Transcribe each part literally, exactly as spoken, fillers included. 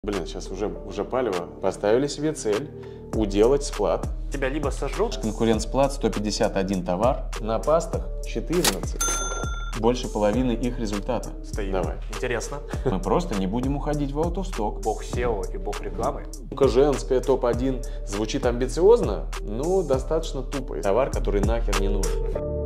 Блин, сейчас уже, уже палево. Поставили себе цель уделать склад. Тебя либо сожрут. Конкурент склад сто пятьдесят один товар, на пастах четырнадцать. Больше половины их результата. Стоит. Давай. Интересно. Мы просто не будем уходить в аутосток. Бог сео и бог рекламы. Ну-ка, женская топ один звучит амбициозно, но достаточно тупо. Товар, который нахер не нужен.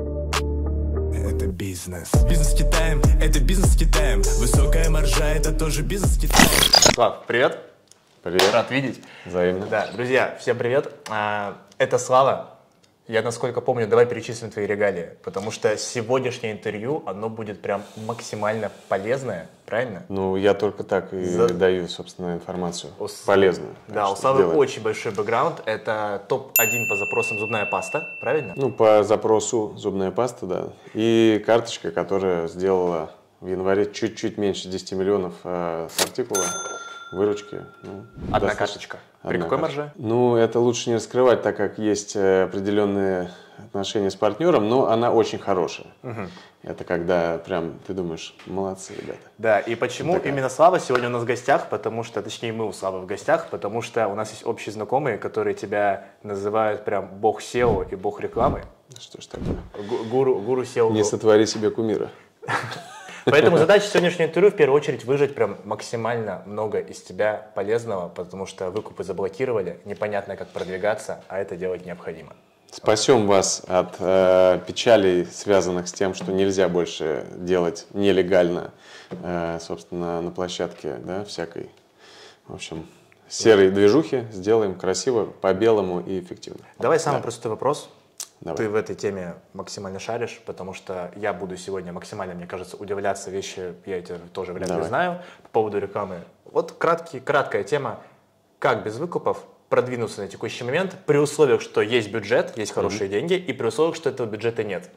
Это бизнес. Бизнес с Китаем, это бизнес с Китаем. Высокая маржа, это тоже бизнес с Китаем. Слав, привет. Привет. Рад видеть. Взаимно. Да, друзья, всем привет. А, это Слава. Я, насколько помню, давай перечислим твои регалии, потому что сегодняшнее интервью, оно будет прям максимально полезное, правильно? Ну, я только так и За... даю, собственно, информацию. У... Полезную. Да, у Славы очень большой бэкграунд. Это топ один по запросам зубная паста, правильно? Ну, по запросу зубная паста, да. И карточка, которая сделала в январе чуть-чуть меньше десяти миллионов э, с артикула. Выручки. Ну, Одна достаточно. карточка. При Одна какой карточка. марже? Ну, это лучше не раскрывать, так как есть определенные отношения с партнером, но она очень хорошая. Угу. Это когда прям ты думаешь, молодцы, ребята. Да, и почему именно Слава сегодня у нас в гостях, потому что, точнее, мы у Славы в гостях, потому что у нас есть общие знакомые, которые тебя называют прям бог сео и бог рекламы. Что ж такое? Гуру, гуру сео. Не сотвори себе кумира. Поэтому задача сегодняшнего интервью в первую очередь выжать прям максимально много из тебя полезного, потому что выкупы заблокировали, непонятно как продвигаться, а это делать необходимо. Спасем вас от э, печалей, связанных с тем, что нельзя больше делать нелегально, э, собственно, на площадке, да, всякой, в общем, серой движухи. Сделаем красиво, по-белому и эффективно. Давай самый да. простой вопрос. Давай. Ты в этой теме максимально шаришь, потому что я буду сегодня максимально, мне кажется, удивляться вещи, я эти тоже вряд ли знаю, по поводу рекламы. Вот краткий, краткая тема, как без выкупов продвинуться на текущий момент, при условиях, что есть бюджет, есть хорошие mm-hmm. деньги, и при условиях, что этого бюджета нет.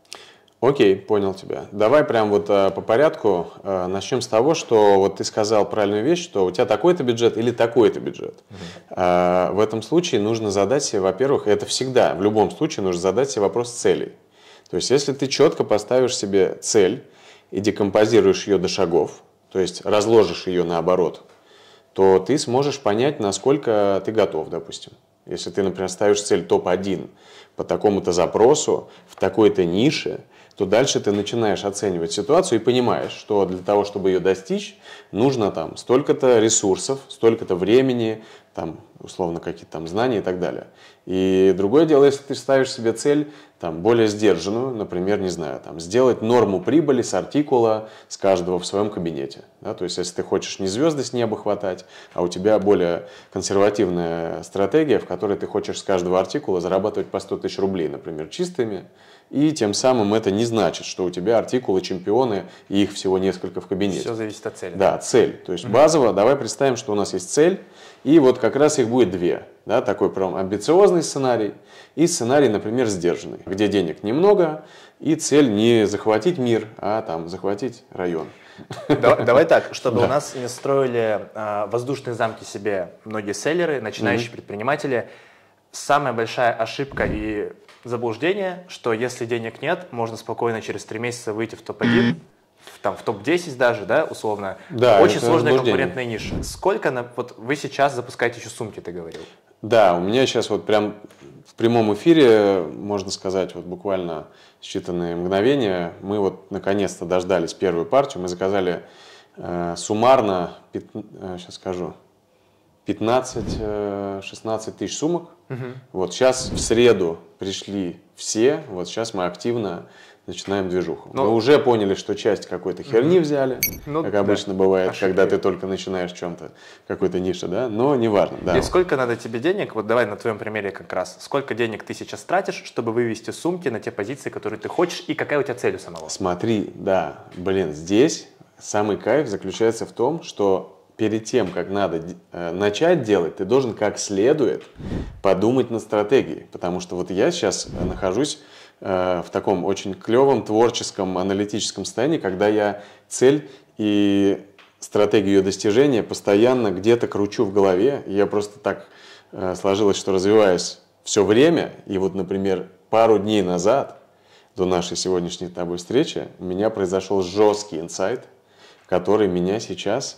Окей, понял тебя. Давай прям вот э, по порядку э, начнем с того, что вот ты сказал правильную вещь, что у тебя такой-то бюджет или такой-то бюджет. Mm-hmm. э, в этом случае нужно задать себе, во-первых, это всегда, в любом случае нужно задать себе вопрос целей. То есть если ты четко поставишь себе цель и декомпозируешь ее до шагов, то есть разложишь ее наоборот, то ты сможешь понять, насколько ты готов, допустим. Если ты, например, ставишь цель топ один по такому-то запросу в такой-то нише, то дальше ты начинаешь оценивать ситуацию и понимаешь, что для того, чтобы ее достичь, нужно там столько-то ресурсов, столько-то времени, там, условно, какие-то там знания и так далее. И другое дело, если ты ставишь себе цель там, более сдержанную, например, не знаю, там, сделать норму прибыли с артикула с каждого в своем кабинете. Да? То есть, если ты хочешь не звезды с неба хватать, а у тебя более консервативная стратегия, в которой ты хочешь с каждого артикула зарабатывать по сто тысяч рублей, например, чистыми, и тем самым это не значит, что у тебя артикулы чемпионы, и их всего несколько в кабинете. Все зависит от цели. Да, цель. То есть базово, давай представим, что у нас есть цель, и вот как раз их будет две. Да, такой прям амбициозный сценарий и сценарий, например, сдержанный, где денег немного, и цель не захватить мир, а там захватить район. Давай, давай так, чтобы да. у нас не строили э, воздушные замки себе многие селлеры, начинающие mm-hmm. предприниматели. Самая большая ошибка и заблуждение, что если денег нет, можно спокойно через три месяца выйти в топ один, в, там, в топ десять даже, да, условно. Да, очень сложная конкурентная ниша. Сколько на, вот вы сейчас запускаете еще сумки, ты говорил? Да, у меня сейчас вот прям в прямом эфире, можно сказать, вот буквально считанные мгновения, мы вот наконец-то дождались первую партию, мы заказали э, суммарно, пят, э, сейчас скажу, пятнадцать-шестнадцать тысяч сумок. Угу. Вот сейчас в среду пришли все, вот сейчас мы активно начинаем движуху. Но... Мы уже поняли, что часть какой-то херни угу. взяли, ну, как обычно да. бывает, ошибки. Когда ты только начинаешь в чем-то, какой-то нише, да, но неважно. Да. И сколько надо тебе денег, вот давай на твоем примере как раз, сколько денег ты сейчас тратишь, чтобы вывести сумки на те позиции, которые ты хочешь, и какая у тебя цель у самого? Смотри, да, блин, здесь самый кайф заключается в том, что перед тем, как надо э, начать делать, ты должен как следует подумать над стратегией. Потому что вот я сейчас нахожусь э, в таком очень клевом, творческом, аналитическом состоянии, когда я цель и стратегию ее достижения постоянно где-то кручу в голове. И я просто так э, сложилось, что развиваюсь все время. И вот, например, пару дней назад, до нашей сегодняшней с тобой встречи, у меня произошел жесткий инсайт, который меня сейчас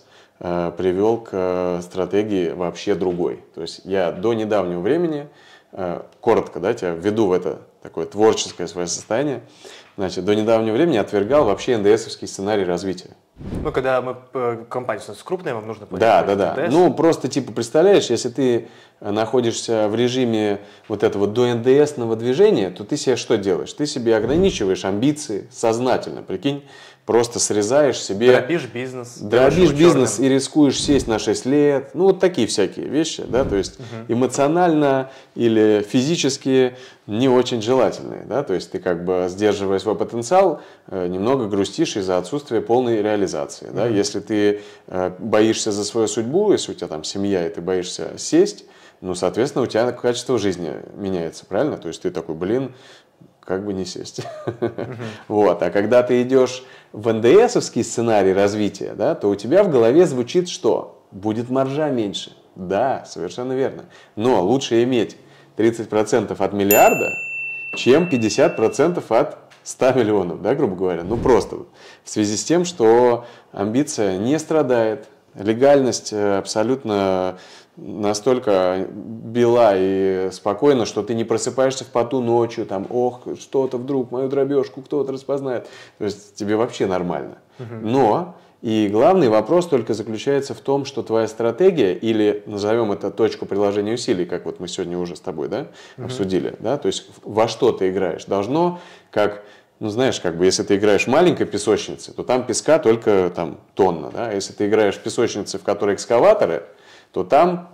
э, привел к э, стратегии вообще другой. То есть я до недавнего времени, э, коротко, да, тебя введу в это такое творческое свое состояние, значит, до недавнего времени отвергал вообще эн дэ эсовский сценарий развития. Ну, когда мы, компания у нас крупная, вам нужно платить. Да, да, да. эн дэ эс. Ну, просто, типа, представляешь, если ты находишься в режиме вот этого до эн дэ эсного движения, то ты себе что делаешь? Ты себе ограничиваешь амбиции сознательно, прикинь, просто срезаешь себе... Дробишь бизнес. Дробишь бизнес и рискуешь сесть на шесть лет. Ну, вот такие всякие вещи, да, то есть угу. эмоционально или физически не очень желательные, да, то есть ты как бы, сдерживая свой потенциал, немного грустишь из-за отсутствия полной реализации, да, угу. если ты боишься за свою судьбу, если у тебя там семья, и ты боишься сесть, ну, соответственно, у тебя качество жизни меняется, правильно? То есть ты такой, блин, как бы не сесть. Uh-huh. Вот. А когда ты идешь в эн дэ эсовский сценарий развития, да, то у тебя в голове звучит что? Будет маржа меньше. Да, совершенно верно. Но лучше иметь тридцать процентов от миллиарда, чем пятьдесят процентов от ста миллионов, да, грубо говоря. Ну просто в связи с тем, что амбиция не страдает, легальность абсолютно настолько бела и спокойна, что ты не просыпаешься в поту ночью, там, ох, что-то вдруг, мою дробежку кто-то распознает. То есть тебе вообще нормально. Uh-huh. Но и главный вопрос только заключается в том, что твоя стратегия, или назовем это точку приложения усилий, как вот мы сегодня уже с тобой, да, uh-huh. обсудили, да, то есть во что ты играешь, должно, как, ну знаешь, как бы если ты играешь в маленькой песочнице, то там песка только там тонна, да, а если ты играешь в песочнице, в которой экскаваторы, то там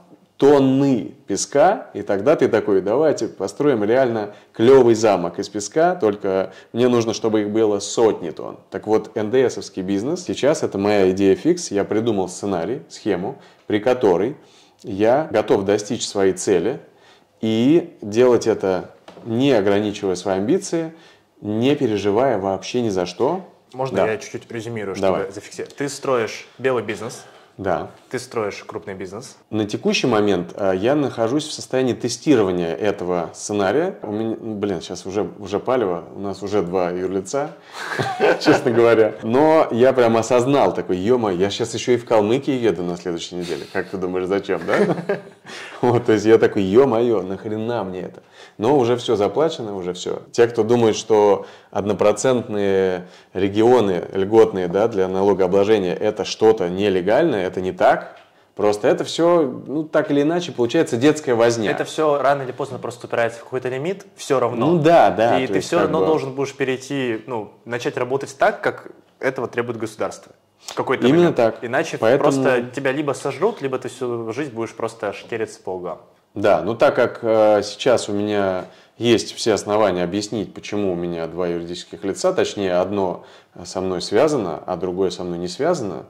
тонны песка, и тогда ты такой, давайте построим реально клевый замок из песка, только мне нужно, чтобы их было сотни тонн. Так вот, эн дэ эсовский бизнес, сейчас это моя идея фикс, я придумал сценарий, схему, при которой я готов достичь своей цели и делать это, не ограничивая свои амбиции, не переживая вообще ни за что. Можно да. я чуть-чуть резюмирую, чтобы Давай. зафиксировать? Ты строишь белый бизнес. Да. Ты строишь крупный бизнес. На текущий момент я нахожусь в состоянии тестирования этого сценария. У меня, блин, сейчас уже, уже палево, у нас уже два юрлица, честно говоря. Но я прям осознал такой, ё-моё, я сейчас еще и в Калмыкии еду на следующей неделе. Как ты думаешь, зачем, да? Вот, то есть я такой, ё-моё, нахрена мне это? Но уже все заплачено, уже все. Те, кто думает, что однопроцентные регионы льготные, да, для налогообложения это что-то нелегальное, это не так. Просто это все, ну, так или иначе, получается детская возня. Это все рано или поздно просто упирается в какой-то лимит, все равно. Ну да, да. И ты все равно бы... должен будешь перейти, ну, начать работать так, как этого требует государство. Какой-то Именно момент. так. Иначе Поэтому... просто тебя либо сожрут, либо ты всю жизнь будешь просто шкериться по углам. Да, ну так как э, сейчас у меня есть все основания объяснить, почему у меня два юридических лица, точнее одно со мной связано, а другое со мной не связано,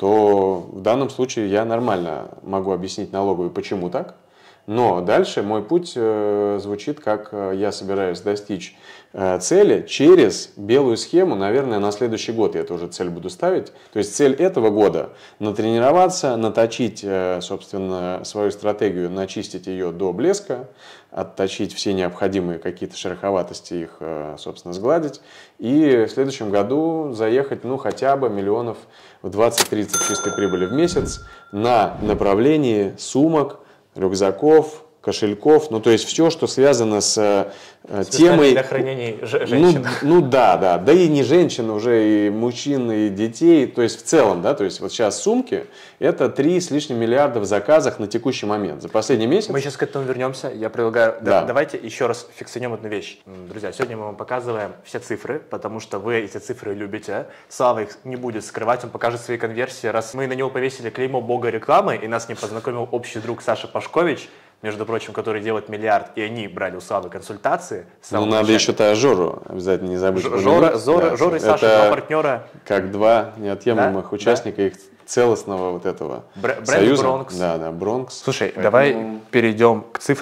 то в данном случае я нормально могу объяснить налоговой, почему так. Но дальше мой путь э, звучит, как э, я собираюсь достичь э, цели через белую схему, наверное, на следующий год я эту уже цель буду ставить. То есть цель этого года – натренироваться, наточить, э, собственно, свою стратегию, начистить ее до блеска, отточить все необходимые какие-то шероховатости, их, э, собственно, сгладить. И в следующем году заехать, ну, хотя бы миллионов в двадцать-тридцать чистой прибыли в месяц на направлении сумок, рюкзаков, кошельков, ну то есть все, что связано с э, темой... для хранения женщин. Ну, ну да, да, да и не женщин, уже и мужчин, и детей, то есть в целом, да, то есть вот сейчас сумки, это три с лишним миллиарда в заказах на текущий момент, за последний месяц. Мы сейчас к этому вернемся, я предлагаю, да. Да, давайте еще раз фиксируем одну вещь. Друзья, сегодня мы вам показываем все цифры, потому что вы эти цифры любите, Слава их не будет скрывать, он покажет свои конверсии, раз мы на него повесили клеймо бога рекламы, и нас с ним познакомил общий друг Саша Пашкович, между прочим, который делает миллиард, и они брали у Славы консультации. Ну, надо еще-то Жору обязательно не забыть. Жора, Жора, да, Жора и Саша, два партнера. Как два неотъемлемых да? участника да? их целостного вот этого Бр- союза. Бронкс. Да, да, Бронкс. Слушай, Поэтому... давай перейдем к цифрам.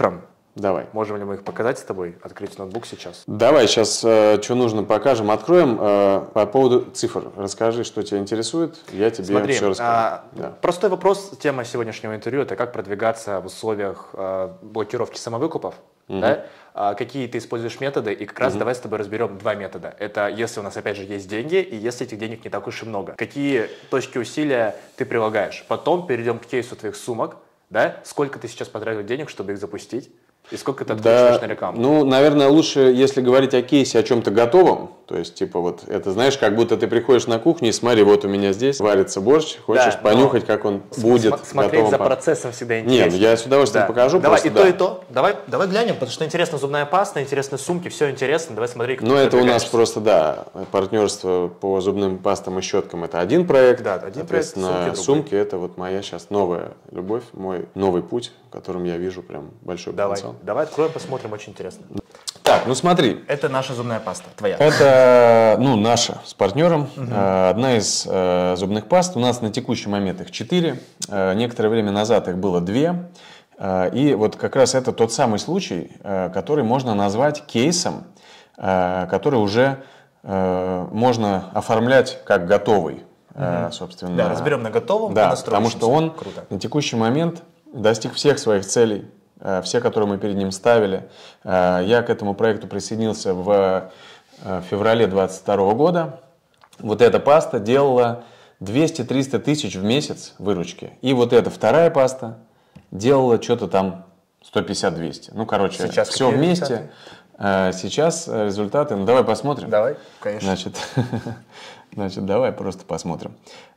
Давай. Можем ли мы их показать с тобой? Открыть ноутбук сейчас. Давай, сейчас э, что нужно покажем, откроем. Э, по поводу цифр расскажи, что тебя интересует, я тебе Смотри, все расскажу. А, да. Простой вопрос, тема сегодняшнего интервью, это как продвигаться в условиях э, блокировки самовыкупов. Угу. Да? А, какие ты используешь методы, и как раз угу. давай с тобой разберем два метода. Это если у нас опять же есть деньги, и если этих денег не так уж и много. Какие точки усилия ты прилагаешь. Потом перейдем к кейсу твоих сумок. Да? Сколько ты сейчас потратил денег, чтобы их запустить? И сколько ты отключаешь да, на рекламу? Ну, наверное, лучше, если говорить о кейсе, о чем-то готовом. То есть, типа, вот это, знаешь, как будто ты приходишь на кухню и смотри, вот у меня здесь варится борщ, хочешь да, понюхать, как он будет см- Смотреть за процессом всегда интересно. Нет, я с удовольствием да. покажу. Давай просто, и да. то, и то. Давай, давай глянем, потому что интересна зубная паста, интересны сумки, все интересно. Давай смотри, как Ну, это у нас просто, да, партнерство по зубным пастам и щеткам – это один проект. Да, один проект, сумки, сумки – это вот моя сейчас новая любовь, мой новый путь, в котором я вижу прям большой давай, потенциал. Давай откроем, посмотрим, очень интересно. Так, ну смотри. Это наша зубная паста, твоя. Это, ну, наша с партнером. Угу. Одна из э, зубных паст. У нас на текущий момент их четыре. Э, некоторое время назад их было две. Э, и вот как раз это тот самый случай, э, который можно назвать кейсом, э, который уже э, можно оформлять как готовый. Угу. Э, собственно. Да, разберем на готовом. Да, потому что он Круто. На текущий момент достиг всех своих целей. Все, которые мы перед ним ставили. Я к этому проекту присоединился в феврале двадцать второго года. Вот эта паста делала двести-триста тысяч в месяц выручки. И вот эта вторая паста делала что-то там сто пятьдесят-двести. Ну, короче, сейчас все вместе. Результаты? Сейчас результаты. Ну, давай посмотрим. Давай, конечно. Значит, значит, давай просто посмотрим.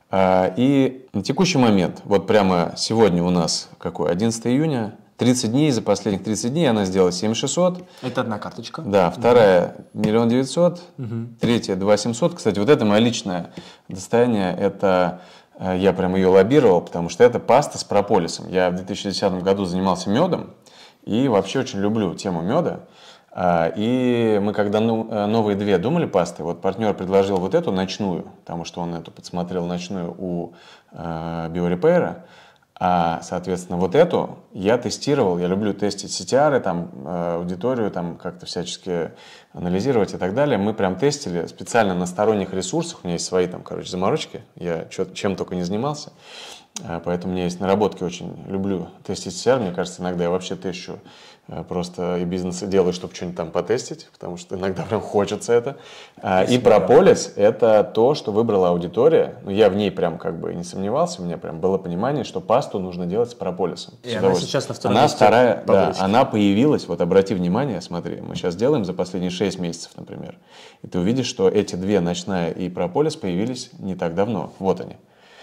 И на текущий момент, вот прямо сегодня у нас какой, одиннадцатое июня, тридцать дней, за последних тридцать дней она сделала семь тысяч шестьсот. Это одна карточка. Да, вторая миллион девятьсот, третья два тысячи семьсот. Кстати, вот это мое личное достояние, это я прям ее лоббировал, потому что это паста с прополисом. Я в две тысячи десятом году занимался медом и вообще очень люблю тему меда. И мы когда новые две думали пасты, вот партнер предложил вот эту ночную, потому что он эту подсмотрел ночную у BioRepair. А, соответственно, вот эту я тестировал, я люблю тестить си ти ар, там, аудиторию, там, как-то всячески анализировать и так далее. Мы прям тестили специально на сторонних ресурсах, у меня есть свои там, короче, заморочки, я чем только не занимался, поэтому у меня есть наработки, очень люблю тестить си ти ар, мне кажется, иногда я вообще тещу просто и бизнесы делаю, чтобы что-нибудь там потестить, потому что иногда прям хочется это. И прополис – это то, что выбрала аудитория. Ну, я в ней прям как бы не сомневался, у меня прям было понимание, что пасту нужно делать с прополисом. И она сейчас на втором она вторая, да, она появилась, вот обрати внимание, смотри, мы сейчас делаем за последние шесть месяцев, например, и ты увидишь, что эти две, ночная и прополис, появились не так давно. Вот они.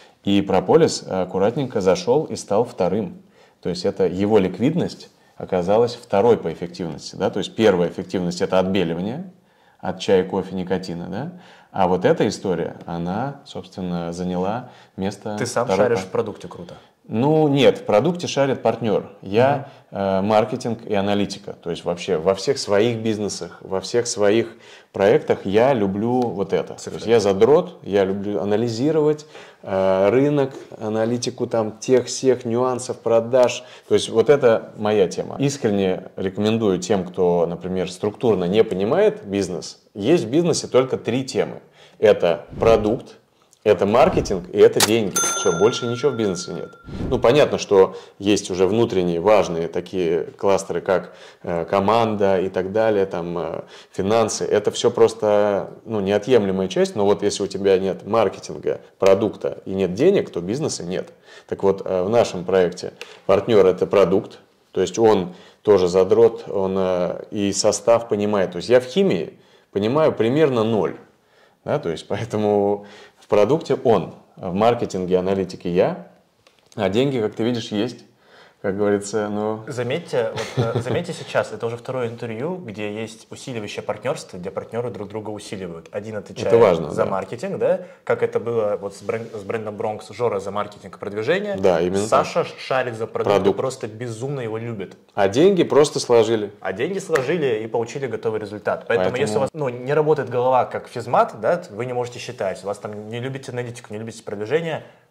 И прополис аккуратненько зашел и стал вторым. То есть это его ликвидность оказалась второй по эффективности. Да? То есть первая эффективность – это отбеливание от чая, кофе, никотина. Да? А вот эта история, она, собственно, заняла место… Ты сам шаришь в продукте круто. Ну, нет, в продукте шарит партнер. Я угу. э, маркетинг и аналитика. То есть вообще во всех своих бизнесах, во всех своих проектах я люблю вот это. То есть я задрот, я люблю анализировать э, рынок, аналитику там тех всех нюансов продаж. То есть вот это моя тема. Искренне рекомендую тем, кто, например, структурно не понимает бизнес. Есть в бизнесе только три темы. Это продукт, это маркетинг и это деньги. Все, больше ничего в бизнесе нет. Ну, понятно, что есть уже внутренние важные такие кластеры, как э, команда и так далее, там, э, финансы. Это все просто ну, неотъемлемая часть. Но вот если у тебя нет маркетинга, продукта и нет денег, то бизнеса нет. Так вот, э, в нашем проекте партнер – это продукт. То есть он тоже задрот, он э, и состав понимает. То есть я в химии понимаю примерно ноль. Да, то есть поэтому… В продукте он, в маркетинге, аналитике я, а деньги, как ты видишь, есть. Как говорится, ну… Заметьте, вот, заметьте сейчас, это уже второе интервью, где есть усиливающее партнерство, где партнеры друг друга усиливают. Один отвечает это важно, за да. маркетинг, да, как это было вот с, бренд, с брендом Bronx, Жора за маркетинг и продвижение, да, именно Саша так. шарит за продукт, продукт, просто безумно его любит. А деньги просто сложили. А деньги сложили и получили готовый результат. Поэтому, Поэтому... если у вас ну, не работает голова как физмат, да, вы не можете считать, у вас там не любите аналитику, не любите продвижение,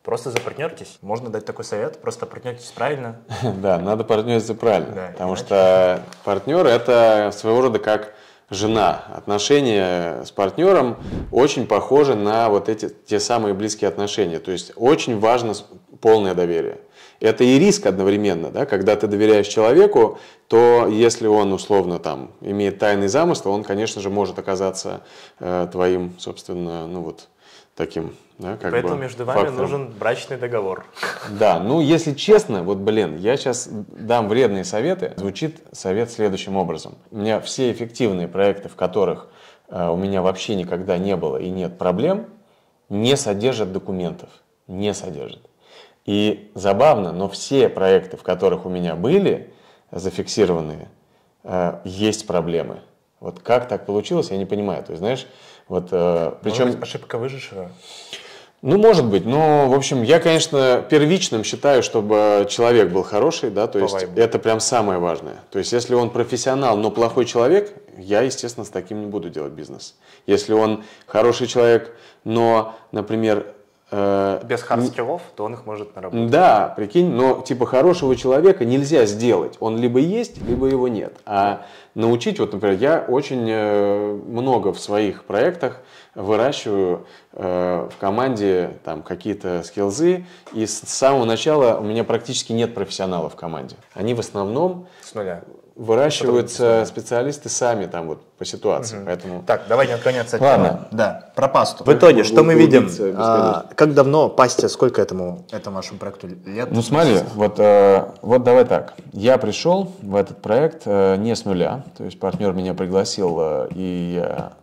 Просто запартнеритесь. Можно дать такой совет, просто партнеритесь правильно. Да, надо партнериться правильно, потому что партнер – это своего рода как жена. Отношения с партнером очень похожи на вот эти те самые близкие отношения. То есть очень важно полное доверие. Это и риск одновременно, да? Когда ты доверяешь человеку, то если он условно там имеет тайный замысел, он, конечно же, может оказаться э, твоим, собственно, ну вот таким, да, как Поэтому бы между вами фактором. нужен брачный договор. Да, ну если честно, вот блин, я сейчас дам вредные советы. Звучит совет следующим образом. У меня все эффективные проекты, в которых э, у меня вообще никогда не было и нет проблем, не содержат документов, не содержат. И забавно, но все проекты, в которых у меня были зафиксированные, э, есть проблемы. Вот как так получилось, я не понимаю. То есть, знаешь, вот э, причем... Может быть, ошибка выжившего? Ну, может быть, но, в общем, я, конечно, первичным считаю, чтобы человек был хороший, да, то есть вайбу. это прям самое важное. То есть, если он профессионал, но плохой человек, я, естественно, с таким не буду делать бизнес. Если он хороший человек, но, например... Без хард-скиллов, то он их может наработать. Да, прикинь, но типа хорошего человека нельзя сделать. Он либо есть, либо его нет. А научить, вот, например, я очень много в своих проектах выращиваю э, в команде там какие-то скиллзы, и с самого начала у меня практически нет профессионалов в команде. Они в основном с нуля выращиваются специалисты сами там вот по ситуации. Угу. Поэтому... Так, давай не отклоняться от Ладно. темы. Да, про пасту. В итоге, что мы видим? А, как давно пасте, сколько этому, этому вашему проекту лет? Ну смотри, вот, э, вот давай так. Я пришел в этот проект э, не с нуля, то есть партнер меня пригласил, э, и я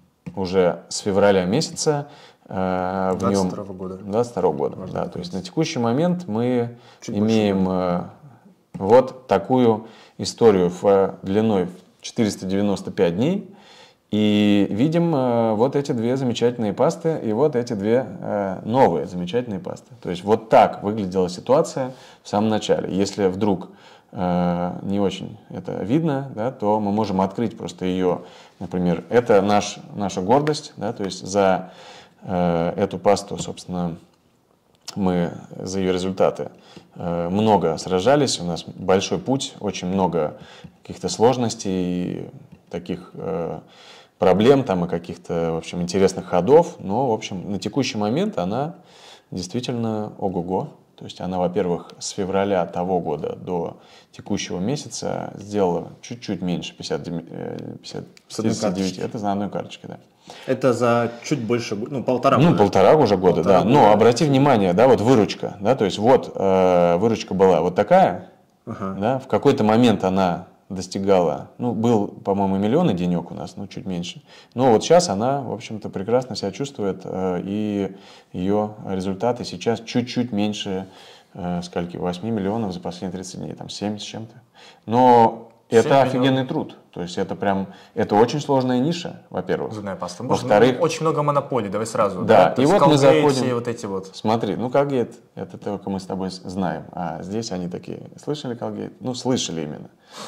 уже с февраля месяца э, в нем... двадцать второго года. двадцать второго года, Можно да. То есть на текущий момент мы Чуть имеем э, вот такую историю в длиной четыреста девяносто пять дней. И видим э, вот эти две замечательные пасты и вот эти две э, новые замечательные пасты. То есть вот так выглядела ситуация в самом начале. Если вдруг э, не очень это видно, да, то мы можем открыть просто ее, например, это наш, наша гордость, да, то есть за э, эту пасту, собственно, мы за ее результаты э, много сражались, у нас большой путь, очень много каких-то сложностей, таких э, проблем там и каких-то, в общем, интересных ходов, но, в общем, на текущий момент она действительно ого-го. То есть она, во-первых, с февраля того года до текущего месяца сделала чуть-чуть меньше, пятьдесят, пятьдесят, пятьдесят девять, это на одной карточке, да. Это за чуть больше, ну, полтора года. Ну, года. полтора уже года, полтора да. Года. Но обрати внимание, да, вот выручка, да, то есть вот э, выручка была вот такая, ага. да, в какой-то момент она достигала, ну, был, по-моему, миллион и денек у нас, ну, чуть меньше. Но вот сейчас она, в общем-то, прекрасно себя чувствует, э, и ее результаты сейчас чуть-чуть меньше, э, скольки, восемь миллионов за последние тридцать дней, там, семь с чем-то. Но это офигенный труд. То есть это прям, это очень сложная ниша, во-первых. Зубная паста. Во-вторых, очень много монополий, давай сразу. Да, да? И вот мы заходим. Вот эти вот. Смотри, ну Colgate, это только мы с тобой знаем, а здесь они такие, слышали Colgate? Ну, слышали именно.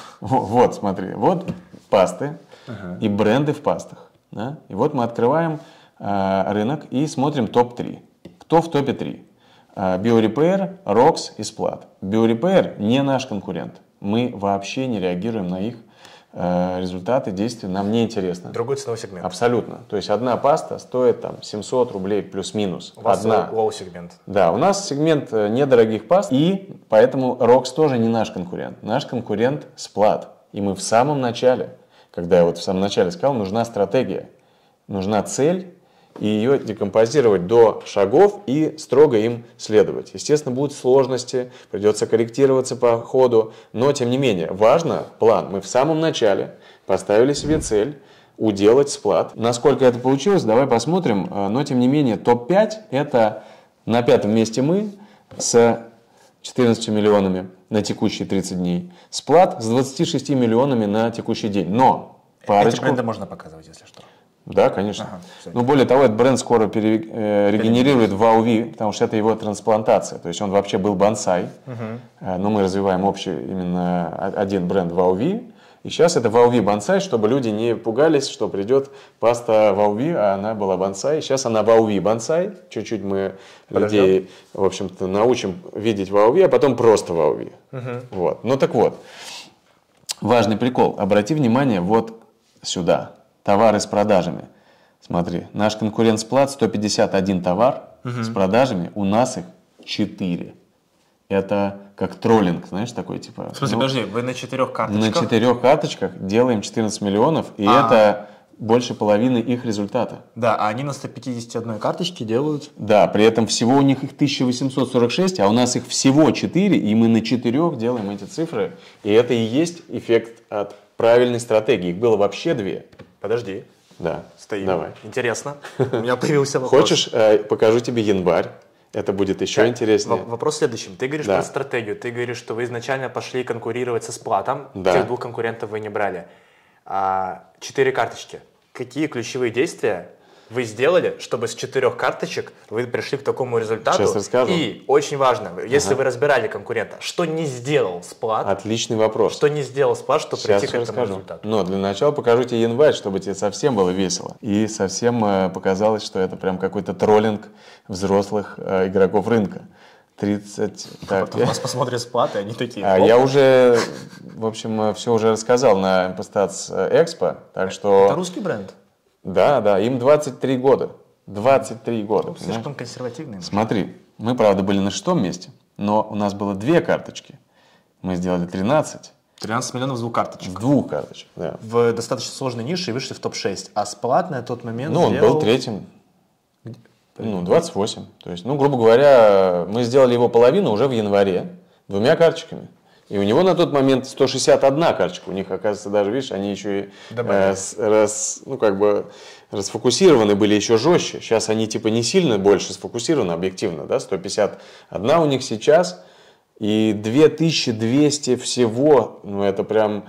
Вот, смотри, вот пасты ага. и бренды в пастах. Да? И вот мы открываем э, рынок и смотрим топ три. Кто в топе три? Э, BioRepair, Rox и Splat. BioRepair не наш конкурент. Мы вообще не реагируем на их э, результаты, действия, нам не интересно. Другой ценовой сегмент. Абсолютно. То есть одна паста стоит там семьсот рублей плюс-минус. У вас одна. лоу-сегмент. Да, у нас сегмент недорогих паст, и поэтому Rox тоже не наш конкурент. Наш конкурент Splat. И мы в самом начале, когда я вот в самом начале сказал, нужна стратегия, нужна цель, и ее декомпозировать до шагов и строго им следовать. Естественно, будут сложности, придется корректироваться по ходу, но тем не менее, важно план. Мы в самом начале поставили себе цель уделать Splat. Насколько это получилось, давай посмотрим, но тем не менее топ пять это на пятом месте мы с четырнадцатью миллионами на текущие тридцать дней, Splat с двадцатью шестью миллионами на текущий день, но парочку... Эти бренды можно показывать, если что. Да, конечно. Ага, но более того, этот бренд скоро пере, э, регенерирует в эй о ви, потому что это его трансплантация. То есть он вообще был бонсай, угу. э, но мы развиваем общий именно один бренд в эй о ви. И сейчас это вауви бонсай, чтобы люди не пугались, что придет паста вауви, а она была бонсай. Сейчас она вауви бонсай. Чуть-чуть мы Подождем. людей, в общем-то, научим видеть вауви, а потом просто вауви. Угу. Вот. Ну так вот, важный прикол. Обрати внимание вот сюда. Товары с продажами. Смотри, наш конкурент Сплат сто пятьдесят один товар угу. с продажами, у нас их четыре. Это как троллинг, знаешь, такой типа. В смысле, ну, подожди, вы на четырех карточках? На четырех карточках делаем четырнадцать миллионов, и а. это больше половины их результата. Да, а они на сто пятьдесят одной карточке делают. Да, при этом всего у них их тысяча восемьсот сорок шесть, а у нас их всего четыре, и мы на четырех делаем эти цифры. И это и есть эффект от правильной стратегии. Их было вообще две. Подожди. Да. Стоим. Давай. Интересно. У меня появился вопрос. Хочешь, покажу тебе январь? Это будет еще так, интереснее. Вопрос в следующем. Ты говоришь да. про стратегию. Ты говоришь, что вы изначально пошли конкурировать со Сплатом. Да. Тех двух конкурентов вы не брали. А, четыре карточки. Какие ключевые действия вы сделали, чтобы с четырех карточек вы пришли к такому результату? Сейчас расскажу. И очень важно, если ага. вы разбирали конкурента, что не сделал Сплат? Отличный вопрос. Что не сделал Сплат, чтобы Сейчас прийти к этому расскажу. результату? Но для начала покажу тебе январь, чтобы тебе совсем было весело. И совсем э, показалось, что это прям какой-то троллинг взрослых э, игроков рынка. тридцать... Так, потом я... нас посмотрят Сплат, и они такие... А я уже, в общем, все уже рассказал на эм пэ статс Экспо, так что... Это русский бренд? Да, да, им двадцать три года. двадцать три года. Ну, слишком консервативный. Смотри, мы, правда, были на шестом месте, но у нас было две карточки. Мы сделали тринадцать. тринадцать миллионов с двух карточек. С двух карточек, да. В достаточно сложной нише и вышли в топ шесть. А Сплат на тот момент Ну, он сделал... был третьим. Ну, двадцать восемь. То есть, ну, грубо говоря, мы сделали его половину уже в январе двумя карточками. И у него на тот момент сто шестьдесят одна карточка. У них, оказывается, даже, видишь, они еще и э, рас, ну, как бы расфокусированы были еще жестче. Сейчас они типа не сильно больше сфокусированы объективно, да, сто пятьдесят одна у них сейчас. И две тысячи двести всего, ну, это прям...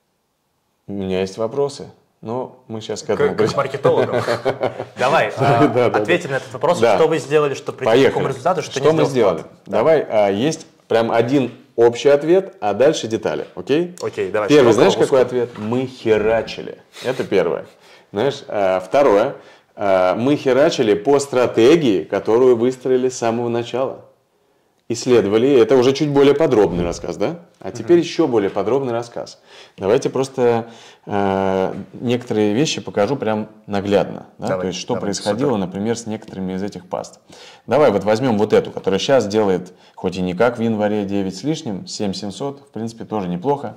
У меня есть вопросы. Ну, мы сейчас к этому... Как маркетологам. Давай, ответим на этот вопрос. Что вы сделали, чтобы прийти к такому результату, что не сделал Сплат? Что мы сделали? Давай, есть прям один общий ответ, а дальше детали, окей? Окей, давай. Первый, знаешь, какой ответ? Мы херачили. Это первое. Знаешь, второе. Мы херачили по стратегии, которую выстроили с самого начала. Исследовали, это уже чуть более подробный рассказ, да? А теперь mm-hmm. еще более подробный рассказ. Давайте просто э, некоторые вещи покажу прям наглядно. Да? Давай, То есть, что давай, происходило, супер. например, с некоторыми из этих паст. Давай вот возьмем вот эту, которая сейчас делает, хоть и не как в январе, девять с лишним, семь тысяч семьсот, в принципе, тоже неплохо.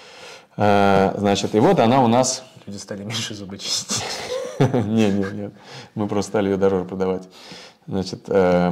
Э, значит, и вот она у нас... Люди стали меньше зубы чистить. Нет, нет, нет. Мы просто стали ее дороже продавать. Значит...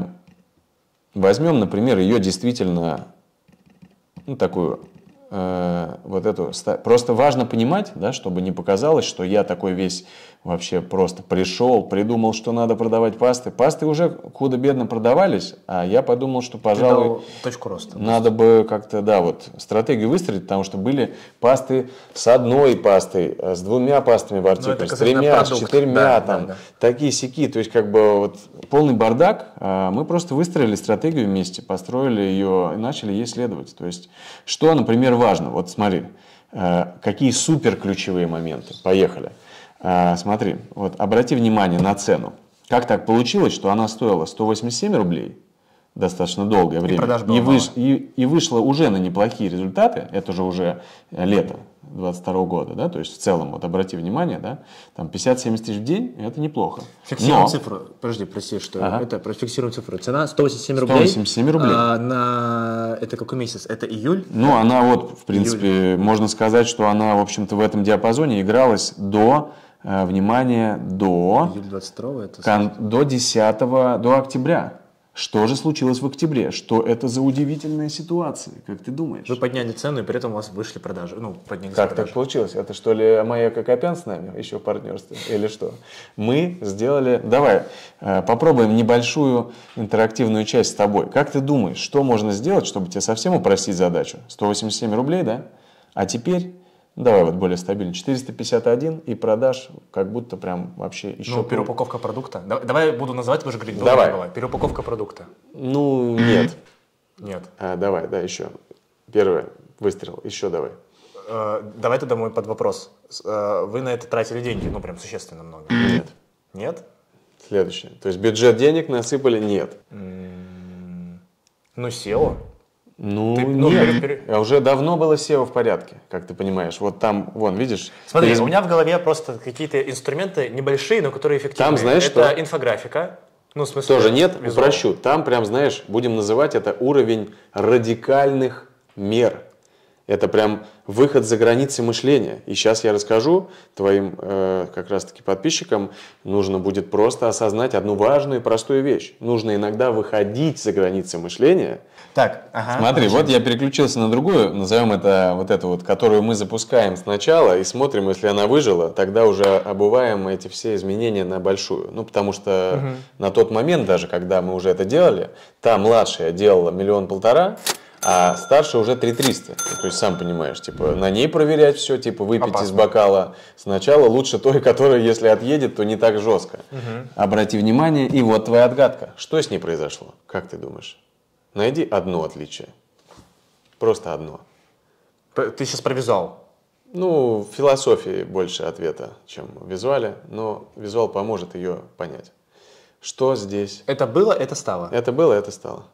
Возьмем, например, ее действительно, ну, такую, э, вот эту, просто важно понимать, да, чтобы не показалось, что я такой весь вообще просто пришел, придумал, что надо продавать пасты. Пасты уже худо-бедно продавались, а я подумал, что, пожалуй, точку роста. Надо бы как-то, да, вот стратегию выстроить, потому что были пасты с одной пастой, с двумя пастами в артикле, с тремя, с четырьмя, да, там, да, да. такие сяки, то есть как бы вот полный бардак. Мы просто выстроили стратегию вместе, построили ее и начали ей следовать. То есть, что, например, важно, вот смотри, какие супер ключевые моменты, поехали. Смотри, вот обрати внимание на цену. Как так получилось, что она стоила сто восемьдесят семь рублей достаточно долгое время и, и, выш, и, и вышла уже на неплохие результаты, это же уже лето двадцать второго года, да, то есть в целом, вот обрати внимание, да, там пятьдесят-семьдесят тысяч в день, это неплохо. Фиксируем Но... цифру, подожди, прости, что ага. это, профиксируем цифру, цена сто восемьдесят семь рублей. сто восемьдесят семь рублей. А, на... Это какой месяц? Это июль? Ну, да? Она вот, в принципе, июль. Можно сказать, что она, в общем-то, в этом диапазоне игралась до... Внимание, до, двадцать второго, это кон, до десятого, до октября. Что же случилось в октябре? Что это за удивительная ситуация, как ты думаешь? Вы подняли цену, и при этом у вас вышли продажи. Ну, поднялись как продажи. Так получилось? Это что ли Маяк Акопян с нами еще в партнерстве? Или что? Мы сделали... Давай попробуем небольшую интерактивную часть с тобой. Как ты думаешь, что можно сделать, чтобы тебе совсем упростить задачу? сто восемьдесят семь рублей, да? А теперь... Давай вот более стабильно. четыреста пятьдесят один и продаж как будто прям вообще еще... Ну, переупаковка продукта. Давай буду называть, вы же говорите, давай. Была. Переупаковка продукта. Ну, нет. Нет. А, давай, да, еще. Первый выстрел. Еще давай. Э, давай тогда мой под вопрос. Э, вы на это тратили деньги, ну прям существенно много? Нет. Нет? Следующее. То есть бюджет денег насыпали? Нет. М-м, ну, сео. Ну, Ты, ну, нет. пере- пере- А уже давно было сео в порядке, как ты понимаешь. Вот там, вон, видишь? Смотри, перез- у меня в голове просто какие-то инструменты небольшие, но которые эффективны. Там, знаешь, это что? инфографика. Ну, в смысле, Тоже нет, визуал. упрощу. Там прям, знаешь, будем называть это уровень радикальных мер. Это прям выход за границы мышления. И сейчас я расскажу твоим э, как раз-таки подписчикам, нужно будет просто осознать одну важную и простую вещь. Нужно иногда выходить за границы мышления. Так, ага. Смотри, вот я переключился на другую, назовем это вот эту вот, которую мы запускаем сначала и смотрим, если она выжила, тогда уже обуваем эти все изменения на большую. Ну, потому что Угу. на тот момент, даже когда мы уже это делали, та младшая делала миллион-полтора, а старшая уже три триста. То есть, сам понимаешь, типа, на ней проверять все, типа, выпить Опасно. из бокала. Сначала лучше той, которая, если отъедет, то не так жестко. Угу. Обрати внимание, и вот твоя отгадка. Что с ней произошло? Как ты думаешь? Найди одно отличие. Просто одно. Ты сейчас про визуал. Ну, в философии больше ответа, чем в визуале, но визуал поможет ее понять. Что здесь? Это было, это стало. Это было, это стало.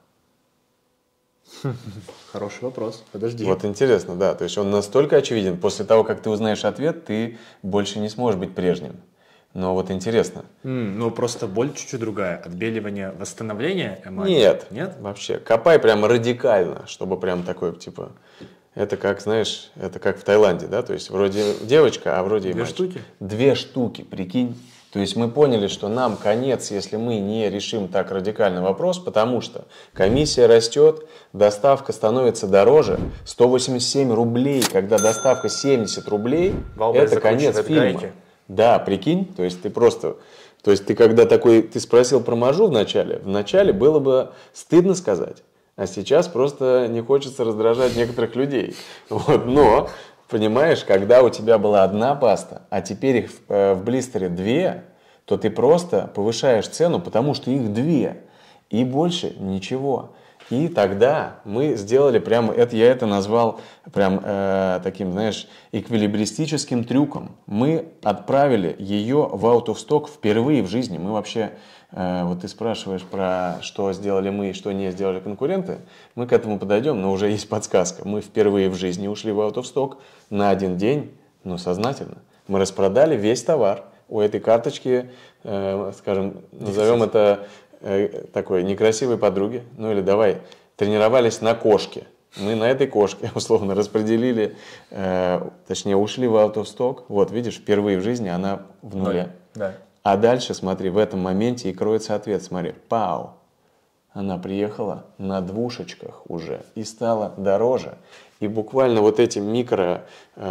Хороший вопрос. Подожди. Вот интересно, да. То есть он настолько очевиден. После того, как ты узнаешь ответ, ты больше не сможешь быть прежним. Но вот интересно. М, ну, просто боль чуть-чуть другая. Отбеливание, восстановление эмали. Нет, Нет? вообще. Копай прямо радикально, чтобы прям такой, типа... Это как, знаешь, это как в Таиланде, да? То есть вроде девочка, а вроде и Две мальчик. штуки? Две штуки, прикинь. То есть мы поняли, что нам конец, если мы не решим так радикальный вопрос, потому что комиссия растет, доставка становится дороже, сто восемьдесят семь рублей, когда доставка семьдесят рублей, Валберг это конец закручивает фильма. гайки. Да, прикинь, то есть ты просто... То есть ты когда такой, ты спросил про мажу в начале, в начале было бы стыдно сказать, а сейчас просто не хочется раздражать некоторых людей. Вот, но... Понимаешь, когда у тебя была одна паста, а теперь их в, э, в блистере две, то ты просто повышаешь цену, потому что их две. И больше ничего. И тогда мы сделали прямо, это, я это назвал прям э, таким, знаешь, эквилибристическим трюком. Мы отправили ее в out of stock впервые в жизни. Мы вообще... Вот ты спрашиваешь про что сделали мы и что не сделали конкуренты. Мы к этому подойдем, но уже есть подсказка. Мы впервые в жизни ушли в out of stock на один день, но сознательно. Мы распродали весь товар. У этой карточки, э, скажем, назовем это э, такой некрасивой подруги. Ну или давай, тренировались на кошке. Мы на этой кошке, условно, распределили, э, точнее, ушли в out of stock. Вот, видишь, впервые в жизни она в нуле. Да. А дальше, смотри, в этом моменте и кроется ответ. Смотри, пау, она приехала на двушечках уже и стала дороже. И буквально вот эти микро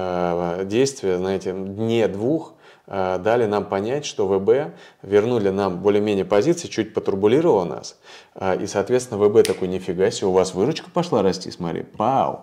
э, действия на этом дне двух э, дали нам понять, что ВБ вернули нам более-менее позиции, чуть потурбулировало нас. Э, и, соответственно, ВБ такой, нифига себе, у вас выручка пошла расти, смотри, пау.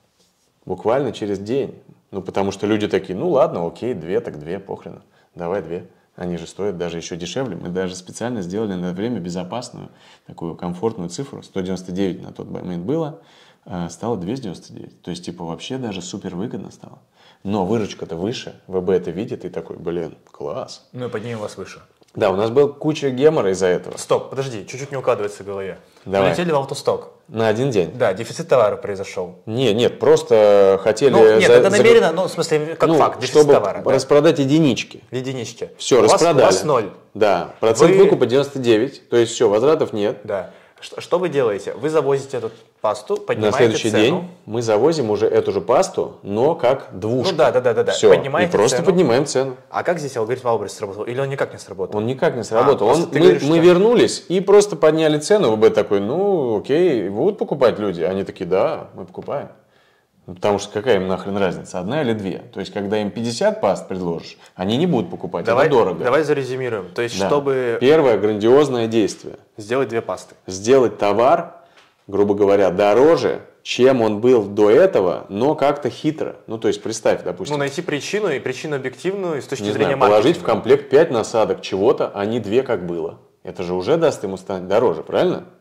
Буквально через день. Ну, потому что люди такие, ну ладно, окей, две, так две, похрена, давай две. Они же стоят даже еще дешевле. Мы даже специально сделали на время безопасную, такую комфортную цифру. сто девяносто девять на тот момент было, стало двести девяносто девять. То есть, типа, вообще даже супер выгодно стало. Но выручка-то выше, ВБ это видит и такой, блин, класс. Ну и поднимем вас выше. Да, у нас был куча гемора из-за этого. Стоп, подожди, чуть-чуть не укладывается в голове. Давай. Полетели в автосток. На один день. Да, дефицит товара произошел. Не, нет, просто хотели... Ну, нет, за- это за- намеренно, ну, в смысле, как ну, факт, дефицит чтобы товара. Да. распродать единички. Единички. Все, у вас, распродали. у вас ноль. Да, процент Вы- выкупа девяносто девять, то есть все, возвратов нет. Да. Что, что вы делаете? Вы завозите эту пасту, На поднимаете следующий цену. день мы завозим уже эту же пасту, но как двушку. Ну да, да, да, да, да. Все, Поднимаете и просто цену. поднимаем цену. А как здесь алгоритм Валберс сработал? Или он никак не сработал? Он никак не сработал. А, Он, просто ты мы, говоришь, мы что- вернулись и просто подняли цену. ВБ такой, ну окей, будут покупать люди? Они такие, да, мы покупаем. Ну, потому что какая им нахрен разница, одна или две? То есть, когда им пятьдесят паст предложишь, они не будут покупать, Давай, это дорого. давай зарезюмируем. То есть, Да. чтобы Первое грандиозное действие. сделать две пасты. Сделать товар, грубо говоря, дороже, чем он был до этого, но как-то хитро. Ну, то есть, представь, допустим, Ну, найти причину и причину объективную с точки не зрения знаю, положить в маркетинга. комплект пять насадок чего-то, а не две, как было. Это же уже даст ему стать дороже, правильно?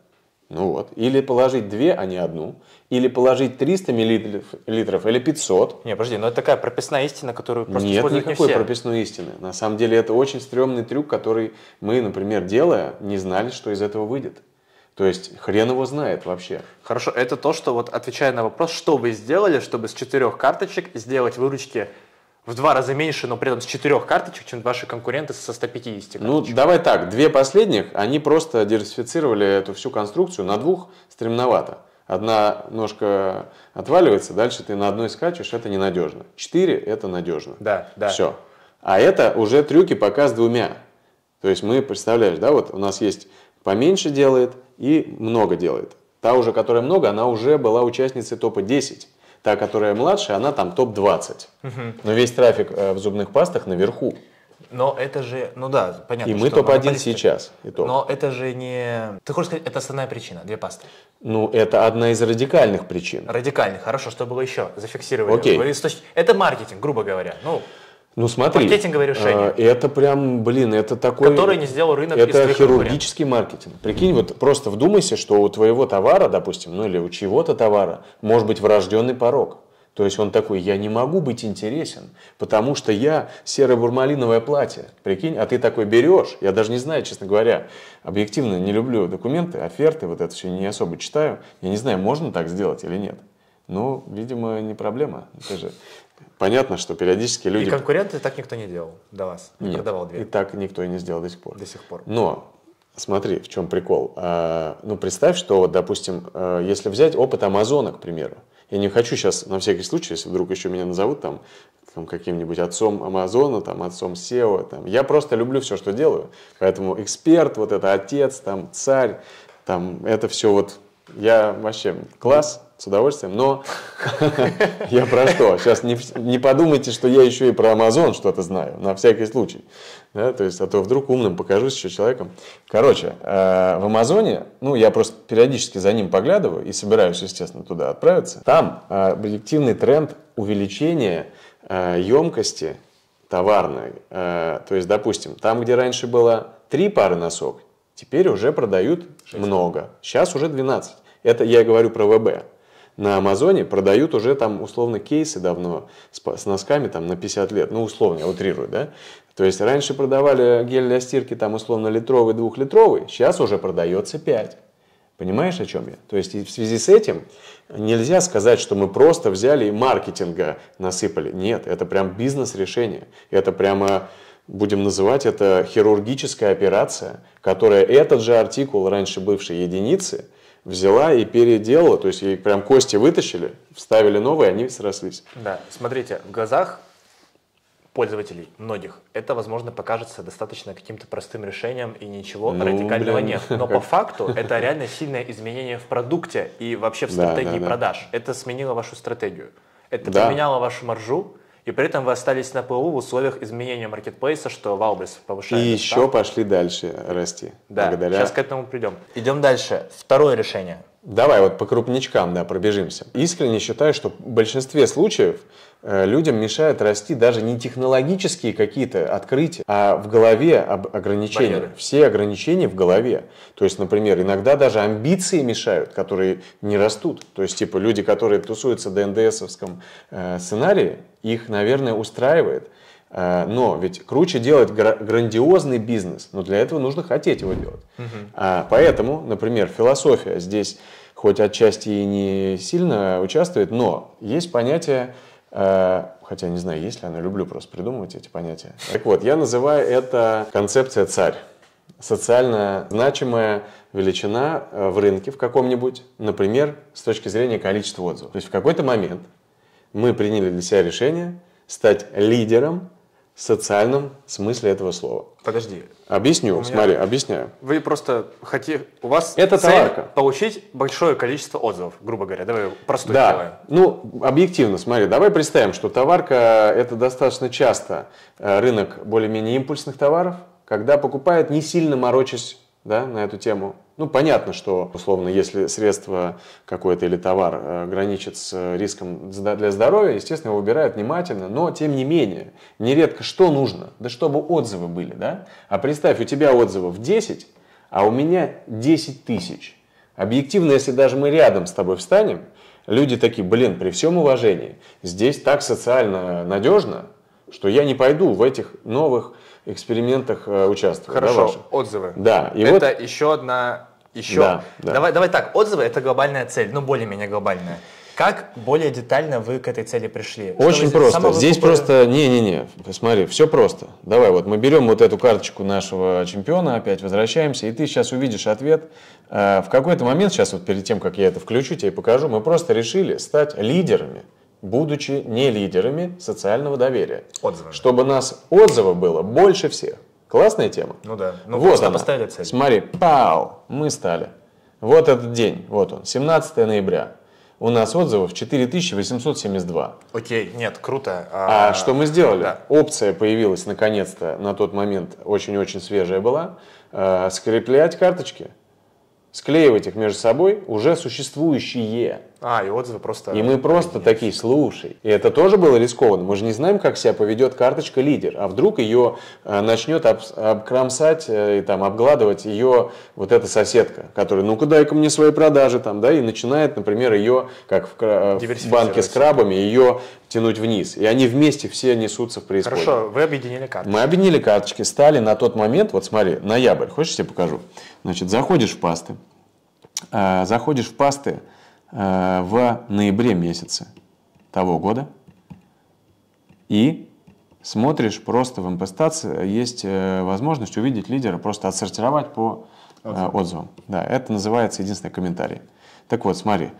Ну вот. Или положить две, а не одну. Или положить триста миллилитров или пятьсот. Не, подожди, но это такая прописная истина, которую просто Нет используют никакой не все. прописной истины. На самом деле это очень стрёмный трюк, который мы, например, делая, не знали, что из этого выйдет. То есть хрен его знает вообще. Хорошо, это то, что вот отвечая на вопрос, что вы сделали, чтобы с четырех карточек сделать выручки в два раза меньше, но при этом с четырех карточек, чем ваши конкуренты со ста пятидесяти карточек. Ну, давай так, две последних, они просто диверсифицировали эту всю конструкцию, на двух стремновато. Одна ножка отваливается, дальше ты на одной скачешь, это ненадежно. Четыре – это надежно. Да, да. Все. А это уже трюки пока с двумя. То есть мы, представляешь, да, вот у нас есть поменьше делает и много делает. Та уже, которая много, она уже была участницей топа десять. Та, которая младше, она там топ двадцать. Угу. Но весь трафик в зубных пастах наверху. Но это же, ну да, понятно. И мы топ один сейчас. И топ. Но это же не... Ты хочешь сказать, это основная причина, две пасты? Ну, это одна из радикальных причин. Радикальных, хорошо, что было еще? Зафиксировали. Окей. Это маркетинг, грубо говоря. Ну, ну смотри, маркетинговое решение. Это прям, блин, это такой... Который не сделал рынок из Это твоих хирургический маркетинг. Прикинь, вот просто вдумайся, что у твоего товара, допустим, ну или у чьего-то товара, может быть врожденный порог. То есть он такой, я не могу быть интересен, потому что я серо-бурмалиновое платье. Прикинь, а ты такой берешь, я даже не знаю, честно говоря, объективно не люблю документы, оферты, вот это все не особо читаю. Я не знаю, можно так сделать или нет. Ну, видимо, не проблема. Это же понятно, что периодически люди... И конкуренты так никто не делал до вас? Не Нет, продавал дверь? И так никто и не сделал до сих пор. До сих пор. Но... Смотри, в чем прикол. А, ну, представь, что, вот, допустим, а, если взять опыт Амазона, к примеру. Я не хочу сейчас, на всякий случай, если вдруг еще меня назовут там, там каким-нибудь отцом Амазона, там, отцом сео. Там. Я просто люблю все, что делаю. Поэтому эксперт, вот это отец, там, царь, там, это все вот... Я вообще класс, с удовольствием, но я про что? Сейчас не, не подумайте, что я еще и про Amazon что-то знаю, на всякий случай. Да, то есть, а то вдруг умным покажусь еще человеком. Короче, э, в Амазоне, ну, я просто периодически за ним поглядываю и собираюсь, естественно, туда отправиться. Там э, объективный тренд увеличения э, емкости товарной. Э, то есть, допустим, там, где раньше было три пары носок, теперь уже продают шесть. Много. Сейчас уже двенадцать. Это я говорю про ВБ. На Амазоне продают уже там условно кейсы давно с, с носками там на пятьдесят лет. Ну, условно, я утрирую, да? То есть раньше продавали гель для стирки там условно литровый, двухлитровый. Сейчас уже продается пять. Понимаешь, о чем я? То есть в связи с этим нельзя сказать, что мы просто взяли и маркетинга насыпали. Нет, это прям бизнес-решение. Это прямо... Будем называть это хирургическая операция, которая этот же артикул, раньше бывшей единицы, взяла и переделала. То есть ей прям кости вытащили, вставили новые, они срослись. Да, смотрите, в глазах пользователей, многих, это, возможно, покажется достаточно каким-то простым решением и ничего ну, радикального блин. Нет. Но по факту это реально сильное изменение в продукте и вообще в стратегии да, да, продаж. Да. Это сменило вашу стратегию. Это да. поменяло вашу маржу. И при этом вы остались на ПУ в условиях изменения маркетплейса, что Валберес повышает. И еще пошли дальше расти. Да, благодаря... сейчас к этому придем. Идем дальше. Второе решение. Давай вот по крупничкам, да, пробежимся. Искренне считаю, что в большинстве случаев э, людям мешает расти даже не технологические какие-то открытия, а в голове об ограничения. Барьеры. Все ограничения в голове. То есть, например, иногда даже амбиции мешают, которые не растут. То есть, типа, люди, которые тусуются в ди эн ди эс-овском э, сценарии, их, наверное, устраивает. Э, но ведь круче делать гра- грандиозный бизнес, но для этого нужно хотеть его делать. Угу. А, поэтому, например, философия здесь хоть отчасти и не сильно участвует, но есть понятие, э, хотя не знаю, есть ли оно, люблю просто придумывать эти понятия. Так вот, я называю это концепция царь. Социально значимая величина в рынке в каком-нибудь, например, с точки зрения количества отзывов. То есть в какой-то момент мы приняли для себя решение стать лидером в социальном смысле этого слова. Подожди. Объясню, меня... смотри, объясняю. Вы просто хотите, у вас это цель товарка. Получить большое количество отзывов, грубо говоря. Давай простую да. сделаем. Ну, объективно, смотри, давай представим, что товарка – это достаточно часто рынок более-менее импульсных товаров, когда покупают, не сильно морочась, да, на эту тему. Ну, понятно, что, условно, если средство какое-то или товар э, граничит с риском для здоровья, естественно, его выбирают внимательно, но, тем не менее, нередко что нужно? Да чтобы отзывы были, да? А представь, у тебя отзывов десять, а у меня десять тысяч. Объективно, если даже мы рядом с тобой встанем, люди такие, блин, при всем уважении, здесь так социально надежно, что я не пойду в этих новых экспериментах э, участвовать. Хорошо, да, отзывы. Да. И это вот... еще одна... Еще. Да, да. Давай, давай так, отзывы – это глобальная цель, ну более-менее глобальная. Как более детально вы к этой цели пришли? Очень что просто. Здесь просто, не-не-не, посмотри, все просто. Давай, вот мы берем вот эту карточку нашего чемпиона, опять возвращаемся, и ты сейчас увидишь ответ. В какой-то момент, сейчас вот перед тем, как я это включу, тебе покажу, мы просто решили стать лидерами, будучи не лидерами социального доверия. Отзывами. Чтобы нас отзывов было больше всех. Классная тема? Ну да. Ну вот просто она. Поставили цель. Смотри, пау, мы стали. Вот этот день, вот он, семнадцатое ноября. У нас отзывов четыре тысячи восемьсот семьдесят два. Окей, нет, круто. А, а что мы сделали? Да. Опция появилась наконец-то, на тот момент очень-очень свежая была. Э, скреплять карточки, склеивать их между собой, уже существующие. А, и отзывы просто... И мы просто такие, слушай. И это тоже было рискованно. Мы же не знаем, как себя поведет карточка лидер. А вдруг ее э, начнет об, обкромсать э, и там, обгладывать ее вот эта соседка, которая, ну-ка дай-ка мне свои продажи, там, да, и начинает, например, ее, как в, э, в банке с крабами, ее тянуть вниз. И они вместе все несутся в преисподнюю. Хорошо, вы объединили карточки. Мы объединили карточки, стали на тот момент, вот смотри, ноябрь, хочешь, я тебе покажу? Значит, заходишь в пасты, э, заходишь в пасты, в ноябре месяце того года и смотришь просто в эм пэ статс, есть возможность увидеть лидера, просто отсортировать по отзывам. отзывам. Да, это называется единственный комментарий. Так вот, смотри,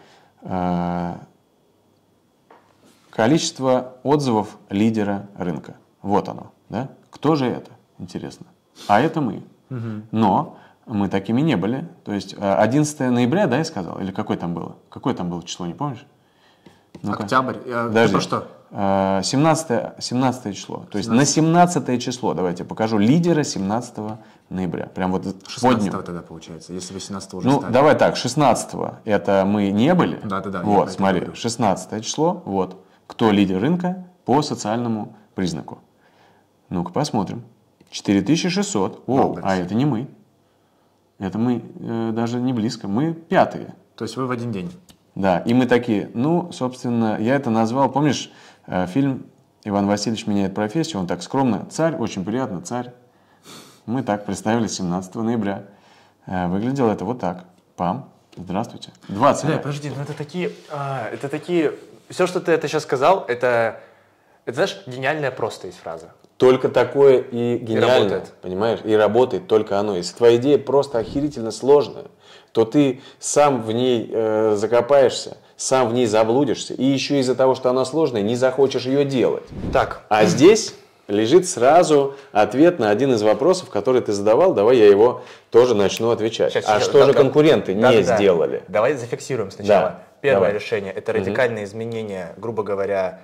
количество отзывов лидера рынка. Вот оно. Да? Кто же это? Интересно. А это мы. Угу. Но мы такими не были. То есть одиннадцатое ноября, да, я сказал? Или какое там было? Какое там было число, не помнишь? Ну-ка. Октябрь. Подожди. Про что? семнадцатое, семнадцатое число. То есть семнадцатое. На семнадцатое число, давайте покажу, лидера семнадцатого ноября. Прям вот шестнадцатого тогда получается, если восемнадцатого уже Ну, стали. давай так, шестнадцатого это мы не были. Да, да, да. Вот, смотри, шестнадцатое число, вот. Кто лидер рынка по социальному признаку. Ну-ка посмотрим. четыре тысячи шестьсот. О, а это не мы. Это мы э, даже не близко. Мы пятые. То есть вы в один день. Да, и мы такие, ну, собственно, я это назвал, помнишь, э, фильм «Иван Васильевич меняет профессию», он так скромно, царь, очень приятно, царь. Мы так представили семнадцатого ноября. Э, выглядело это вот так. Пам, здравствуйте. Два царя. Да, подожди, ну это такие, а, это такие, все, что ты это сейчас сказал, это, это, знаешь, гениальная просто есть фраза. Только такое и гениально, и работает. Понимаешь? И работает только оно. Если твоя идея просто охерительно сложная, то ты сам в ней э, закопаешься, сам в ней заблудишься, и еще из-за того, что она сложная, не захочешь ее делать. Так. А здесь лежит сразу ответ на один из вопросов, который ты задавал. Давай я его тоже начну отвечать. Сейчас, а сейчас, что да, же да, конкуренты да, не да, сделали? Давай зафиксируем сначала. Да, Первое давай. решение – это радикальные угу. изменения, грубо говоря,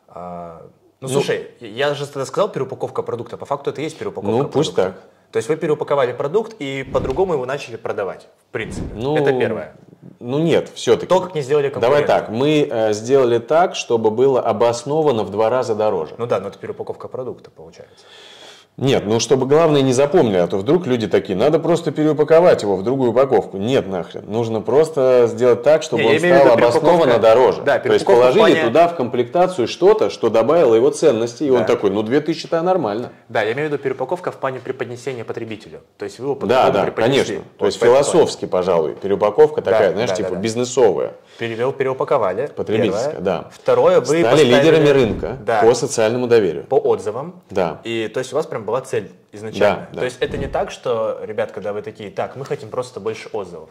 э, Ну, ну, слушай, я же тогда сказал переупаковка продукта, по факту это и есть переупаковка ну, продукта. Ну, пусть так. То есть вы переупаковали продукт и по-другому его начали продавать, в принципе. Ну, это первое. Ну, нет, все-таки. То, как не сделали конкуренты. Давай так, мы э, сделали так, чтобы было обосновано в два раза дороже. Ну да, но это переупаковка продукта получается. Нет, ну чтобы главное не запомнили, а то вдруг люди такие, надо просто переупаковать его в другую упаковку. Нет, нахрен. Нужно просто сделать так, чтобы не, он стал обоснованно дороже. Да, то есть положили плане... туда в комплектацию что-то, что добавило его ценности, и да. он такой, ну две тысячи-то нормально. Да, я имею в виду переупаковка в плане преподнесения потребителю. То есть вы его Да, да, конечно. То есть философски, пожалуй, переупаковка такая, да, знаешь, да, типа да, да. бизнесовая. Перевел, переупаковали. Потребительская, да. Второе, вы стали поставили... лидерами рынка да. по социальному доверию. По отзывам. Да. И то есть у вас прям была цель изначально. Да, то да. есть это не так, что, ребят, когда вы такие, так, мы хотим просто больше отзывов.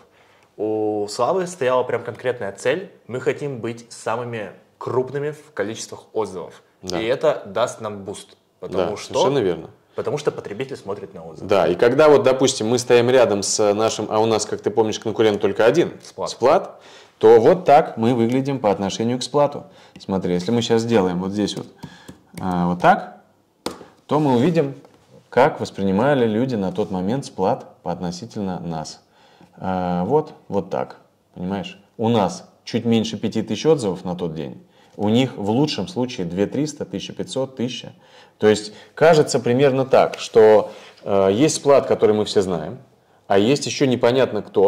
У Славы стояла прям конкретная цель, мы хотим быть самыми крупными в количествах отзывов. Да. И это даст нам буст. Потому да, что, совершенно верно. Потому что потребитель смотрит на отзывы. Да, и когда вот, допустим, мы стоим рядом с нашим, а у нас, как ты помнишь, конкурент только один, Сплат. Сплат, то вот так мы выглядим по отношению к Сплату. Смотри, если мы сейчас сделаем вот здесь вот, а, вот так, то мы увидим, как воспринимали люди на тот момент Сплат по относительно нас. А, вот, вот так, понимаешь? У нас чуть меньше пяти тысяч отзывов на тот день. У них в лучшем случае две тысячи триста, тысяча пятьсот, тысяча. То есть кажется примерно так, что э, есть Сплат, который мы все знаем, а есть еще непонятно кто,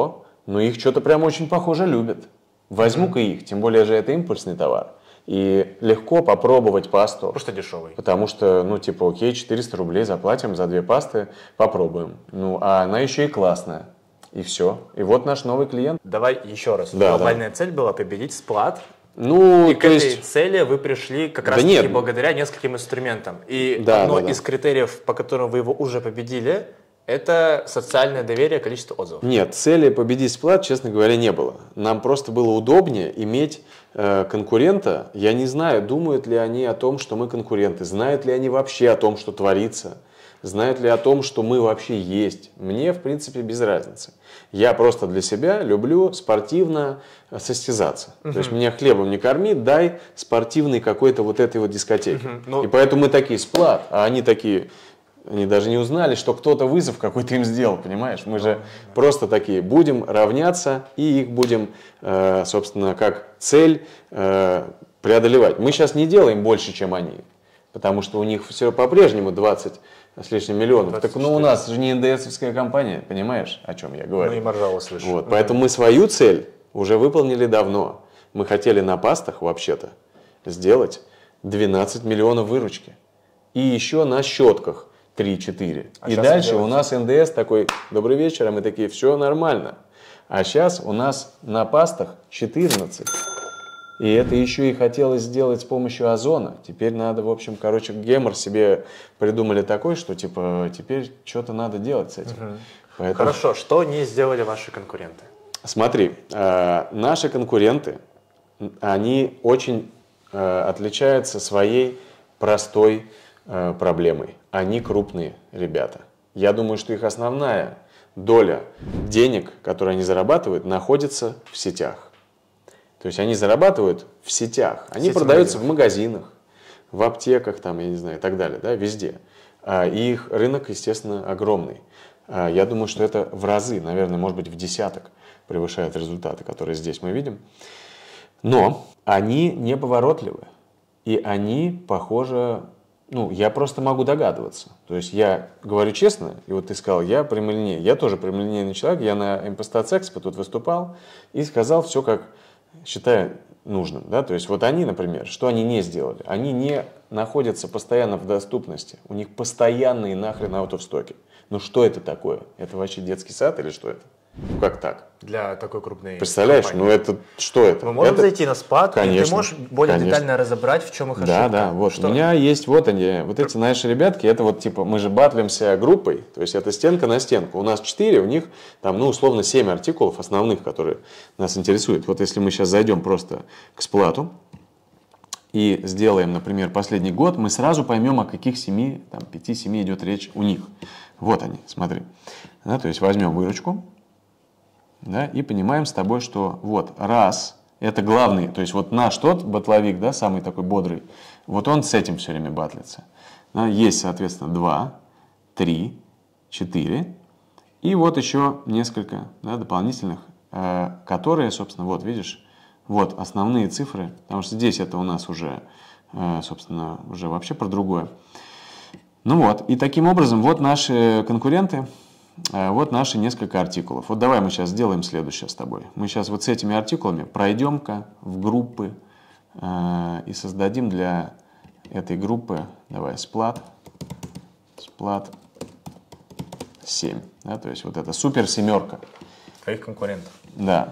но их что-то прям очень похоже любят. Возьму-ка их, тем более же это импульсный товар. И легко попробовать пасту. Просто дешевый. Потому что, ну, типа, окей, четыреста рублей заплатим за две пасты, попробуем. Ну, а она еще и классная. И все. И вот наш новый клиент. Давай еще раз. Да, Глобальная да. цель была победить Splatt. Ну, и то к этой есть... цели вы пришли как раз Да таки нет. благодаря нескольким инструментам. И Да, одно да, да. из критериев, по которым вы его уже победили, это социальное доверие, количество отзывов. Нет, цели победить Splatt, честно говоря, не было. Нам просто было удобнее иметь э, конкурента. Я не знаю, думают ли они о том, что мы конкуренты, знают ли они вообще о том, что творится, знают ли о том, что мы вообще есть. Мне, в принципе, без разницы. Я просто для себя люблю спортивно состязаться. Uh-huh. То есть меня хлебом не корми, дай спортивной какой-то вот этой вот дискотеки. Uh-huh. Но... И поэтому мы такие Splatt, а они такие... Они даже не узнали, что кто-то вызов какой-то им сделал, понимаешь? Мы же просто такие, будем равняться и их будем, э, собственно, как цель э, преодолевать. Мы сейчас не делаем больше, чем они, потому что у них все по-прежнему двадцать с лишним миллионов. двадцать четыре. Так, ну, у нас же не эн дэ эсовская компания, понимаешь, о чем я говорю? Ну и маржа у вас выше. Вот, поэтому мы свою цель уже выполнили давно. Мы хотели на пастах, вообще-то, сделать двенадцать миллионов выручки. И еще на щетках три-четыре. А и дальше делаете? У нас эн дэ эс такой, добрый вечер, а мы такие, все нормально. А сейчас у нас на пастах четырнадцать. И это еще и хотелось сделать с помощью Озона. Теперь надо, в общем, короче, гемор себе придумали такой, что типа теперь что-то надо делать с этим. Угу. Поэтому... Хорошо, что не сделали ваши конкуренты? Смотри, э, наши конкуренты, они очень э, отличаются своей простой э, проблемой. Они крупные ребята. Я думаю, что их основная доля денег, которые они зарабатывают, находится в сетях. То есть они зарабатывают в сетях. Они Сети продаются магазинов. В магазинах, в аптеках, там, я не знаю, и так далее, да, везде. И их рынок, естественно, огромный. Я думаю, что это в разы, наверное, может быть, в десяток превышает результаты, которые здесь мы видим. Но они неповоротливы. И они, похоже... Ну, я просто могу догадываться. То есть я говорю честно, и вот ты сказал, я прямолинейный. Я тоже прямолинейный человек, я на Impostats Expo тут выступал и сказал все, как считаю нужным. Да? То есть вот они, например, что они не сделали? Они не находятся постоянно в доступности. У них постоянные нахрен out of стоки. Ну что это такое? Это вообще детский сад или что это? Ну как так? Для такой крупной Представляешь, компании. ну это что это? Мы можем это... зайти на Splatt, конечно, и ты можешь более конечно. детально разобрать, в чем их ошибка. Да, да, вот что? У меня есть вот они, вот эти наши ребятки, это вот типа мы же батлимся группой, то есть это стенка на стенку. У нас четыре, у них там, ну условно семь артикулов основных, которые нас интересуют. Вот если мы сейчас зайдем просто к Splatt и сделаем, например, последний год, мы сразу поймем, о каких семи, там пяти-семи идет речь у них. Вот они, смотри. Да, то есть возьмем выручку. Да, и понимаем с тобой, что вот раз, это главный, то есть вот наш тот батловик, да, самый такой бодрый, вот он с этим все время батлится. Да, есть, соответственно, два, три, четыре, и вот еще несколько, да, дополнительных, э, которые, собственно, вот видишь, вот основные цифры, потому что здесь это у нас уже, э, собственно, уже вообще про другое. Ну вот, и таким образом вот наши конкуренты. Вот наши несколько артикулов. Вот давай мы сейчас сделаем следующее с тобой. Мы сейчас вот с этими артикулами пройдем-ка в группы э, и создадим для этой группы, давай, Splatt, Splatt семь. Да, то есть вот это супер семерка. Твоих конкурентов. Да.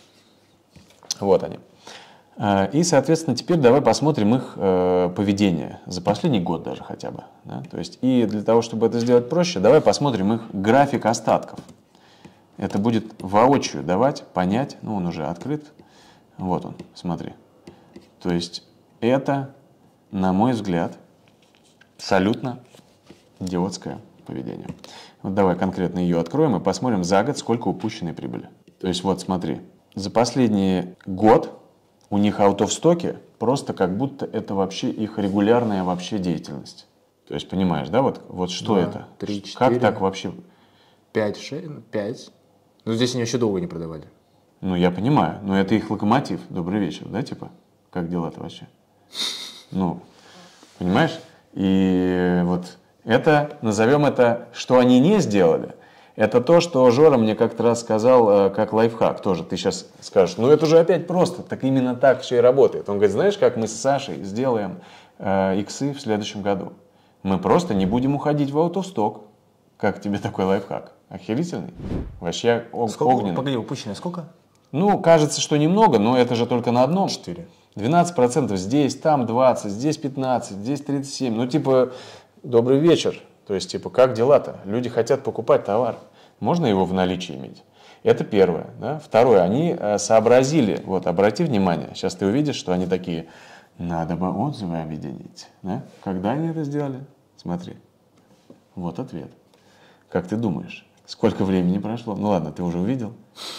Вот они. И, соответственно, теперь давай посмотрим их э, поведение за последний год даже хотя бы. Да? То есть, и для того, чтобы это сделать проще, давай посмотрим их график остатков. Это будет воочию давать понять, ну он уже открыт, вот он, смотри. То есть это, на мой взгляд, абсолютно идиотское поведение. Вот давай конкретно ее откроем и посмотрим за год, сколько упущенной прибыли. То есть вот смотри, за последний год у них out of стоки просто как будто это вообще их регулярная вообще деятельность. То есть понимаешь, да, вот, вот что два, это? три, четыре, как так вообще? пять, шесть, пять. Ну здесь они еще долго не продавали. Ну я понимаю, но это их локомотив. Добрый вечер, да, типа? Как дела-то вообще? Ну, понимаешь? И вот это, назовем это, что они не сделали, Это то, что Жора мне как-то раз сказал, как лайфхак тоже. Ты сейчас скажешь, ну это же опять просто. Так именно так все и работает. Он говорит, знаешь, как мы с Сашей сделаем э, иксы в следующем году? Мы просто не будем уходить в аутосток. Как тебе такой лайфхак? Охерительный? Вообще сколько, огненный. Погоди, упущенное сколько? Ну, кажется, что немного, но это же только на одном. четыре. двенадцать процентов здесь, там двадцать, здесь пятнадцать, здесь тридцать семь. Ну, типа, добрый вечер. То есть, типа, как дела-то? Люди хотят покупать товар. Можно его в наличии иметь? Это первое. Да? Второе, они э, сообразили, вот, обрати внимание, сейчас ты увидишь, что они такие, надо бы отзывы объединить. Да? Когда они это сделали? Смотри. Вот ответ. Как ты думаешь, сколько времени прошло? Ну ладно, ты уже увидел.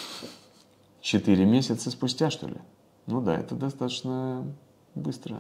Четыре месяца спустя, что ли? Ну да, это достаточно быстро.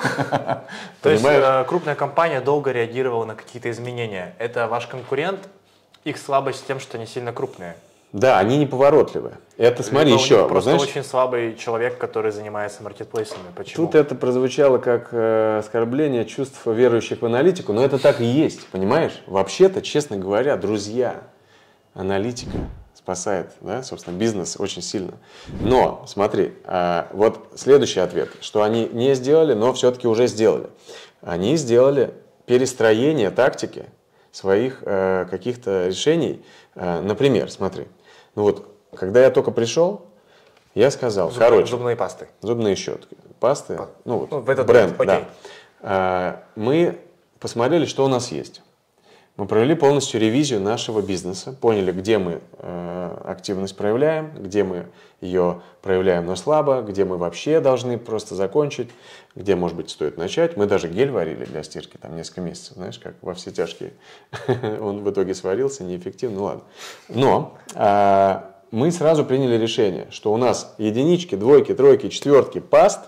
То есть э, крупная компания долго реагировала на какие-то изменения. Это ваш конкурент, их слабость в том, что они сильно крупные. Да, они неповоротливые. Это, смотри, Либо еще. у них просто знаешь, очень слабый человек, который занимается маркетплейсами. Почему? Тут это прозвучало как э, оскорбление чувств верующих в аналитику, но это так и есть, понимаешь? Вообще-то, честно говоря, друзья, аналитика спасает, да, собственно, бизнес очень сильно. Но, смотри, э, вот следующий ответ, что они не сделали, но все-таки уже сделали. Они сделали перестроение тактики своих э, каких-то решений. Э, например, смотри, ну вот, когда я только пришел, я сказал, Зуб, короче, зубные пасты. Зубные щетки, пасты, Па- ну вот, ну, в этот бренд, бренд, да. Мы посмотрели, что у нас есть. Мы провели полностью ревизию нашего бизнеса, поняли, где мы э, активность проявляем, где мы ее проявляем, но слабо, где мы вообще должны просто закончить, где, может быть, стоит начать. Мы даже гель варили для стирки там несколько месяцев, знаешь, как во все тяжкие. Он в итоге сварился, неэффективно, ну ладно. Но э, мы сразу приняли решение, что у нас единички, двойки, тройки, четвертки, паст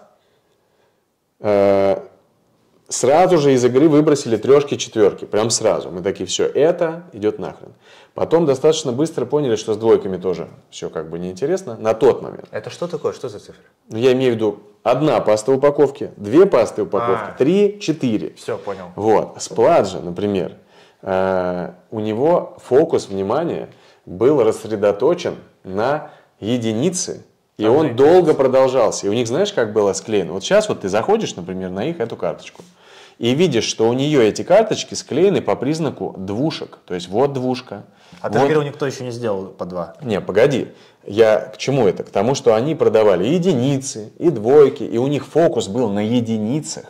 э, сразу же из игры выбросили трешки, четверки. Прям сразу. Мы такие, все, это идет нахрен. Потом достаточно быстро поняли, что с двойками тоже все как бы неинтересно. На тот момент. Это что такое? Что за цифры? Ну, я имею в виду одна паста в упаковке, две пасты в упаковке, А. три, четыре. Все, понял. Вот. Сплат же, например, э, у него фокус внимания был рассредоточен на единицы. И А, он да, долго продолжался. И у них, знаешь, как было склеено? Вот сейчас вот ты заходишь, например, на их эту карточку. И видишь, что у нее эти карточки склеены по признаку двушек. То есть вот двушка. А вот... ты говорил, никто еще не сделал по два. Не, погоди. Я к чему это? К тому, что они продавали единицы и двойки. И у них фокус был на единицах.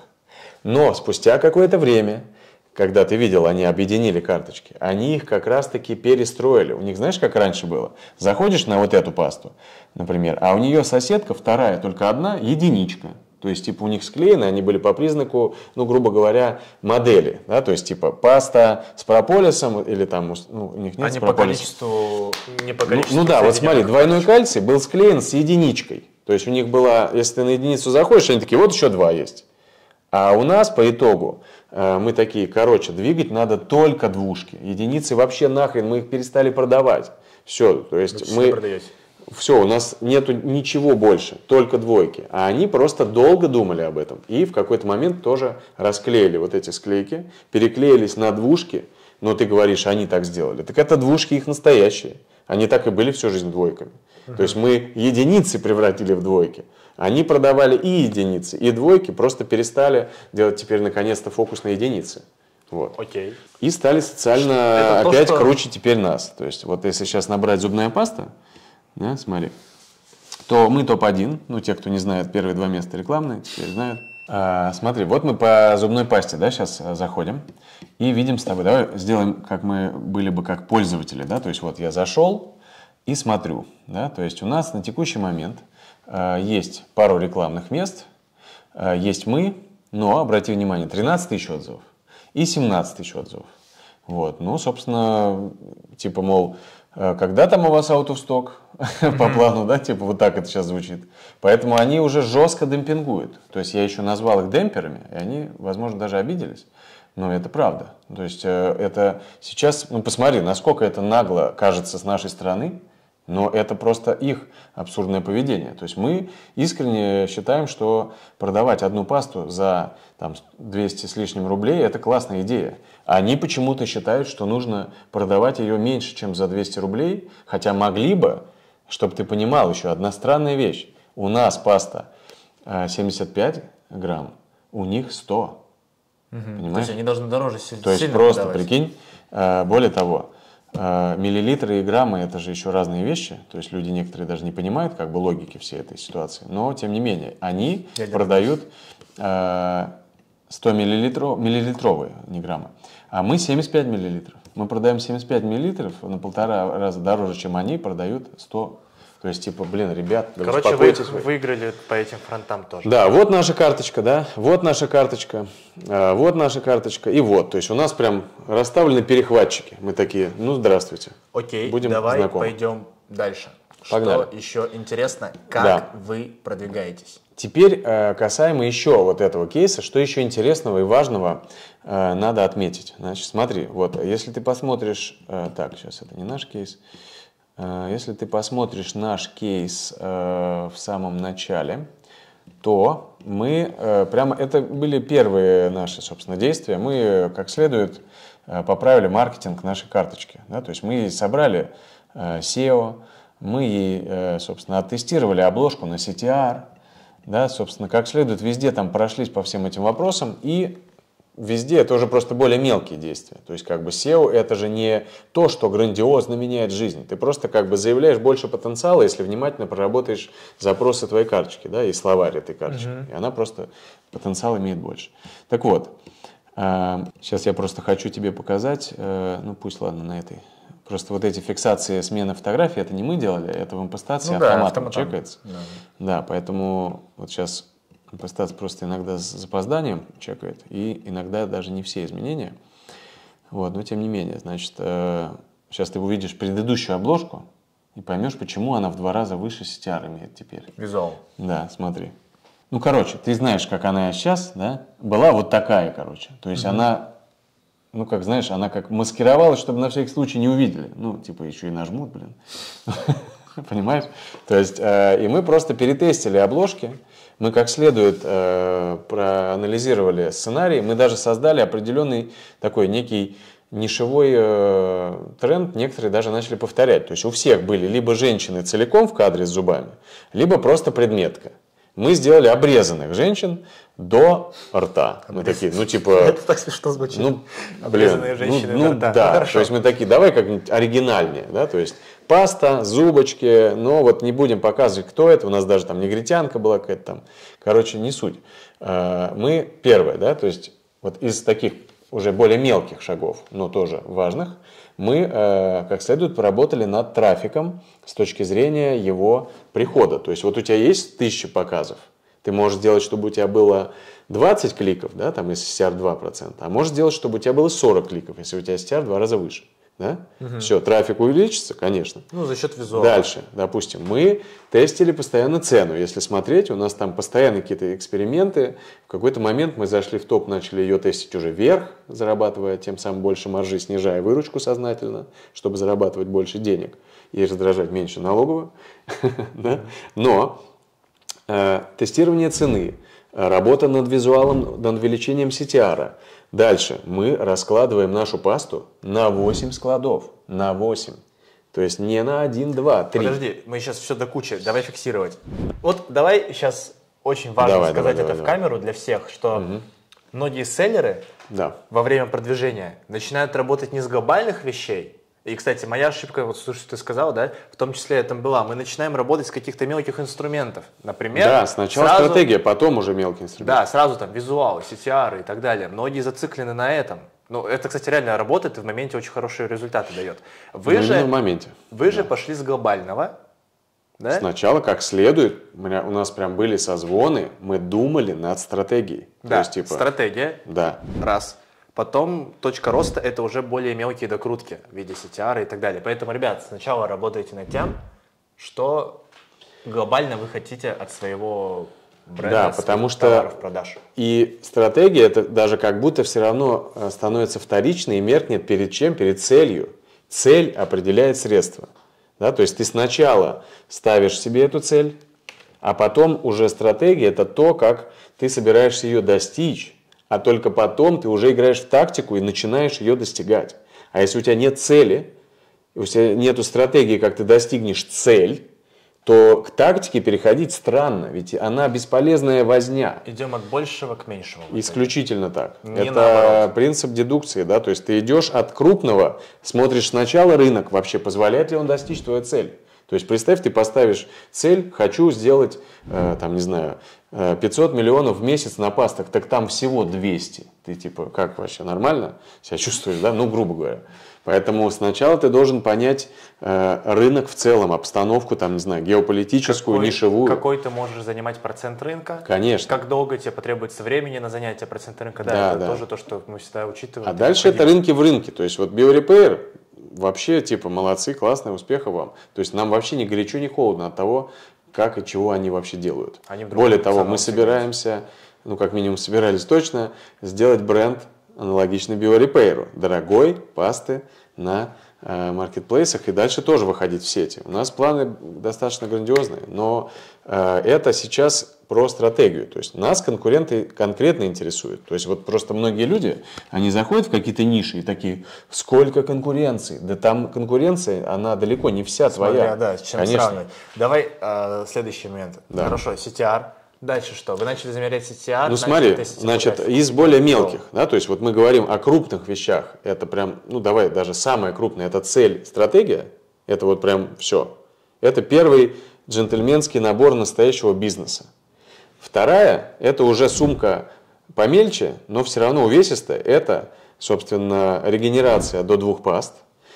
Но спустя какое-то время, когда ты видел, они объединили карточки, они их как раз-таки перестроили. У них, знаешь, как раньше было? Заходишь на вот эту пасту, например, а у нее соседка вторая, только одна, единичка. То есть, типа, у них склеены, они были по признаку, ну, грубо говоря, модели. Да? То есть, типа, паста с прополисом или там, ну, у них нет А с не по прополисом. количеству, не по Ну, количеству. ну да, вот смотри, соединенных двойной карточек. кальций был склеен с единичкой. То есть, у них была, если ты на единицу заходишь, они такие, вот еще два есть. А у нас по итогу э, мы такие, короче, двигать надо только двушки. Единицы вообще нахрен, мы их перестали продавать. Все, то есть Вы мы... что продаете? Все, у нас нету ничего больше, только двойки. А они просто долго думали об этом. И в какой-то момент тоже расклеили вот эти склейки, переклеились на двушки. Но ты говоришь, они так сделали. Так это двушки их настоящие. Они так и были всю жизнь двойками. Uh-huh. То есть мы единицы превратили в двойки. Они продавали и единицы, и двойки, просто перестали делать теперь наконец-то фокус на единицы. Вот. Окей. И стали социально Это опять то, что... круче теперь нас. То есть вот если сейчас набрать зубная паста, да, смотри, то мы топ один, ну те, кто не знает, первые два места рекламные, теперь знают. А, смотри, вот мы по зубной пасте, да, сейчас заходим и видим с тобой, давай сделаем, как мы были бы как пользователи, да, то есть вот я зашел и смотрю, да, то есть у нас на текущий момент а, есть пару рекламных мест, а, есть мы, но, обрати внимание, тринадцать тысяч отзывов и семнадцать тысяч отзывов. Вот, ну, собственно, типа, мол, когда там у вас out of stock по плану, да, типа вот так это сейчас звучит. Поэтому они уже жестко демпингуют. То есть я еще назвал их демпперами, и они, возможно, даже обиделись. Но это правда. То есть это сейчас, ну посмотри, насколько это нагло кажется с нашей стороны, Но это просто их абсурдное поведение. То есть мы искренне считаем, что продавать одну пасту за там, двести с лишним рублей – это классная идея. А они почему-то считают, что нужно продавать ее меньше, чем за двести рублей, хотя могли бы, чтобы ты понимал, еще одна странная вещь. У нас паста семьдесят пять грамм, у них сто. Угу. Понимаешь? То есть они должны дороже сильно То есть просто, продавать. Прикинь, более того, миллилитры и граммы – это же еще разные вещи. То есть люди некоторые даже не понимают как бы логики всей этой ситуации. Но, тем не менее, они Я продают э, сто миллилитров, миллилитровые, не граммы. А мы семьдесят пять миллилитров. Мы продаем семьдесят пять миллилитров на полтора раза дороже, чем они продают сто. То есть, типа, блин, ребят, да короче, вы выиграли по этим фронтам тоже. Да, вот наша карточка, да, вот наша карточка, э, вот наша карточка и вот. То есть у нас прям расставлены перехватчики. Мы такие, ну, здравствуйте. Окей, будем давай знакомы. Пойдем дальше. Погнали. Что еще интересно, как да. вы продвигаетесь? Теперь э, касаемо еще вот этого кейса, что еще интересного и важного э, надо отметить. Значит, смотри, вот, если ты посмотришь, э, так, сейчас это не наш кейс. Если ты посмотришь наш кейс э, в самом начале, то мы э, прямо, это были первые наши, собственно, действия. Мы как следует э, поправили маркетинг нашей карточки. Да? То есть мы собрали э, сео, мы, э, собственно, оттестировали обложку на си ти ар, да? Собственно, как следует везде там прошлись по всем этим вопросам и везде это уже просто более мелкие действия. То есть как бы сео это же не то, что грандиозно меняет жизнь. Ты просто как бы заявляешь больше потенциала, если внимательно проработаешь запросы твоей карточки, да, и словарь этой карточки. Uh-huh. И она просто потенциал имеет больше. Так вот, э, сейчас я просто хочу тебе показать, э, ну пусть ладно на этой. Просто вот эти фиксации смены фотографий, это не мы делали, это в импостации ну, автоматом да, чекается. Да. да, поэтому вот сейчас... Импостация просто иногда с запозданием чекает, и иногда даже не все изменения. Вот, но тем не менее, значит, э, сейчас ты увидишь предыдущую обложку и поймешь, почему она в два раза выше си ти ар имеет теперь. Визуал. Да, смотри. Ну, короче, ты знаешь, как она сейчас, да? Была вот такая, короче. То есть mm-hmm. она, ну, как знаешь, она как маскировалась, чтобы на всякий случай не увидели. Ну, типа еще и нажмут, блин. Понимаешь? То есть, э, и мы просто перетестили обложки. Мы как следует э, проанализировали сценарий, мы даже создали определенный такой некий нишевой э, тренд, некоторые даже начали повторять. То есть у всех были либо женщины целиком в кадре с зубами, либо просто предметка. Мы сделали обрезанных женщин до рта. Мы такие, ну типа... Это так смешно звучит. Ну, обрезанные блин, женщины ну, до рта. Ну, да, ну, то есть мы такие, давай как-нибудь оригинальнее, да, то есть паста, зубочки, но вот не будем показывать, кто это, у нас даже там негритянка была какая-то там, короче, не суть. Мы первое, да, то есть вот из таких уже более мелких шагов, но тоже важных, мы как следует поработали над трафиком с точки зрения его прихода. То есть вот у тебя есть тысяча показов, ты можешь сделать, чтобы у тебя было двадцать кликов, да, там, если си ти ар два процента, а можешь сделать, чтобы у тебя было сорок кликов, если у тебя си ти ар в два раза выше. Да? Угу. Все, трафик увеличится, конечно. Ну, за счет визуала. Дальше, допустим, мы тестили постоянно цену. Если смотреть, у нас там постоянно какие-то эксперименты. В какой-то момент мы зашли в топ, начали ее тестить уже вверх, зарабатывая тем самым больше маржи, снижая выручку сознательно, чтобы зарабатывать больше денег и раздражать меньше налоговую. Но тестирование цены, работа над визуалом, над увеличением си ти ар. Дальше мы раскладываем нашу пасту на восемь складов. На восемь. То есть не на один, два, три. Подожди, мы сейчас все до кучи. Давай фиксировать. Вот давай сейчас очень важно давай, сказать давай, это давай, в камеру для всех, что угу. многие селлеры да. во время продвижения начинают работать не с глобальных вещей. И, кстати, моя ошибка, вот слушай, что ты сказал, да, в том числе это была, мы начинаем работать с каких-то мелких инструментов. Например, да, сначала сразу, стратегия, потом уже мелкие инструменты. Да, сразу там визуал, си ти ар и так далее. Многие зациклены на этом. Ну, это, кстати, реально работает и в моменте очень хорошие результаты дает. Вы ну, же, в моменте. Вы да. же пошли с глобального. Да? Сначала, как следует, у нас прям были созвоны, мы думали над стратегией. Да, То есть, типа, стратегия. Да. Раз. Потом точка роста – это уже более мелкие докрутки в виде си ти ар и так далее. Поэтому, ребят, сначала работайте над тем, что глобально вы хотите от своего бренда, да, потому что товаров, продаж. И стратегия – это даже как будто все равно становится вторичной и меркнет перед чем? Перед целью. Цель определяет средства. Да? То есть ты сначала ставишь себе эту цель, а потом уже стратегия – это то, как ты собираешься ее достичь, а только потом ты уже играешь в тактику и начинаешь ее достигать. А если у тебя нет цели, у тебя нет стратегии, как ты достигнешь цель, то к тактике переходить странно, ведь она бесполезная возня. Идем от большего к меньшему. Исключительно так. Не Это наоборот. принцип дедукции, да, то есть ты идешь от крупного, смотришь сначала рынок, вообще позволяет ли он достичь твою цель. То есть представь, ты поставишь цель, хочу сделать, э, там, не знаю, э, пятьсот миллионов в месяц на пастах, так там всего двести. Ты типа, как вообще, нормально себя чувствуешь, да? Ну, грубо говоря. Поэтому сначала ты должен понять э, рынок в целом, обстановку, там, не знаю, геополитическую, какой, нишевую. Какой ты можешь занимать процент рынка? Конечно. Как долго тебе потребуется времени на занятие процента рынка? Да, Да, это да. тоже то, что мы всегда учитываем. А дальше это рынки в рынке. То есть вот BioRepair вообще типа молодцы, классные, успехов вам. То есть нам вообще ни горячо, ни холодно от того, как и чего они вообще делают. Они Более того, мы собираемся, ну как минимум собирались точно, сделать бренд аналогичный BioRepair. Дорогой пасты на э, маркетплейсах и дальше тоже выходить в сети. У нас планы достаточно грандиозные, но э, это сейчас про стратегию. То есть нас конкуренты конкретно интересуют. То есть вот просто многие люди, они заходят в какие-то ниши и такие, сколько конкуренции? Да там конкуренция, она далеко не вся твоя. Смотря, да, с чем Конечно. сравнивать. Давай э, следующий момент. Да. Хорошо, си ти ар. Дальше что? Вы начали замерять си ти ар? Ну смотри, значит, из более мелких, да, то есть вот мы говорим о крупных вещах, это прям, ну давай, даже самое крупное, это цель, стратегия, это вот прям все. Это первый джентльменский набор настоящего бизнеса. Вторая, это уже сумка помельче, но все равно увесистая, это, собственно, регенерация до двух паст,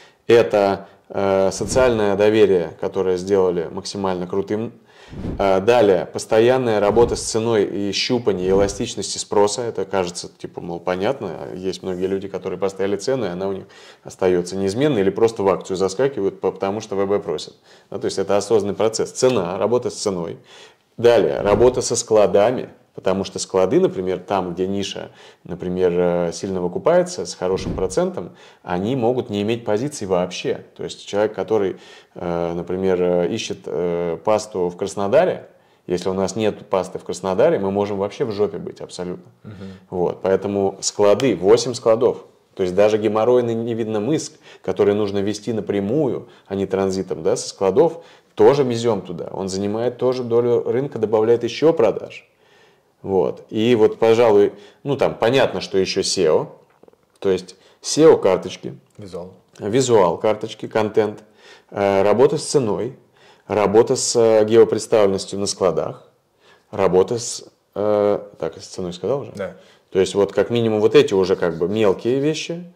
это э, социальное доверие, которое сделали максимально крутым. Далее, постоянная работа с ценой и щупание эластичности спроса. Это кажется, типа, мол, понятно. Есть многие люди, которые поставили цену, и она у них остается неизменной или просто в акцию заскакивают, потому что ВБ просят. Да, то есть это осознанный процесс. Цена, работа с ценой. Далее, работа со складами. Потому что склады, например, там, где ниша, например, сильно выкупается с хорошим процентом, они могут не иметь позиций вообще. То есть человек, который, например, ищет пасту в Краснодаре, если у нас нет пасты в Краснодаре, мы можем вообще в жопе быть абсолютно. Угу. Вот, поэтому склады, восемь складов. То есть даже геморройный невидномыск, который нужно вести напрямую, а не транзитом, да, со складов, тоже везем туда. Он занимает тоже долю рынка, добавляет еще продаж. Вот. И вот, пожалуй, ну там понятно, что еще сео, то есть сео карточки, визуал, визуал карточки, контент, э, работа с ценой, работа с э, геопредставленностью на складах, работа с, э, так, с ценой сказал уже? Да. То есть вот как минимум вот эти уже как бы мелкие вещи.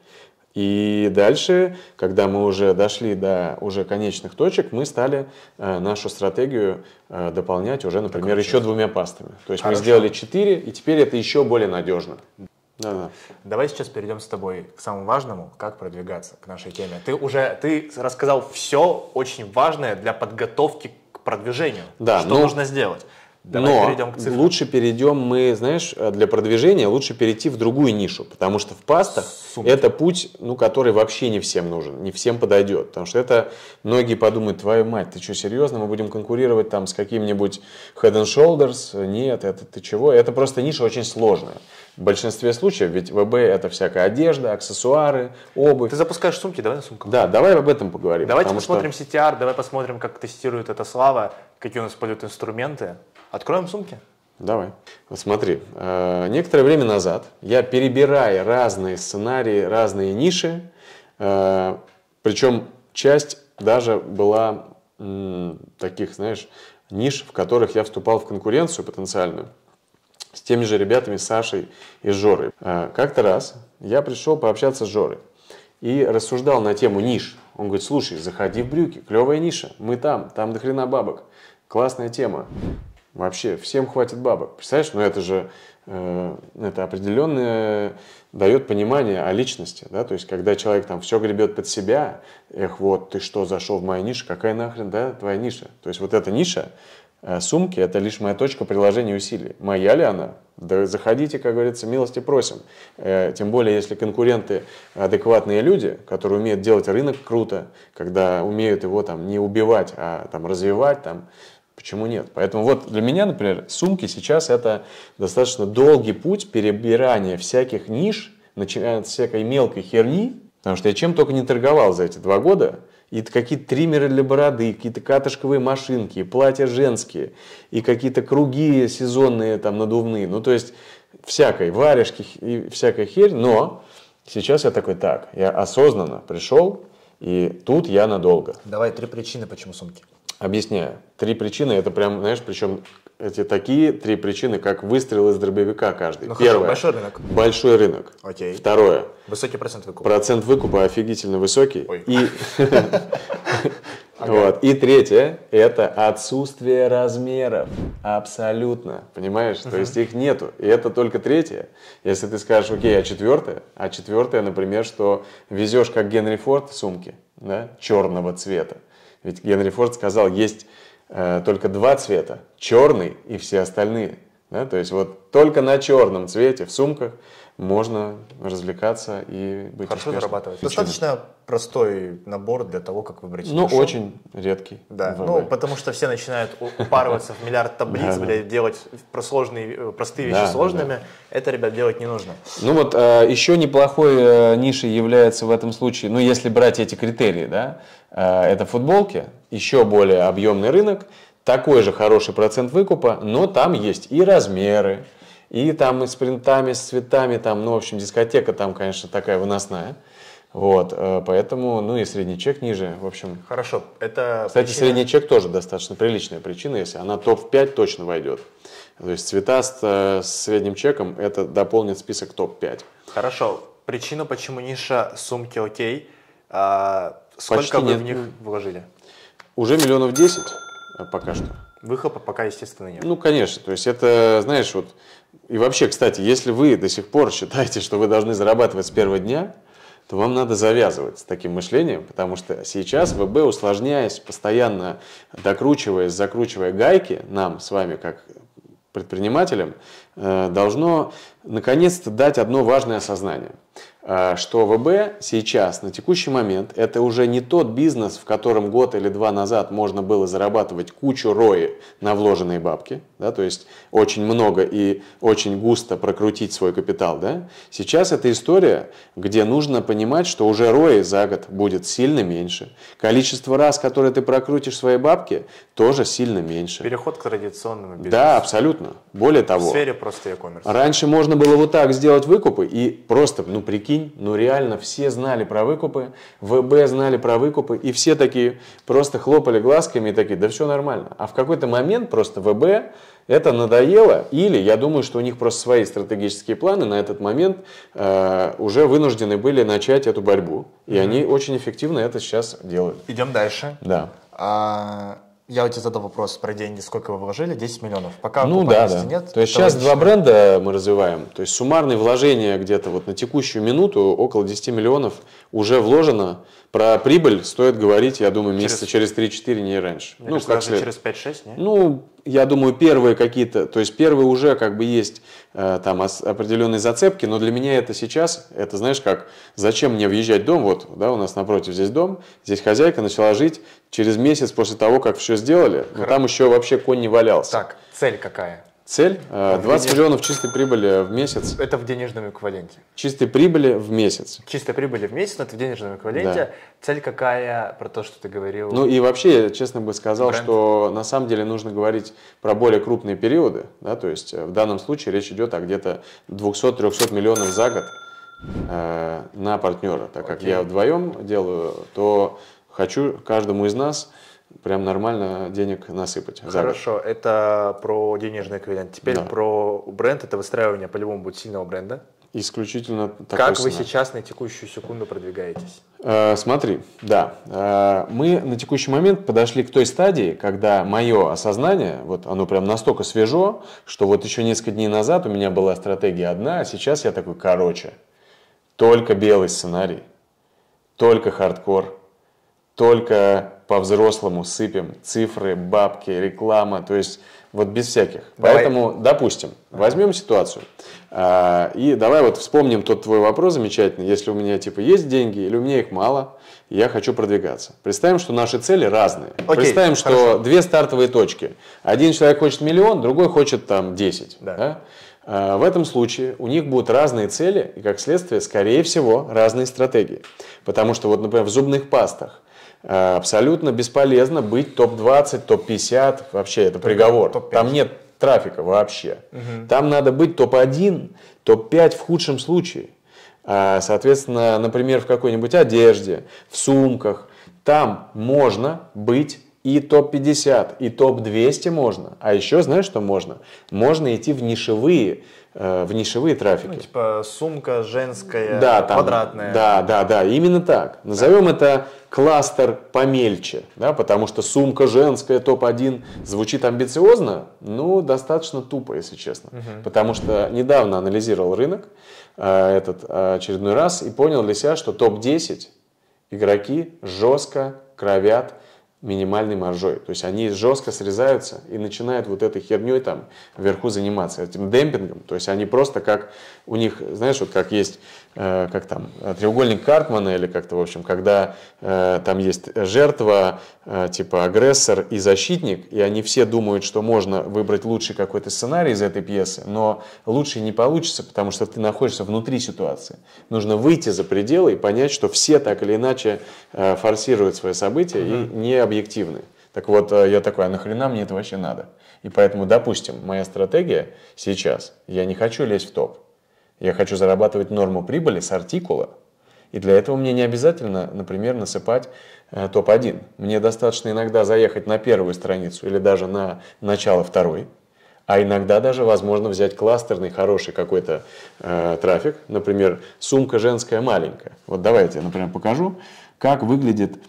И дальше, когда мы уже дошли до уже конечных точек, мы стали э, нашу стратегию э, дополнять уже, например, так, еще двумя пастами. То есть Хорошо. Мы сделали четыре, и теперь это еще более надежно. Да-да. Давай сейчас перейдем с тобой к самому важному, как продвигаться к нашей теме. Ты уже ты рассказал все очень важное для подготовки к продвижению. Да, что но... нужно сделать. Давай Но перейдем к цифрам. Лучше перейдем мы, знаешь, для продвижения лучше перейти в другую нишу, потому что в пастах Сумки. Это путь, ну, который вообще не всем нужен, не всем подойдет, потому что это многие подумают, твою мать, ты что, серьезно, мы будем конкурировать там с каким-нибудь Head and Shoulders? Нет, это ты чего? Это просто ниша очень сложная. В большинстве случаев, ведь ВБ это всякая одежда, аксессуары, обувь. Ты запускаешь сумки, давай на сумках. Да, давай об этом поговорим. Давайте посмотрим что... си ти ар, давай посмотрим, как тестирует это Слава, какие у нас пойдут инструменты. Откроем сумки? Давай. Вот смотри, э, некоторое время назад я, перебирая разные сценарии, разные ниши, э, причем часть даже была м, таких, знаешь, ниш, в которых я вступал в конкуренцию потенциальную с теми же ребятами, Сашей и Жорой. Э, как-то раз я пришел пообщаться с Жорой и рассуждал на тему ниш. Он говорит, слушай, заходи в брюки, клевая ниша, мы там, там до хрена бабок, классная тема. Вообще, всем хватит бабок. Представляешь, ну это же э, это определенное дает понимание о личности. Да? То есть, когда человек там все гребет под себя, эх, вот ты что, зашел в мою нишу, какая нахрен, да, твоя ниша. То есть, вот эта ниша сумки – это лишь моя точка приложения усилий. Моя ли она? Да заходите, как говорится, милости просим. Тем более, если конкуренты адекватные люди, которые умеют делать рынок круто, когда умеют его там не убивать, а там развивать, там, почему нет? Поэтому вот для меня, например, сумки сейчас это достаточно долгий путь перебирания всяких ниш, начиная от всякой мелкой херни, потому что я чем только не торговал за эти два года. И какие-то триммеры для бороды, какие-то катышковые машинки, платья женские, и какие-то круги сезонные, там, надувные. Ну, то есть, всякой варежки и всякая херь. Но сейчас я такой, так, я осознанно пришел, и тут я надолго. Давай три причины, почему сумки. Объясняю. Три причины, это прям, знаешь, причем эти такие три причины, как выстрел из дробовика каждый. Ну, Первое. Хорошо, большой рынок. Большой рынок. Окей. Второе. Высокий процент выкупа. Процент выкупа офигительно высокий. Ой. И... Вот. И третье – это отсутствие размеров. Абсолютно. Понимаешь? Uh-huh. То есть их нету. И это только третье. Если ты скажешь, окей, а четвертое? А четвертое, например, что везешь как Генри Форд сумки, да, черного цвета. Ведь Генри Форд сказал, есть э, только два цвета. Черный и все остальные. Да? То есть вот только на черном цвете в сумках можно развлекаться и быть Хорошо успешным. зарабатывать. Достаточно простой набор для того, как выбрать. Ну, очень редкий. Да, ну, потому что все начинают упарываться в миллиард таблиц, блядь, делать сложные, простые вещи сложными. Это, ребят, делать не нужно. Ну вот еще неплохой нишей является в этом случае, ну, если брать эти критерии, да, это футболки, еще более объемный рынок, такой же хороший процент выкупа, но там есть и размеры, и там и с принтами, с цветами, там, ну, в общем, дискотека там, конечно, такая выносная. Вот, поэтому, ну, и средний чек ниже, в общем. Хорошо, это Кстати, причина... средний чек тоже достаточно приличная причина, если она топ пять точно войдет. То есть цвета с, с средним чеком, это дополнит список топ пять. Хорошо, причина, почему ниша сумки окей, а сколько Почти вы нет. в них вложили? Уже миллионов десять пока что. Выхлопа пока, естественно, нет. Ну, конечно, то есть это, знаешь, вот, и вообще, кстати, если вы до сих пор считаете, что вы должны зарабатывать с первого дня, то вам надо завязывать с таким мышлением, потому что сейчас ВБ, усложняясь, постоянно докручиваясь, закручивая гайки, нам с вами, как предпринимателям, должно наконец-то дать одно важное осознание, что ВБ сейчас, на текущий момент, это уже не тот бизнес, в котором год или два назад можно было зарабатывать кучу рои на вложенные бабки, да, то есть очень много и очень густо прокрутить свой капитал. Да. Сейчас это история, где нужно понимать, что уже рои за год будет сильно меньше. Количество раз, которые ты прокрутишь свои бабки, тоже сильно меньше. Переход к традиционному бизнесу. Да, абсолютно. Более того, в сфере просто e-commerce. Раньше можно было вот так сделать выкупы и просто, ну прикинь, ну реально все знали про выкупы, ВБ знали про выкупы, и все такие просто хлопали глазками и такие, да все нормально. А в какой-то момент просто ВБ это надоело, или я думаю, что у них просто свои стратегические планы на этот момент э, уже вынуждены были начать эту борьбу. И mm-hmm. они очень эффективно это сейчас делают. Идем дальше. Да. А... Я у тебя задал вопрос про деньги, сколько вы вложили, десять миллионов. Пока ну да, да. нет. То есть сейчас два бренда мы развиваем. То есть суммарные вложения где-то вот на текущую минуту около десять миллионов уже вложено. Про прибыль стоит говорить, я думаю, месяца через, через три-четыре, не раньше. Мне ну, кажется, как даже через пять-шесть, нет? Ну, я думаю, первые какие-то, то есть первые уже как бы есть э, там определенные зацепки, но для меня это сейчас, это знаешь как, зачем мне въезжать в дом, вот, да, у нас напротив здесь дом, здесь хозяйка начала жить через месяц после того, как все сделали, но там еще вообще конь не валялся. Так, цель какая? Цель двадцать миллионов чистой прибыли в месяц. Это в денежном эквиваленте. Чистой прибыли в месяц. Чистой прибыли в месяц, но это в денежном эквиваленте. Да. Цель какая, про то, что ты говорил? Ну и вообще, я честно бы сказал, бренд? Что на самом деле нужно говорить про более крупные периоды. Да, то есть в данном случае речь идет о где-то двухсот-трехсот миллионов за год э, на партнера. Так как Окей. я вдвоем делаю, то хочу каждому из нас прям нормально денег насыпать. Хорошо, это про денежный эквивалент. Теперь да. про бренд, это выстраивание по-любому будет сильного бренда. Исключительно такой Как вы сценарий. сейчас на текущую секунду продвигаетесь? Э, смотри, да, э, мы на текущий момент подошли к той стадии, когда мое осознание, вот оно прям настолько свежо, что вот еще несколько дней назад у меня была стратегия одна, а сейчас я такой, короче, только белый сценарий, только хардкор, только по-взрослому сыпем цифры, бабки, реклама, то есть вот без всяких. Давай. Поэтому, допустим, возьмем ситуацию. А, и давай вот вспомним тот твой вопрос замечательный. Если у меня типа есть деньги или у меня их мало, и я хочу продвигаться. Представим, что наши цели разные. Окей, Представим, что хорошо. две стартовые точки. Один человек хочет миллион, другой хочет там десять. Да. Да? А, в этом случае у них будут разные цели и, как следствие, скорее всего, разные стратегии. Потому что, вот, например, в зубных пастах абсолютно бесполезно быть топ двадцать, топ пятьдесят, вообще это приговор. топ пять. Там нет трафика вообще. Угу. Там надо быть топ один, топ пять в худшем случае. Соответственно, например, в какой-нибудь одежде, в сумках, там можно быть и топ пятьдесят, и топ двести можно. А еще знаешь, что можно? Можно идти в нишевые, в нишевые трафики. Ну, типа сумка женская, да, там, квадратная. Да, да, да, именно так. Назовем да. это кластер помельче, да, потому что сумка женская топ один звучит амбициозно, но достаточно тупо, если честно. Угу. Потому что недавно анализировал рынок э, этот э, очередной раз и понял для себя, что топ десять игроки жестко кровят минимальной маржой. То есть они жестко срезаются и начинают вот этой херней там вверху заниматься, этим демпингом. То есть они просто как, у них, знаешь, вот как есть, э, как там, треугольник Картмана или как-то, в общем, когда э, там есть жертва, э, типа агрессор и защитник, и они все думают, что можно выбрать лучший какой-то сценарий из этой пьесы, но лучше не получится, потому что ты находишься внутри ситуации. Нужно выйти за пределы и понять, что все так или иначе э, форсируют свои события mm-hmm. и не объективны. Так вот, я такой, а нахрена мне это вообще надо? И поэтому, допустим, моя стратегия сейчас, я не хочу лезть в топ. Я хочу зарабатывать норму прибыли с артикула. И для этого мне не обязательно, например, насыпать э, топ один. Мне достаточно иногда заехать на первую страницу или даже на начало второй. А иногда даже возможно взять кластерный хороший какой-то э, трафик. Например, сумка женская маленькая. Вот давайте, например, покажу, как выглядит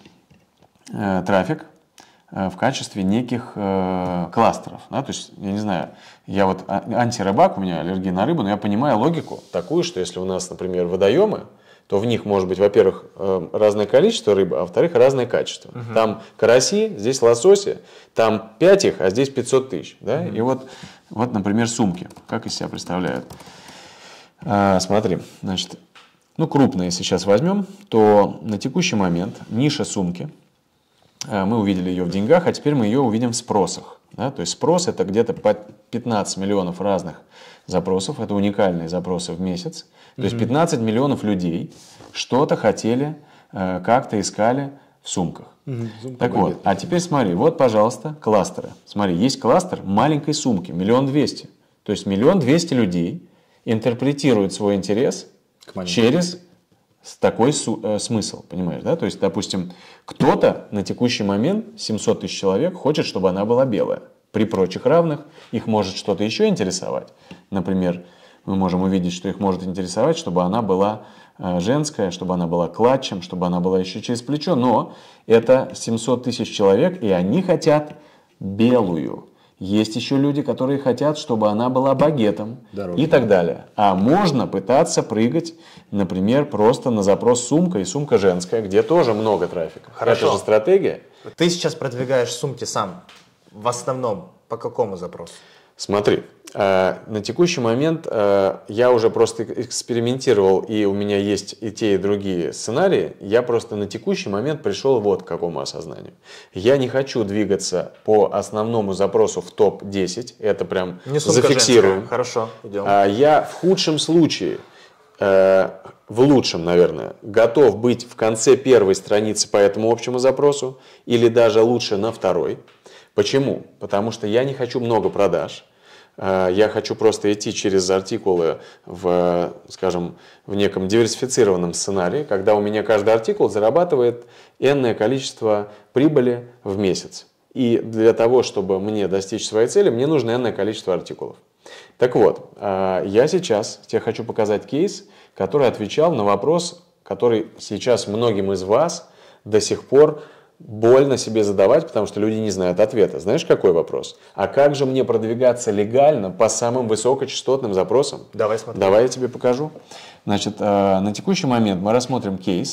трафик в качестве неких э, кластеров. Да? То есть, я не знаю, я вот антирыбак, у меня аллергия на рыбу, но я понимаю логику такую, что если у нас, например, водоемы, то в них может быть, во-первых, э, разное количество рыбы, а во-вторых, разное качество. Угу. Там караси, здесь лососи, там пять их, а здесь пятьсот тысяч. Да? Угу. И вот, вот, например, сумки. Как из себя представляют? А, смотри, значит, ну, крупные, если сейчас возьмем, то на текущий момент ниша сумки, мы увидели ее в деньгах, а теперь мы ее увидим в спросах. Да? То есть спрос это где-то по пятнадцать миллионов разных запросов, это уникальные запросы в месяц. То mm-hmm. есть пятнадцать миллионов людей что-то хотели, как-то искали в сумках. Mm-hmm. Так вот, а теперь смотри, вот, пожалуйста, кластеры. Смотри, есть кластер маленькой сумки, миллион двести. То есть миллион двести людей интерпретируют свой интерес через такой су- э, смысл, понимаешь, да? То есть, допустим, кто-то на текущий момент, семьсот тысяч человек, хочет, чтобы она была белая. При прочих равных их может что-то еще интересовать. Например, мы можем увидеть, что их может интересовать, чтобы она была э, женская, чтобы она была клатчем, чтобы она была еще через плечо. Но это семьсот тысяч человек, и они хотят белую. Есть еще люди, которые хотят, чтобы она была багетом Дорожно. И так далее. А можно пытаться прыгать, например, просто на запрос сумка и сумка женская, где тоже много трафика. Хорошо. Это же стратегия. Ты сейчас продвигаешь сумки сам. В основном по какому запросу? Смотри, э, на текущий момент э, я уже просто экспериментировал, и у меня есть и те, и другие сценарии. Я просто на текущий момент пришел вот к какому осознанию. Я не хочу двигаться по основному запросу в топ десять, это прям не зафиксируем. Хорошо, идем. А я в худшем случае, э, в лучшем, наверное, готов быть в конце первой страницы по этому общему запросу, или даже лучше на второй. Почему? Потому что я не хочу много продаж. Я хочу просто идти через артикулы в, скажем, в неком диверсифицированном сценарии, когда у меня каждый артикул зарабатывает энное количество прибыли в месяц. И для того, чтобы мне достичь своей цели, мне нужно энное количество артикулов. Так вот, я сейчас тебе хочу показать кейс, который отвечал на вопрос, который сейчас многим из вас до сих пор больно себе задавать, потому что люди не знают ответа. Знаешь, какой вопрос? А как же мне продвигаться легально по самым высокочастотным запросам? Давай смотри. Давай я тебе покажу. Значит, на текущий момент мы рассмотрим кейс,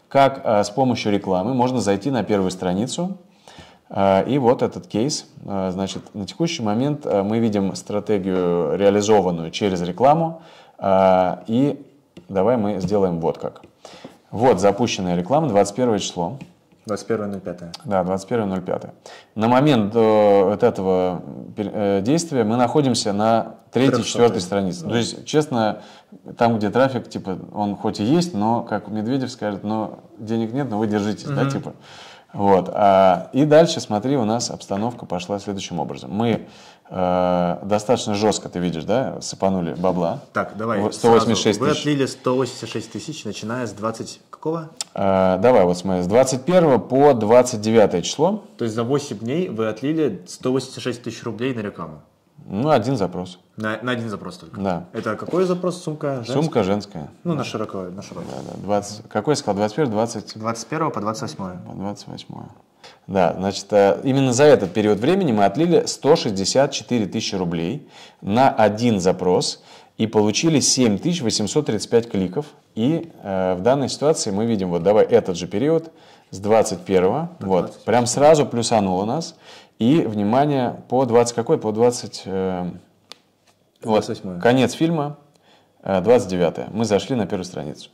как э, с помощью рекламы можно зайти на первую страницу. Э, и вот этот кейс. Э, значит, на текущий момент э, мы видим стратегию, реализованную через рекламу. Э, и давай мы сделаем вот как. Вот запущенная реклама, двадцать первое число. двадцать первое ноль пятое. Да, двадцать первое ноль пятое. На момент до вот этого действия мы находимся на третьей, четвертой странице. Да. То есть, честно, там, где трафик, типа, он хоть и есть, но, как Медведев скажет, но денег нет, но вы держитесь, mm-hmm. да, типа. Вот. А, и дальше, смотри, у нас обстановка пошла следующим образом. Мы э, достаточно жестко, ты видишь, да, сыпанули бабла. Так, давай сто восемьдесят шесть Вы тысяч. отлили сто восемьдесят шесть тысяч, начиная с двадцать какого? Э, давай, вот смотри, с двадцать первого по двадцать девятое число. То есть за восемь дней вы отлили сто восемьдесят шесть тысяч рублей на рекламу? Ну, один запрос. На, на один запрос только? Да. Это какой запрос? Сумка женская? Сумка женская. Ну, да. на широкое. На широкое. Да, да. двадцать, какой я сказал? двадцать первое, двадцать... двадцать первое по двадцать восьмое. По двадцать восьмое. Да, значит, именно за этот период времени мы отлили сто шестьдесят четыре тысячи рублей на один запрос и получили семь тысяч восемьсот тридцать пять кликов. И э, в данной ситуации мы видим, вот давай этот же период с двадцать первого, вот, прям сразу плюсануло нас. И, внимание, по двадцать какой? По двадцать... Э, вот, конец фильма, э, двадцать девятое. Мы зашли на первую страницу.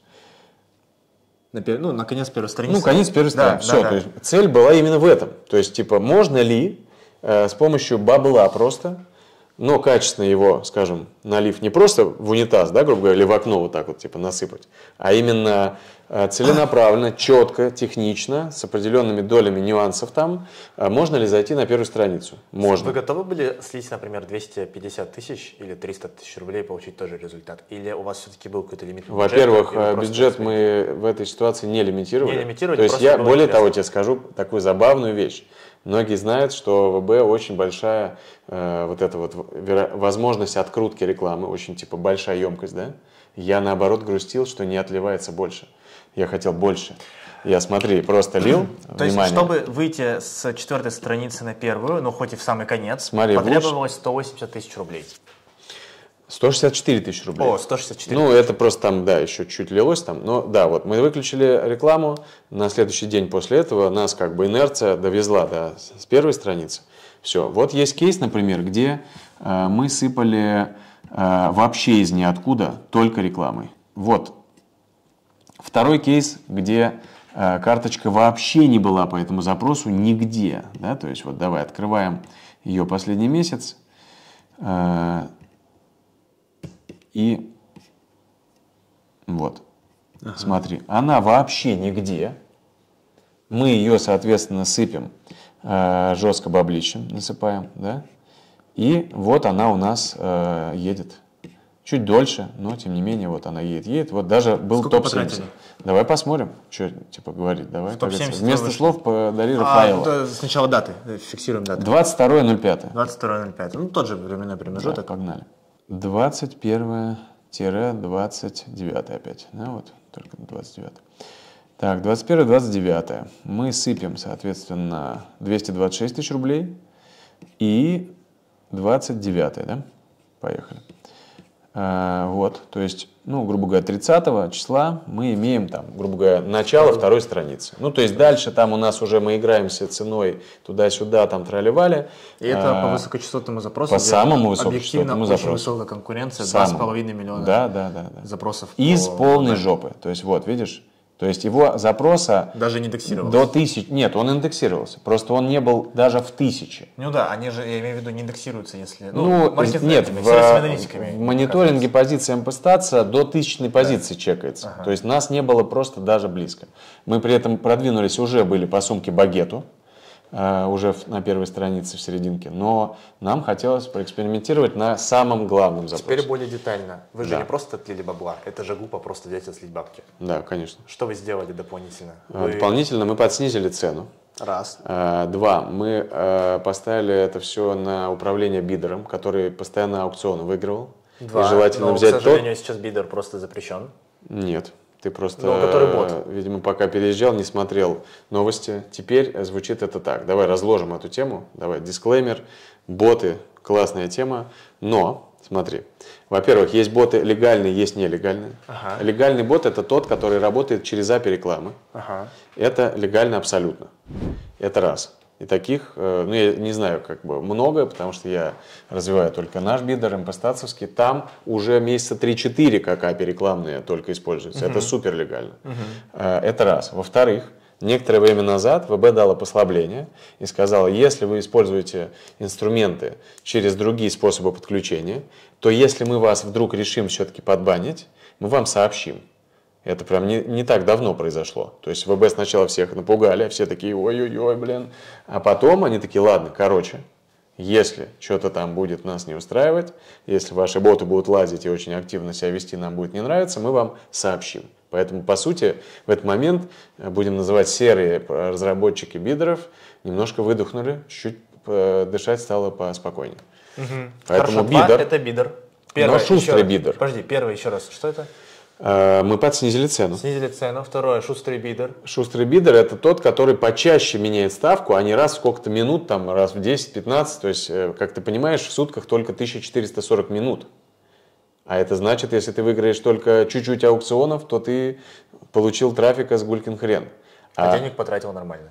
На, пер... Ну, на конец первой страницы. Ну, конец первой страницы. Да, Все, да, то да. есть цель была именно в этом. То есть, типа, можно ли э, с помощью бабла просто, но качественно его, скажем, налив не просто в унитаз, да, грубо говоря, или в окно вот так вот, типа, насыпать, а именно э, целенаправленно, четко, технично, с определенными долями нюансов там, э, можно ли зайти на первую страницу? Можно. Вы готовы были слить, например, двести пятьдесят тысяч или триста тысяч рублей и получить тот же результат? Или у вас все-таки был какой-то лимит? Во-первых, бюджет мы в этой ситуации не лимитировали. Не лимитировали, То есть я, более интересно. того, тебе скажу такую забавную вещь. Многие знают, что в ВБ очень большая э, вот эта вот возможность открутки рекламы, очень типа большая емкость, да? Я наоборот грустил, что не отливается больше. Я хотел больше. Я, смотри, просто лил, То есть, внимание. чтобы выйти с четвертой страницы на первую, ну хоть и в самый конец, Смотри, потребовалось сто восемьдесят тысяч рублей. сто шестьдесят четыре тысячи рублей. О, сто шестьдесят четыре. Ну, это просто там, да, еще чуть лилось там. Но да, вот мы выключили рекламу. На следующий день после этого нас как бы инерция довезла до с первой страницы. Все. Вот есть кейс, например, где э, мы сыпали э, вообще из ниоткуда только рекламой. Вот. Второй кейс, где э, карточка вообще не была по этому запросу нигде. Да? То есть вот давай открываем ее последний месяц. Э, И вот, ага. Смотри, она вообще нигде. Мы ее, соответственно, сыпем э, жестко баблищем, насыпаем, да? И вот она у нас э, едет. Чуть дольше, но тем не менее, вот она едет, едет. Вот даже был топ семьдесят. Давай посмотрим, что типа говорить. Давай, вместо слов подари Рафаэла. А, сначала даты, фиксируем даты. двадцать второе ноль пятое. двадцать второе ноль пятое. Ну, тот же временной промежуток. Да, погнали. двадцать первое двадцать девятое опять. Да, вот, только двадцать девятое. Так, двадцать первое двадцать девятое. Мы сыпем, соответственно, двести двадцать шесть тысяч рублей. И двадцать девятое, да? Поехали. А, вот, то есть, ну, грубо говоря, тридцатого числа мы имеем там, грубо говоря, начало второй страницы. Ну, то есть дальше там у нас уже мы играемся ценой туда-сюда, там тролливали. И это а, по высокочастотному запросу? По самому высокочастотному запросу. Очень высокая конкуренция, Самому. два с половиной миллиона да, да, да, да. запросов. Из по... полной жопы. То есть вот, видишь? То есть его запроса даже не индексировался. До тысяч. Нет, он индексировался. Просто он не был даже в тысяче. Ну да, они же, я имею в виду, не индексируются, если. Ну, ну нет, в, в мониторинге позиции МП-статса до тысячной позиции да. чекается. Ага. То есть нас не было просто даже близко. Мы при этом продвинулись, уже были по сумке багету. Уже на первой странице в серединке, но нам хотелось поэкспериментировать на самом главном запросе. Теперь более детально. Вы же да. не просто отлили бабла, это же глупо просто взять и слить бабки. Да, конечно. Что вы сделали дополнительно? Вы... Дополнительно мы подснизили цену. Раз. Два. Мы поставили это все на управление бидером, который постоянно аукцион выигрывал. Два. И желательно но, взять к сожалению, тот... сейчас бидер просто запрещен. Нет. Ты просто, ну, который бот. видимо, пока переезжал, не смотрел новости. Теперь звучит это так. Давай разложим эту тему. Давай, дисклеймер. Боты – классная тема. Но, смотри, Во-первых, есть боты легальные, есть нелегальные. Ага. Легальный бот – это тот, который работает через эй пи ай рекламы. Ага. Это легально абсолютно. Это раз. И таких, ну я не знаю, как бы много, потому что я развиваю только наш бидер, эм пэ статсовский. Там уже месяца три-четыре как эй пи ай рекламные только используются. Uh-huh. Это супер легально. Uh-huh. Это раз. Во-вторых, некоторое время назад вэ бэ дало послабление и сказала, если вы используете инструменты через другие способы подключения, то если мы вас вдруг решим все-таки подбанить, мы вам сообщим. Это прям не, не так давно произошло. То есть вэ бэ сначала всех напугали, все такие ой-ой-ой, блин. А потом они такие, ладно, короче, если что-то там будет нас не устраивать, если ваши боты будут лазить и очень активно себя вести, нам будет не нравиться, мы вам сообщим. Поэтому, по сути, в этот момент, будем называть серые разработчики бидеров, немножко выдохнули, чуть-чуть дышать стало поспокойнее. Угу. Поэтому Хорошо, бидер, два это бидер. Первое, но шустрый раз, бидер. Подожди, первый еще раз, что это? Мы подснизили цену. Снизили цену. Второе, шустрый бидер. Шустрый бидер – это тот, который почаще меняет ставку, а не раз в сколько-то минут, там, раз в десять-пятнадцать. То есть, как ты понимаешь, в сутках только тысяча четыреста сорок минут. А это значит, если ты выиграешь только чуть-чуть аукционов, то ты получил трафика с гулькин хрен. А, а денег потратил нормально.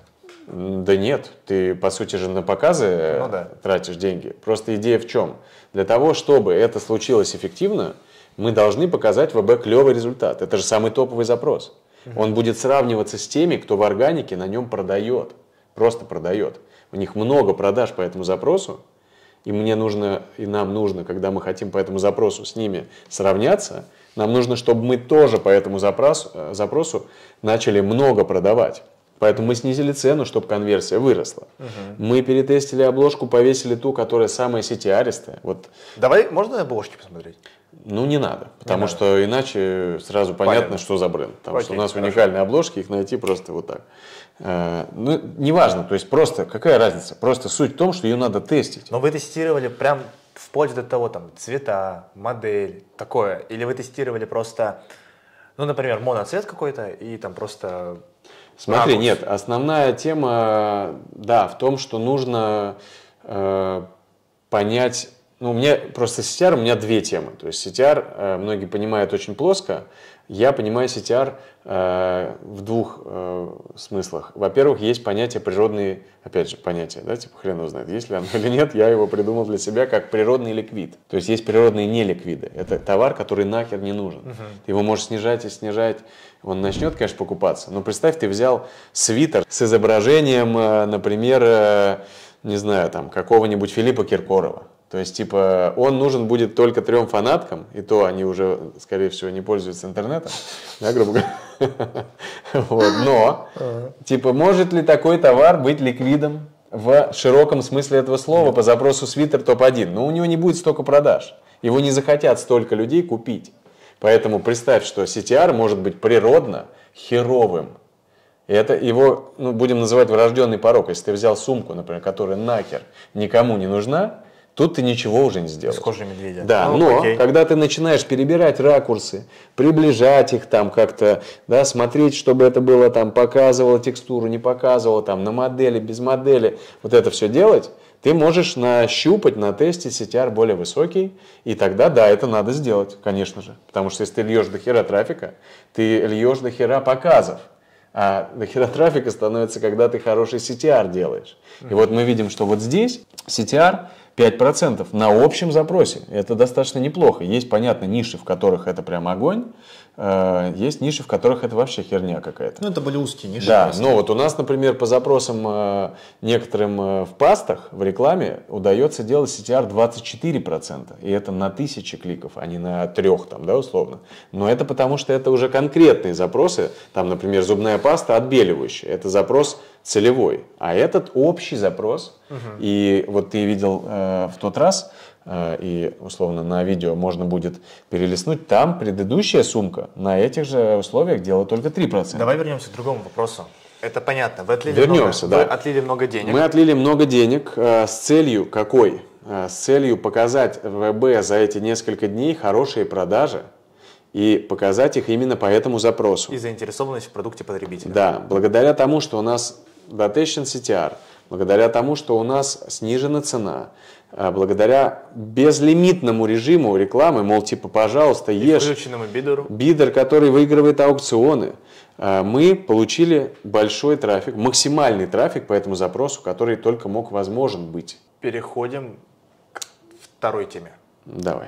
Да нет, ты, по сути же, на показы ну, да. тратишь деньги. Просто идея в чем? Для того, чтобы это случилось эффективно, мы должны показать вэ бэ клевый результат. Это же самый топовый запрос. Uh-huh. Он будет сравниваться с теми, кто в органике на нем продает. Просто продает. У них много продаж по этому запросу. И мне нужно, и нам нужно, когда мы хотим по этому запросу с ними сравняться, нам нужно, чтобы мы тоже по этому запросу, запросу начали много продавать. Поэтому мы снизили цену, чтобы конверсия выросла. Uh-huh. Мы перетестили обложку, повесили ту, которая самая сетиаристая. Вот. Давай, можно на обложки посмотреть? Ну, не надо, потому не что надо. Иначе сразу понятно, понятно, что за бренд. Потому Окей, что у нас хорошо. Уникальные обложки, их найти просто вот так. Э, ну, неважно, то есть просто, какая разница? Просто суть в том, что ее надо тестить. Но вы тестировали прям вплоть до того, там, цвета, модель, такое? Или вы тестировали просто, ну, например, моноцвет какой-то и там просто... Смотри, ракурс? Нет, основная тема, да, в том, что нужно э, понять... Ну, у меня просто си ти ар, у меня две темы. То есть си ти ар, э, многие понимают очень плоско. Я понимаю си ти ар э, в двух э, смыслах. Во-первых, есть понятие природный, опять же, понятие, да, типа хрен его знает, есть ли оно или нет, я его придумал для себя как природный ликвид. То есть есть природные неликвиды. Это товар, который нахер не нужен. Uh-huh. Ты его можешь снижать и снижать. Он начнет, конечно, покупаться. Но представь, ты взял свитер с изображением, э, например, э, не знаю, там, какого-нибудь Филиппа Киркорова. То есть, типа, он нужен будет только трем фанаткам, и то они уже, скорее всего, не пользуются интернетом, да, грубо говоря. Вот. Но, типа, может ли такой товар быть ликвидом в широком смысле этого слова по запросу свитер топ один? Но у него не будет столько продаж. Его не захотят столько людей купить. Поэтому представь, что си ти ар может быть природно херовым. И это его, ну, будем называть врожденный порок. Если ты взял сумку, например, которая нахер никому не нужна, тут ты ничего уже не сделаешь. С кожей медведя. Да, ну, но окей. Когда ты начинаешь перебирать ракурсы, приближать их там как-то, да, смотреть, чтобы это было там, показывало текстуру, не показывало там, на модели, без модели, вот это все делать, ты можешь нащупать, натестить си ти ар более высокий, и тогда, да, это надо сделать, конечно же. Потому что если ты льешь до хера трафика, ты льешь до хера показов. А до хера трафика становится, когда ты хороший си ти ар делаешь. И вот мы видим, что вот здесь си ти ар пять процентов на общем запросе. Это достаточно неплохо. Есть, понятно, ниши, в которых это прям огонь. Есть ниши, в которых это вообще херня какая-то. Ну, это были узкие ниши. Да, но вот у нас, например, по запросам некоторым в пастах, в рекламе удается делать си ти ар двадцать четыре процента. И это на тысячи кликов, а не на трех, там, да, условно. Но это потому, что это уже конкретные запросы. Там, например, зубная паста отбеливающая. Это запрос целевой. А этот общий запрос. Угу. И вот ты видел э, в тот раз, э, и условно на видео можно будет перелистнуть, там предыдущая сумка на этих же условиях делала только три процента. Давай вернемся к другому вопросу. Это понятно. Вы отлили, Вернемся, много, да. вы отлили много денег. Мы отлили много денег э, с целью какой? Э, с целью показать вэ бэ за эти несколько дней хорошие продажи. И показать их именно по этому запросу. И заинтересованность в продукте потребителя. Да, благодаря тому, что у нас дотещен си ти ар, благодаря тому, что у нас снижена цена, благодаря безлимитному режиму рекламы, мол, типа, пожалуйста, ешь. Включенному бидеру. Бидер, который выигрывает аукционы. Мы получили большой трафик, максимальный трафик по этому запросу, который только мог возможен быть. Переходим к второй теме. Давай.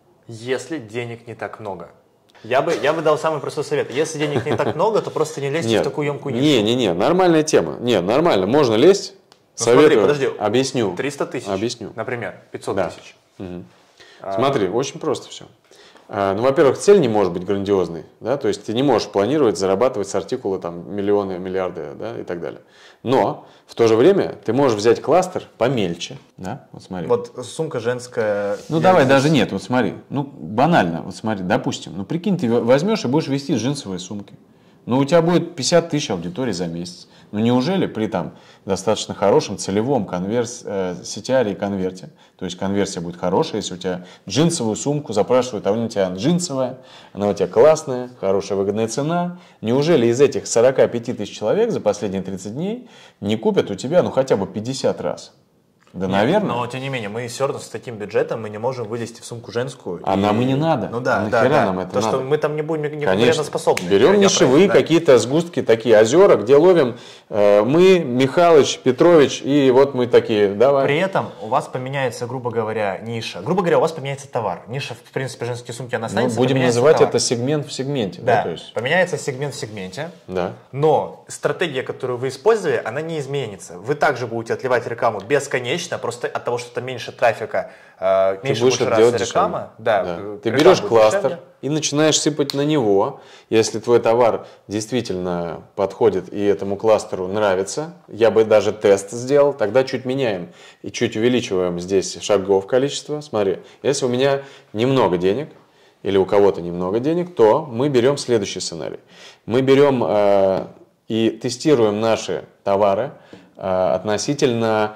Если денег не так много. Я бы, я бы дал самый простой совет. Если денег не так много, то просто не лезьте Нет, в такую емкую нишу. Не, не, не, нормальная тема. Нет, нормально, можно лезть. Ну, Советую. Смотри, подожди. Объясню. триста тысяч. Объясню. Например, пятьсот Да. тысяч. Угу. А... Смотри, очень просто все. А, ну, во-первых, цель не может быть грандиозной, да, то есть ты не можешь планировать зарабатывать с артикула там миллионы, миллиарды, да, и так далее. Но в то же время ты можешь взять кластер помельче, да, вот смотри. Вот сумка женская. Ну давай здесь... даже нет, вот смотри, ну банально, вот смотри, допустим, ну прикинь, ты возьмешь и будешь вести джинсовые сумки, ну у тебя будет пятьдесят тысяч аудиторий за месяц. Ну неужели при там достаточно хорошем целевом конверс, э, си ти ар и конверте, то есть конверсия будет хорошая, если у тебя джинсовую сумку запрашивают, а у тебя джинсовая, она у тебя классная, хорошая выгодная цена, неужели из этих сорока пяти тысяч человек за последние тридцать дней не купят у тебя ну хотя бы пятьдесят раз? Да, Нет, наверное. Но, тем не менее, мы все равно с таким бюджетом мы не можем вылезти в сумку женскую. А и... нам и не надо. Ну да, а да, нахера да. нам это То, надо? что мы там не будем неконкурентоспособны. Берем я, нишевые я да. какие-то сгустки, такие озера, где ловим э, мы, Михалыч, Петрович, и вот мы такие, давай. При этом у вас поменяется, грубо говоря, ниша. Грубо говоря, у вас поменяется товар. Ниша, в принципе, женские сумки, она останется. Ну, будем называть товар. Это сегмент в сегменте. Да, да то есть... поменяется сегмент в сегменте. Да. Но стратегия, которую вы использовали, она не изменится. Вы также будете отливать рекламу бесконечно, просто от того, что там меньше трафика, э, меньше будет реклама. Да, да. Ты берешь кластер дешевле. И начинаешь сыпать на него. Если твой товар действительно подходит и этому кластеру нравится, я бы даже тест сделал, тогда чуть меняем и чуть увеличиваем здесь шагов количество. Смотри, если у меня немного денег или у кого-то немного денег, то мы берем следующий сценарий. Мы берем э, и тестируем наши товары э, относительно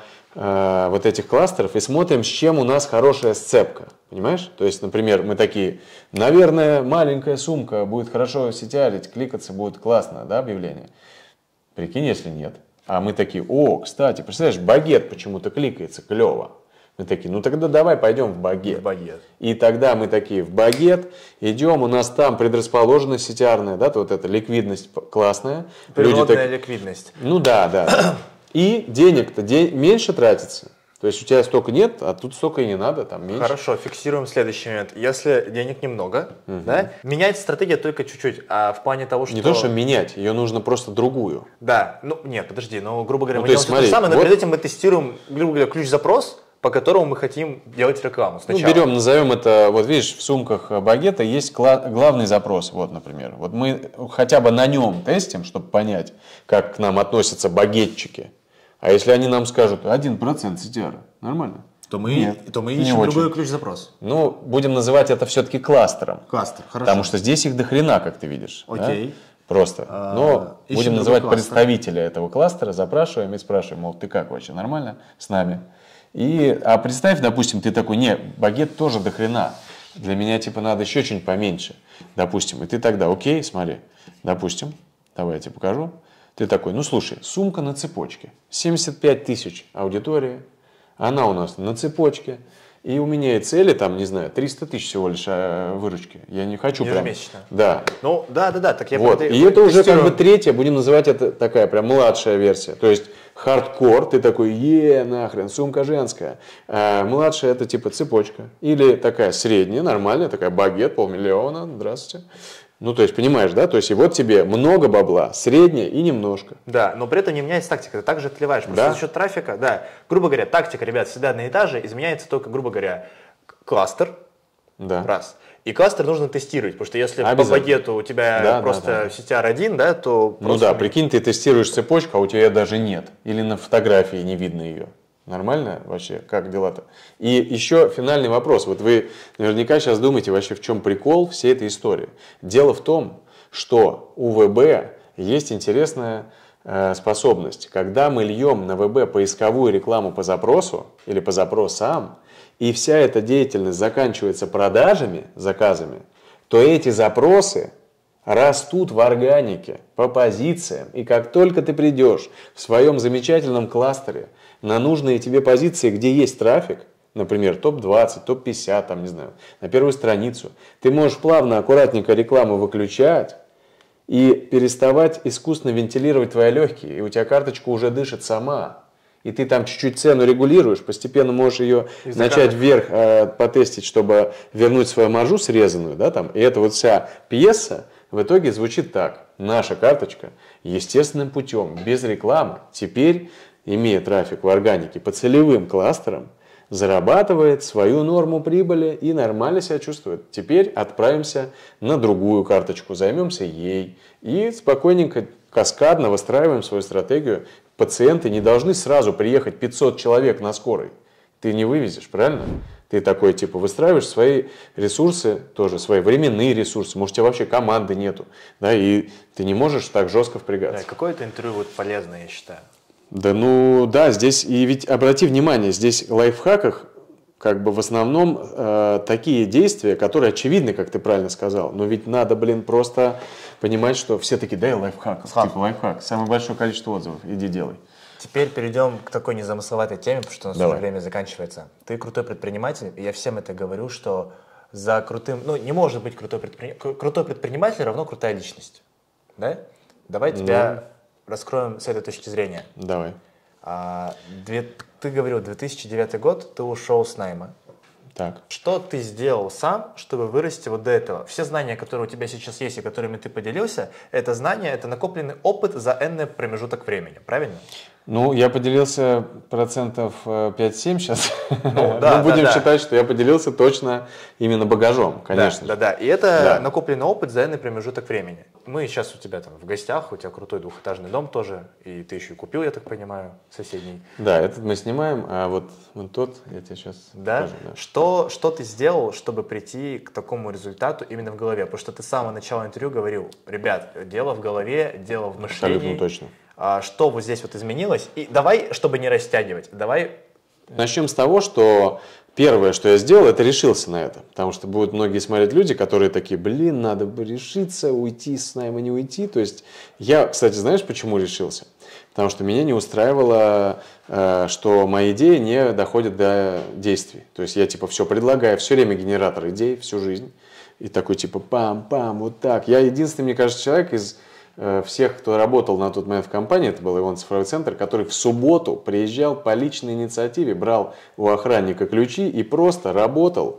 вот этих кластеров и смотрим, с чем у нас хорошая сцепка. Понимаешь? То есть, например, мы такие, наверное, маленькая сумка будет хорошо сетярить, кликаться будет классно, да, объявление? Прикинь, если нет. А мы такие, о, кстати, представляешь, багет почему-то кликается клево. Мы такие, ну тогда давай пойдем в багет. В багет. И тогда мы такие, в багет, идем, у нас там предрасположенность сетярная, да, вот эта ликвидность классная. Природная так... ликвидность. Ну да, да. И денег-то день, меньше тратится. То есть у тебя столько нет, а тут столько и не надо, там меньше. Хорошо, фиксируем следующий момент. Если денег немного, угу. да, менять стратегия только чуть-чуть, а в плане того, что... Не то, что менять, ее нужно просто другую. Да, ну нет, подожди, но грубо говоря, ну, мы делаем смотри, то же самое, но вот... перед этим мы тестируем, грубо говоря, ключ-запрос, по которому мы хотим делать рекламу сначала. Ну, берем, назовем это, вот видишь, в сумках багета есть главный запрос, вот, например. Вот мы хотя бы на нем тестим, чтобы понять, как к нам относятся багетчики. А если они нам скажут один процент си ти ар, нормально? То мы, Нет, то мы ищем другой ключ-запрос. Ну, будем называть это все-таки кластером. Кластер, хорошо. Потому что здесь их дохрена, как ты видишь. Окей. Да? Просто. А, Но будем называть кластер. Представителя этого кластера, запрашиваем и спрашиваем, мол, ты как вообще, нормально с нами? И, а представь, допустим, ты такой, не, багет тоже дохрена. Для меня типа надо еще что-нибудь поменьше. Допустим, и ты тогда, окей, смотри, допустим, давай я тебе покажу. Ты такой, ну слушай, сумка на цепочке, семьдесят пять тысяч аудитории, она у нас на цепочке, и у меня и цели там, не знаю, триста тысяч всего лишь выручки. Я не хочу прям... Ежемесячно. Да. Ну, да, да, да. Так я вот. под... И это уже как бы третья, будем называть это такая прям младшая версия. То есть хардкор, ты такой, е, нахрен, сумка женская. А младшая это типа цепочка. Или такая средняя, нормальная, такая багет, полмиллиона, здравствуйте. Ну, то есть, понимаешь, да? То есть, и вот тебе много бабла, среднее и немножко. Да, но при этом не меняется тактика, ты также отливаешь. Просто да? за счет трафика, да. Грубо говоря, тактика, ребят, всегда одна и та же, изменяется только, грубо говоря, кластер, да. раз. И кластер нужно тестировать, потому что если по багету у тебя да, просто да, да. си ти ар один, да, то... Ну да, прикинь, ты тестируешь цепочку, а у тебя даже нет. Или на фотографии не видно ее. Нормально вообще? Как дела-то? И еще финальный вопрос. Вот вы наверняка сейчас думаете вообще, в чем прикол всей этой истории. Дело в том, что у ВБ есть интересная э, способность. Когда мы льем на ВБ поисковую рекламу по запросу или по запросам, и вся эта деятельность заканчивается продажами, заказами, то эти запросы растут в органике по позициям. И как только ты придешь в своем замечательном кластере на нужные тебе позиции, где есть трафик, например, топ двадцать, топ пятьдесят, там, не знаю, на первую страницу, ты можешь плавно, аккуратненько рекламу выключать и переставать искусственно вентилировать твои легкие, и у тебя карточка уже дышит сама. И ты там чуть-чуть цену регулируешь, постепенно можешь ее начать вверх э, потестить, чтобы вернуть свою маржу срезанную, да, там. И эта вот вся пьеса в итоге звучит так. Наша карточка естественным путем, без рекламы, теперь, имея трафик в органике по целевым кластерам, зарабатывает свою норму прибыли и нормально себя чувствует. Теперь отправимся на другую карточку, займемся ей и спокойненько, каскадно выстраиваем свою стратегию. Пациенты не должны сразу приехать пятьсот человек на скорой. Ты не вывезешь, правильно? Ты такой, типа, выстраиваешь свои ресурсы, тоже свои временные ресурсы. Может, у тебя вообще команды нету, да, и ты не можешь так жестко впрягаться. Да, какое-то интервью вот полезное, я считаю. Да, ну, да, здесь, и ведь обрати внимание, здесь в лайфхаках, как бы в основном э, такие действия, которые очевидны, как ты правильно сказал, но ведь надо, блин, просто понимать, что все такие, дай лайфхак, типа лайфхак, самое большое количество отзывов, иди делай. Теперь перейдем к такой незамысловатой теме, потому что у нас Давай. уже время заканчивается. Ты крутой предприниматель, и я всем это говорю, что за крутым, ну, не может быть крутой предприниматель, крутой предприниматель равно крутая личность, да? Давай тебя ну, раскроем с этой точки зрения. Давай. А, две, ты говорил, две тысячи девятый год, ты ушел с найма. Так. Что ты сделал сам, чтобы вырасти вот до этого? Все знания, которые у тебя сейчас есть и которыми ты поделился, это знания, это накопленный опыт за энный промежуток времени, правильно? Ну, я поделился процентов пять-семь сейчас. Ну, да, Мы будем да, считать, да. что я поделился точно именно багажом, конечно. Да, да, да. И это да. накопленный опыт за энный промежуток времени. Мы сейчас у тебя там в гостях, у тебя крутой двухэтажный дом тоже, и ты еще и купил, я так понимаю, соседний. Да, этот мы снимаем, а вот, вот тот я тебе сейчас да? покажу. Да. Что, что ты сделал, чтобы прийти к такому результату именно в голове? Потому что ты с самого начала интервью говорил, ребят, дело в голове, дело в мышлении. Абсолютно точно. А что вот здесь вот изменилось? И давай, чтобы не растягивать, давай... Начнем с того, что первое, что я сделал, это решился на это. Потому что будут многие смотреть люди, которые такие, блин, надо бы решиться, уйти с найма, не уйти. То есть я, кстати, знаешь, почему решился? Потому что меня не устраивало, что мои идеи не доходят до действий. То есть я типа все предлагаю, все время генератор идей, всю жизнь. И такой типа пам-пам, вот так. Я единственный, мне кажется, человек из... всех, кто работал на тот момент в компании, это был Иван Цифровой центр, который в субботу приезжал по личной инициативе, брал у охранника ключи и просто работал.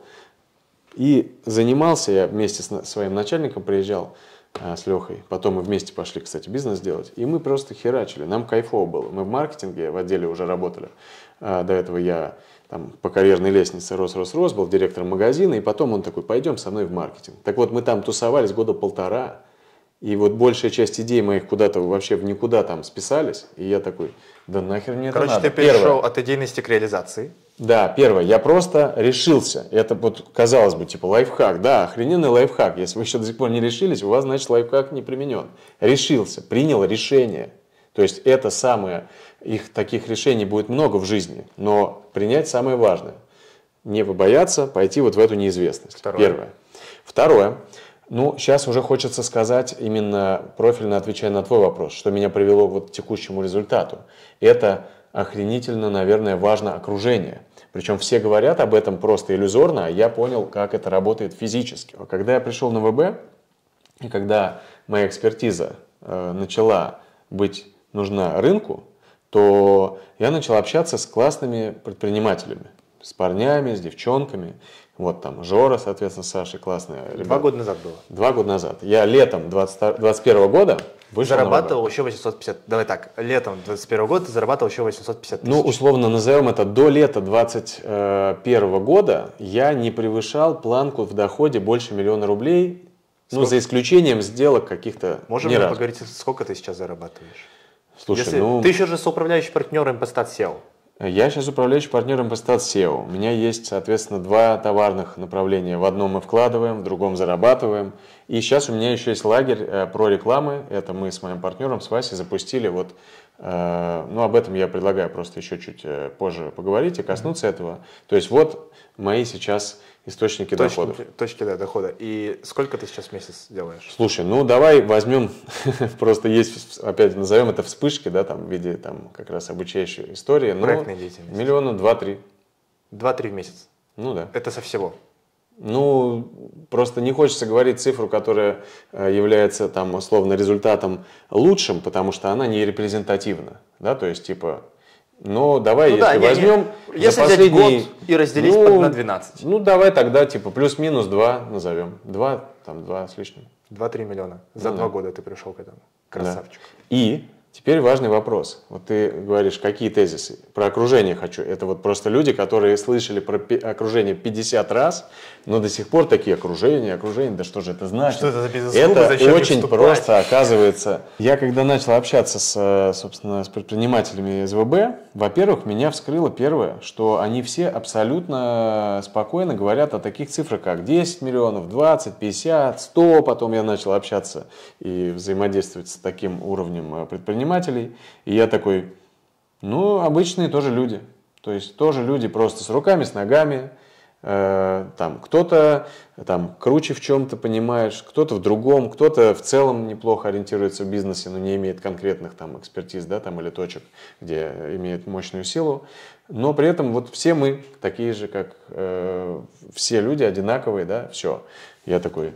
И занимался, я вместе с своим начальником приезжал, с Лехой, потом мы вместе пошли, кстати, бизнес делать, и мы просто херачили, нам кайфово было. Мы в маркетинге в отделе уже работали, до этого я там, по карьерной лестнице рос-рос-рос, был директором магазина, и потом он такой, пойдем со мной в маркетинг. Так вот, мы там тусовались года полтора, и вот большая часть идей моих куда-то вообще в никуда там списались. И я такой, да нахер мне Короче, это надо. Короче, ты перешел Первое. от идейности к реализации. Да, первое. Я просто решился. Это вот, казалось бы, типа лайфхак. Да, охрененный лайфхак. Если вы еще до сих пор не решились, у вас, значит, лайфхак не применен. Решился, принял решение. То есть это самое, их таких решений будет много в жизни. Но принять самое важное. Не побояться пойти вот в эту неизвестность. Второе. Первое. Второе. Ну, сейчас уже хочется сказать, именно профильно отвечая на твой вопрос, что меня привело вот к текущему результату. Это охренительно, наверное, важно окружение. Причем все говорят об этом просто иллюзорно, а я понял, как это работает физически. Когда я пришел на вэ бэ, и когда моя экспертиза э, начала быть нужна рынку, то я начал общаться с классными предпринимателями, с парнями, с девчонками. Вот там Жора, соответственно, Саша, классная ребята. Два года назад было. Два года назад. Я летом двадцать первого года вышел зарабатывал на еще восемьсот пятьдесят. Давай так, летом двадцать первого года ты зарабатывал еще восемьсот пятьдесят тысяч. Ну, условно назовем это, до лета двадцать первого года я не превышал планку в доходе больше миллиона рублей, сколько? Ну, за исключением сделок каких-то. Можем ли поговорить, сколько ты сейчас зарабатываешь? Слушай, Если... ну... Ты еще же соуправляющий партнер Импостат сео. Я сейчас управляющий партнер Импостат сео. У меня есть, соответственно, два товарных направления. В одном мы вкладываем, в другом зарабатываем. И сейчас у меня еще есть лагерь э, про рекламы. Это мы с моим партнером, с Васей, запустили. Вот, э, ну, об этом я предлагаю просто еще чуть э, позже поговорить и коснуться mm-hmm. этого. То есть вот мои сейчас источники точки, доходов. Точки да, дохода. И сколько ты сейчас в месяц делаешь? Слушай, ну давай возьмем, просто есть, опять назовем это вспышки, да, там, в виде там как раз обучающей истории. Проектной деятельности. Миллиона два-три. два-три в месяц. Ну да. Это со всего. Ну, просто не хочется говорить цифру, которая является там условно результатом лучшим, потому что она не репрезентативна, да, то есть типа, но давай, ну, если да, возьмем, не, не. Если последний... взять год и разделить ну, на двенадцать. Ну, давай тогда типа плюс-минус два назовем, два, там два с лишним. два-три миллиона, за ну, два да. года ты пришел к этому, красавчик. Да. И теперь важный вопрос. Вот ты говоришь, какие тезисы? Про окружение хочу. Это вот просто люди, которые слышали про окружение пятьдесят раз, но до сих пор такие окружения, окружение, да что же это значит? Что это за бизнес-клубы? Это очень просто оказывается. Я когда начал общаться с, собственно, с предпринимателями из вэ бэ, во-первых, меня вскрыло первое, что они все абсолютно спокойно говорят о таких цифрах, как десять миллионов, двадцать, пятьдесят, сто. Потом я начал общаться и взаимодействовать с таким уровнем предпринимателей. И я такой, ну, обычные тоже люди. То есть тоже люди просто с руками, с ногами. Э, там кто-то там круче в чем-то, понимаешь, кто-то в другом, кто-то в целом неплохо ориентируется в бизнесе, но не имеет конкретных там экспертиз, да, там, или точек, где имеет мощную силу. Но при этом вот все мы такие же, как э, все люди, одинаковые, да, все. Я такой,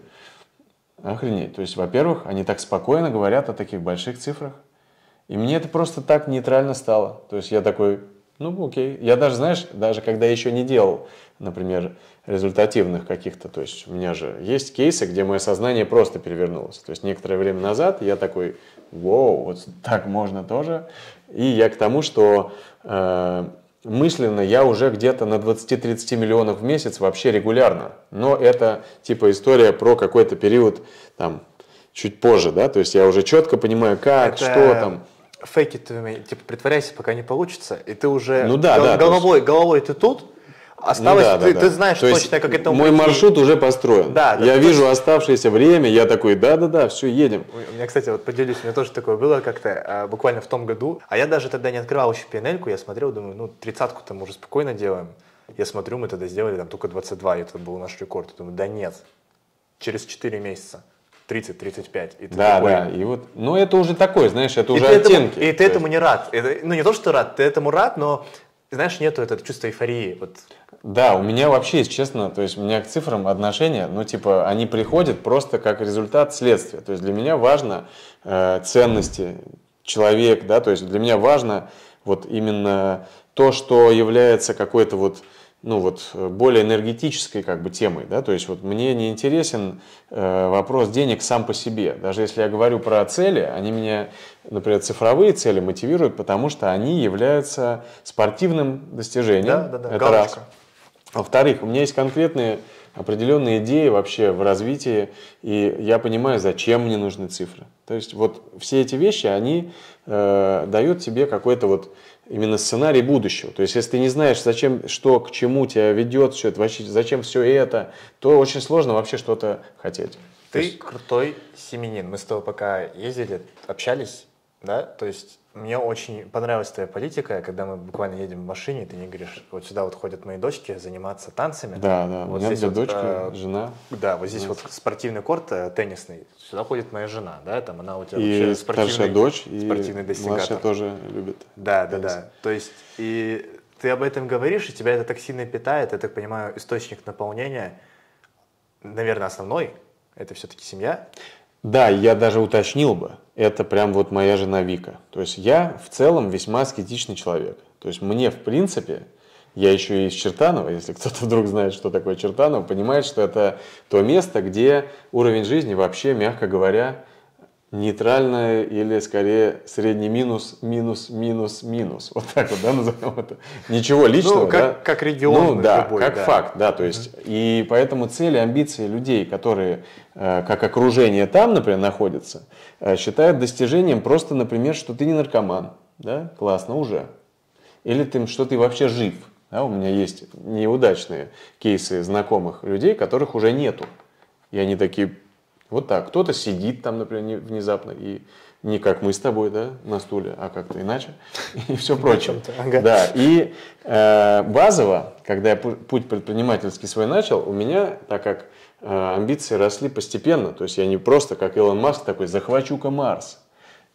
охренеть. То есть, во-первых, они так спокойно говорят о таких больших цифрах. И мне это просто так нейтрально стало. То есть я такой, ну окей. Я даже, знаешь, даже когда еще не делал, например, результативных каких-то, то есть у меня же есть кейсы, где мое сознание просто перевернулось. То есть некоторое время назад я такой, вау, вот так можно тоже. И я к тому, что э, мысленно я уже где-то на двадцать-тридцать миллионов в месяц вообще регулярно. Но это типа история про какой-то период там чуть позже, да, то есть я уже четко понимаю, как, это... что там. Fake it to me, типа притворяйся, пока не получится, и ты уже ну, да, гол- да, головой, есть... головой ты тут, осталось, ну, да, ты, да, ты да. знаешь то точно, как это мой маршрут уже построен. Да, да, я вижу точно. Оставшееся время, я такой, да-да-да, все, едем. У меня, кстати, вот поделюсь, у меня тоже такое было как-то буквально в том году, а я даже тогда не открывал еще пи эн эль-ку, я смотрел, думаю, ну, тридцатку-то мы уже спокойно делаем. Я смотрю, мы тогда сделали там только двадцать два, и это был наш рекорд. Я думаю, да нет, через четыре месяца. тридцать-тридцать пять. И да, такой, да, и вот, ну это уже такое, знаешь, это и уже ты оттенки. Этому, и ты этому не рад. Это, ну не то, что рад, ты этому рад, но, знаешь, нету этого чувства эйфории. Вот. Да, у меня вообще, если честно, то есть у меня к цифрам отношения, ну типа, они приходят просто как результат следствия. То есть для меня важно э, ценности, человек, да, то есть для меня важно вот именно то, что является какой-то вот, ну вот более энергетической как бы темой, да, то есть вот мне не интересен э, вопрос денег сам по себе, даже если я говорю про цели, они меня, например, цифровые цели мотивируют, потому что они являются спортивным достижением, да, да, да. это Галочка. Раз. Во-вторых, у меня есть конкретные определенные идеи вообще в развитии, и я понимаю, зачем мне нужны цифры. То есть вот все эти вещи, они э, дают тебе какой-то вот именно сценарий будущего. То есть, если ты не знаешь, зачем, что к чему тебя ведет, все это, вообще, зачем все это, то очень сложно вообще что-то хотеть. Ты есть... крутой семьянин. Мы с тобой пока ездили, общались, да, то есть мне очень понравилась твоя политика, когда мы буквально едем в машине, ты мне говоришь, вот сюда вот ходят мои дочки заниматься танцами. Да, да, вот у меня здесь вот, дочка, э, жена. Да, вот здесь вот спортивный корт э, теннисный, сюда ходит моя жена, да, там она у тебя и вообще спортивный, старшая дочь, спортивный и достигатор. младшая тоже любит. Да, да, да, то есть и ты об этом говоришь, и тебя это так сильно питает, я так понимаю, источник наполнения, наверное, основной, это все-таки семья. Да, я даже уточнил бы, это прям вот моя жена Вика. То есть я в целом весьма аскетичный человек. То есть мне, в принципе, я еще и из Чертанова, если кто-то вдруг знает, что такое Чертаново, понимает, что это то место, где уровень жизни вообще, мягко говоря, нейтральное или скорее средний минус, минус, минус, минус. Вот так вот, да, назовем это. Ничего личного, ну, как, да. как регион. Ну, да, любой, как да. факт, да, то есть, mm-hmm. и поэтому цели, амбиции людей, которые э, как окружение там, например, находятся, э, считают достижением просто, например, что ты не наркоман, да, классно уже. Или ты, что ты вообще жив. Да, у меня есть неудачные кейсы знакомых людей, которых уже нету. И они такие... Вот так. Кто-то сидит там, например, внезапно, и не как мы с тобой, да, на стуле, а как-то иначе, и все прочее. Ага. Да. И э, базово, когда я путь предпринимательский свой начал, у меня, так как э, амбиции росли постепенно, то есть я не просто, как Илон Маск, такой, захвачу-ка Марс.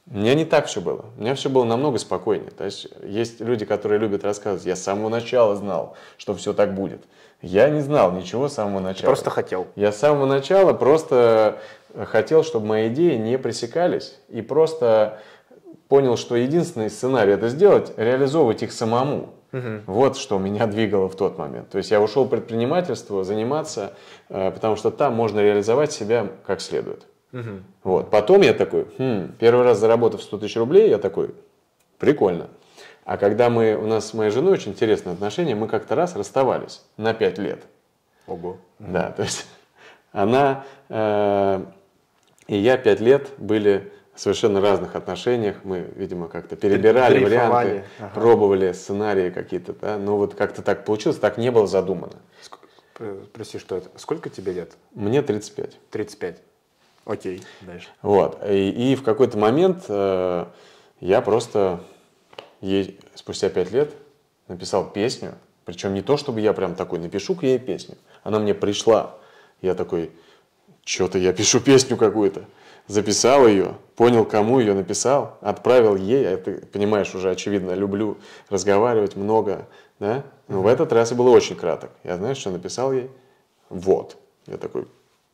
У меня не так все было. У меня все было намного спокойнее. То есть есть люди, которые любят рассказывать. Я с самого начала знал, что все так будет. Я не знал ничего с самого начала. Ты просто хотел. Я с самого начала просто хотел, чтобы мои идеи не пресекались. И просто понял, что единственный сценарий это сделать, реализовывать их самому. Угу. Вот что меня двигало в тот момент. То есть я ушел в предпринимательство, заниматься, потому что там можно реализовать себя как следует. Угу. Вот. Потом я такой, хм, первый раз заработав сто тысяч рублей, я такой, прикольно. А когда мы, у нас с моей женой очень интересные отношения, мы как-то раз расставались на пять лет. Ого. Да, то есть она э, и я пять лет были в совершенно разных отношениях. Мы, видимо, как-то перебирали варианты, ага. пробовали сценарии какие-то. Да? Но вот как-то так получилось, так не было задумано. Прости, что это? Сколько тебе лет? Мне тридцать пять. тридцать пять. Окей, дальше. Вот. И, и в какой-то момент э, я просто ей спустя пять лет написал песню. Причем не то, чтобы я прям такой, напишу-ка ей песню. Она мне пришла. Я такой, что-то я пишу песню какую-то. Записал ее, понял, кому ее написал, отправил ей. А ты понимаешь, уже очевидно, люблю разговаривать много. Да? Но mm-hmm. в этот раз я был очень краток. Я, знаешь, что написал ей? Вот. Я такой...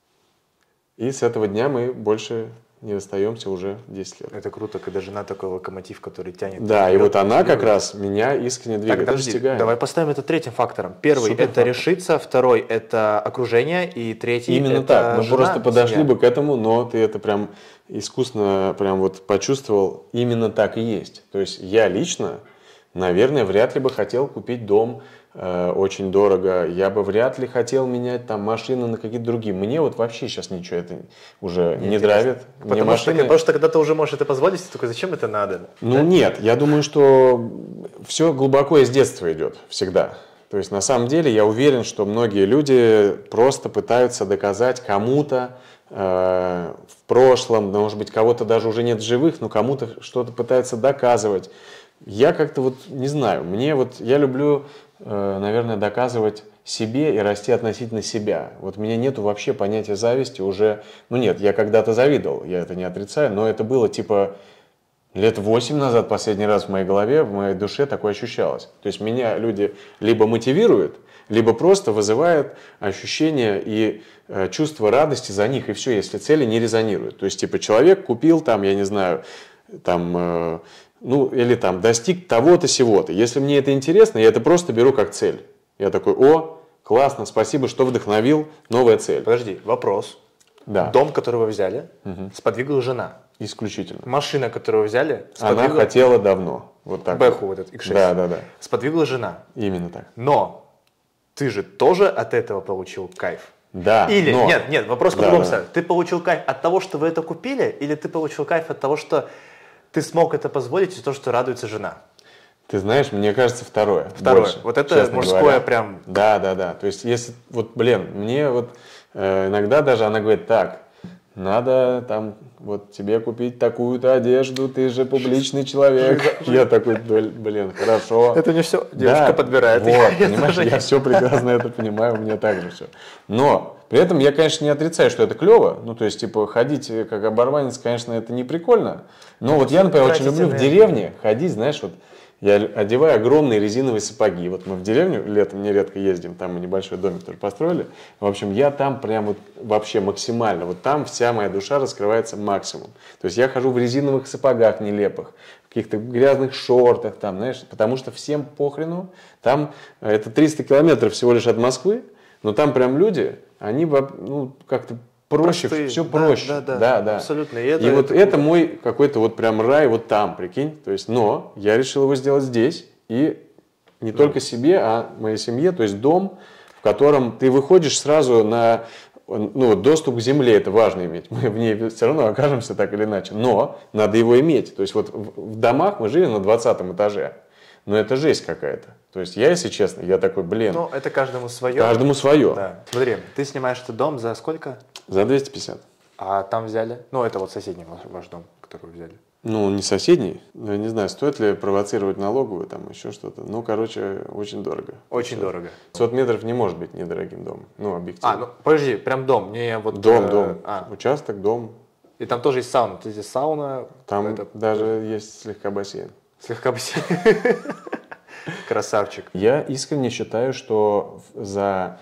И с этого дня мы больше не расстаемся уже десять лет. Это круто, когда жена такой локомотив, который тянет. Да, и вот она как раз меня искренне двигает. Так, подожди, давай поставим это третьим фактором. Первый – это решиться, второй – это окружение, и третий – это именно так. Мы жена, просто подошли семья. бы к этому, но ты это прям искусно прям вот почувствовал. Именно так и есть. То есть я лично, наверное, вряд ли бы хотел купить дом очень дорого, я бы вряд ли хотел менять там машины на какие-то другие. Мне вот вообще сейчас ничего это уже не, не драйвит. Потому, машины... что, потому что когда ты уже можешь это позволить, ты такой, зачем это надо? Ну да? Нет, я думаю, что все глубоко из детства идет всегда. То есть на самом деле я уверен, что многие люди просто пытаются доказать кому-то э, в прошлом, может быть, кого-то даже уже нет в живых, но кому-то что-то пытаются доказывать. Я как-то вот не знаю, мне вот, я люблю, э, наверное, доказывать себе и расти относительно себя. Вот у меня нету вообще понятия зависти уже, ну нет, я когда-то завидовал, я это не отрицаю, но это было типа лет восемь назад последний раз в моей голове, в моей душе такое ощущалось. То есть меня люди либо мотивируют, либо просто вызывают ощущение и э, чувство радости за них, и все, если цели не резонируют. То есть типа человек купил там, я не знаю, там... Э, ну, или там, достиг того-то, сего-то. Если мне это интересно, я это просто беру как цель. Я такой, о, классно, спасибо, что вдохновил, новая цель. Подожди, вопрос. Да. Дом, который вы взяли, угу. сподвигла жена. Исключительно. Машина, которую вы взяли, сподвигла... Она хотела давно. Вот так. Бэху вот этот, икс шесть. Да, да, да. Сподвигла жена. Именно так. Но ты же тоже от этого получил кайф. Да, или, но... нет, нет, вопрос да, по-другому. да. Ты получил кайф от того, что вы это купили, или ты получил кайф от того, что ты смог это позволить, и то, что радуется жена? Ты знаешь, мне кажется, второе. Второе. Больше, вот это мужское говоря. Прям... Да, да, да. То есть, если, вот, блин, мне вот э, иногда даже она говорит, так, надо там вот тебе купить такую-то одежду, ты же публичный человек. Я такой, блин, хорошо. Это не все, девушка да, подбирает. Вот, понимаешь, я все прекрасно это понимаю, у меня так же все. Но при этом я, конечно, не отрицаю, что это клево. Ну, то есть, типа, ходить как оборванец, конечно, это не прикольно. Но вот я, например, очень люблю в деревне ходить, знаешь, вот я одеваю огромные резиновые сапоги. Вот мы в деревню летом нередко ездим, там мы небольшой домик тоже построили. В общем, я там прям вот вообще максимально, вот там вся моя душа раскрывается максимум. То есть я хожу в резиновых сапогах нелепых, в каких-то грязных шортах там, знаешь, потому что всем похрену. Там это триста километров всего лишь от Москвы, но там прям люди, они ну, как-то проще, простые, все да, проще. Да, да, да, да. Абсолютно. И, это, и это, вот это, это мой какой-то вот прям рай вот там, прикинь. То есть, но я решил его сделать здесь. И не ну. только себе, а моей семье. То есть дом, в котором ты выходишь сразу на ну, доступ к земле. Это важно иметь. Мы в ней все равно окажемся так или иначе. Но надо его иметь. То есть вот в домах мы жили на двадцатом этаже. Но это жесть какая-то. То есть я, если честно, я такой, блин. Ну, это каждому свое. Каждому свое. Да. Смотри, ты снимаешь этот дом за сколько? За двести пятьдесят. А там взяли? Ну, это вот соседний ваш, ваш дом, который вы взяли. Ну, не соседний. Я не знаю, стоит ли провоцировать налоговую, там еще что-то. Ну, короче, очень дорого. Очень дорого. пятьсот метров не может быть недорогим домом. Ну, объективно. А, ну, подожди, прям дом. Не вот, дом, э, дом. А. Участок, дом. И там тоже есть сауна. То есть здесь сауна. Там это... даже есть слегка бассейн. Слегка бассейн. Красавчик. Я искренне считаю, что за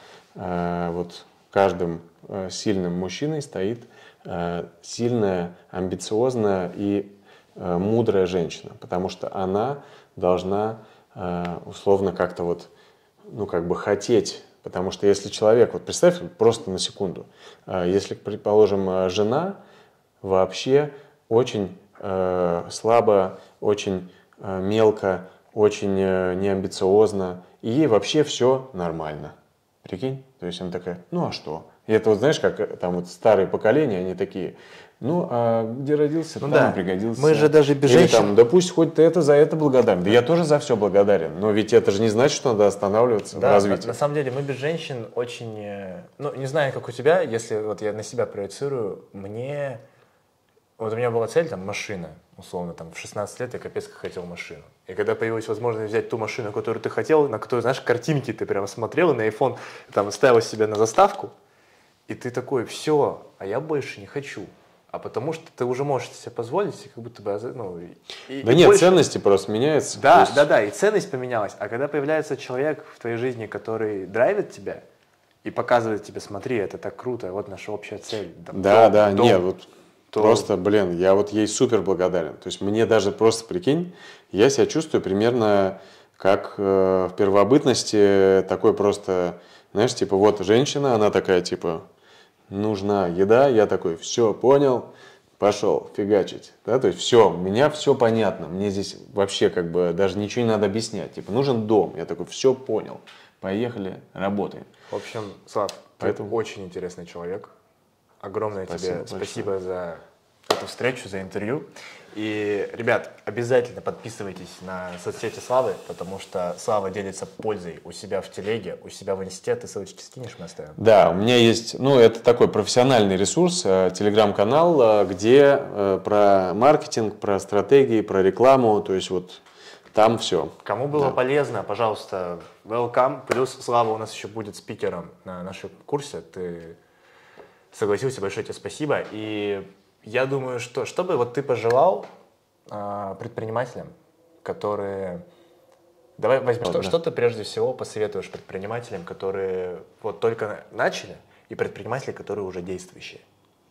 э, вот каждым э, сильным мужчиной стоит э, сильная, амбициозная и э, мудрая женщина, потому что она должна э, условно как-то вот, ну как бы хотеть, потому что если человек, вот представь просто на секунду, э, если, предположим, э, жена вообще очень э, слабо, очень э, мелко, очень э, неамбициозно, и ей вообще все нормально. Прикинь? То есть она такая, ну а что? И это вот знаешь, как там вот старые поколения, они такие, ну а где родился, ну, там да. и пригодился. Мы же даже без Или женщин. там, да пусть хоть ты это за это благодарен. Да я тоже за все благодарен. Но ведь это же не значит, что надо останавливаться да, в развитии. На, на самом деле мы без женщин очень, ну не знаю, как у тебя, если вот я на себя проецирую, мне, вот у меня была цель там машина, условно, там в шестнадцать лет я капец как хотел машину. И когда появилась возможность взять ту машину, которую ты хотел, на которую, знаешь, картинки ты прямо смотрел, и на iPhone там ставил себе на заставку, и ты такой, все, а я больше не хочу. А потому что ты уже можешь себе позволить, и как будто бы, ну... И, да и нет, больше... ценности просто меняются. Да, есть... да, да, и ценность поменялась. А когда появляется человек в твоей жизни, который драйвит тебя и показывает тебе, смотри, это так круто, вот наша общая цель. Там, да, дом, да, дом, нет, вот то... просто, блин, я вот ей супер благодарен. То есть мне даже просто, прикинь, я себя чувствую примерно как э, в первобытности, такой просто, знаешь, типа вот женщина, она такая, типа... нужна еда, я такой, все, понял, пошел фигачить. Да, то есть все, у меня все понятно, мне здесь вообще как бы даже ничего не надо объяснять. Типа нужен дом, я такой, все понял, поехали, работаем. В общем, Слав, Поэтому... ты очень интересный человек. Огромное спасибо тебе большое. Спасибо за эту встречу, за интервью. И, ребят, обязательно подписывайтесь на соцсети Славы, потому что Слава делится пользой у себя в телеге, у себя в инсте. Ты ссылочки скинешь, мы оставим? Да, у меня есть, ну, это такой профессиональный ресурс, телеграм-канал, где про маркетинг, про стратегии, про рекламу, то есть вот там все. Кому было да. полезно, пожалуйста, welcome. Плюс Слава у нас еще будет спикером на нашем курсе. Ты согласился, большое тебе спасибо. И я думаю, что что бы вот ты пожелал э, предпринимателям, которые... Давай возьмем, Вот, что, да. что ты прежде всего посоветуешь предпринимателям, которые вот только начали, и предприниматели, которые уже действующие?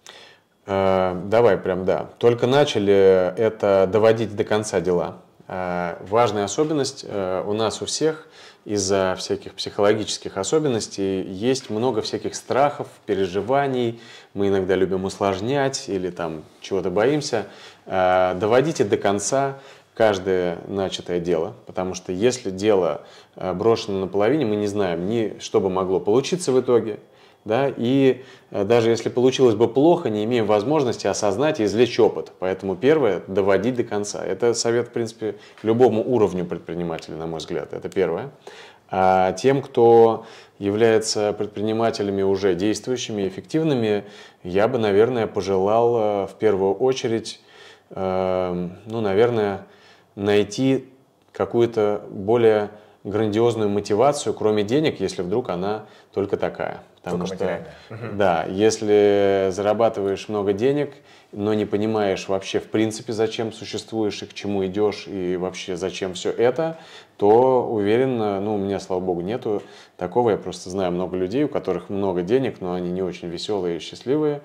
Э, давай прям, да. Только начали это доводить до конца дела. Э, важная особенность э, у нас у всех из-за всяких психологических особенностей есть много всяких страхов, переживаний. Мы иногда любим усложнять или там чего-то боимся. Э, доводите до конца каждое начатое дело, потому что если дело э, брошено наполовине, мы не знаем ни что бы могло получиться в итоге, да, и э, даже если получилось бы плохо, не имеем возможности осознать и извлечь опыт. Поэтому первое – доводить до конца. Это совет, в принципе, любому уровню предпринимателя, на мой взгляд. Это первое. А тем, кто является предпринимателями уже действующими, эффективными, я бы, наверное, пожелал э, в первую очередь, э, ну, наверное, найти какую-то более грандиозную мотивацию, кроме денег, если вдруг она только такая. Потому Только что, да, если зарабатываешь много денег, но не понимаешь вообще в принципе, зачем существуешь и к чему идешь, и вообще зачем все это, то уверен, ну, у меня, слава богу, нету такого. Я просто знаю много людей, у которых много денег, но они не очень веселые и счастливые.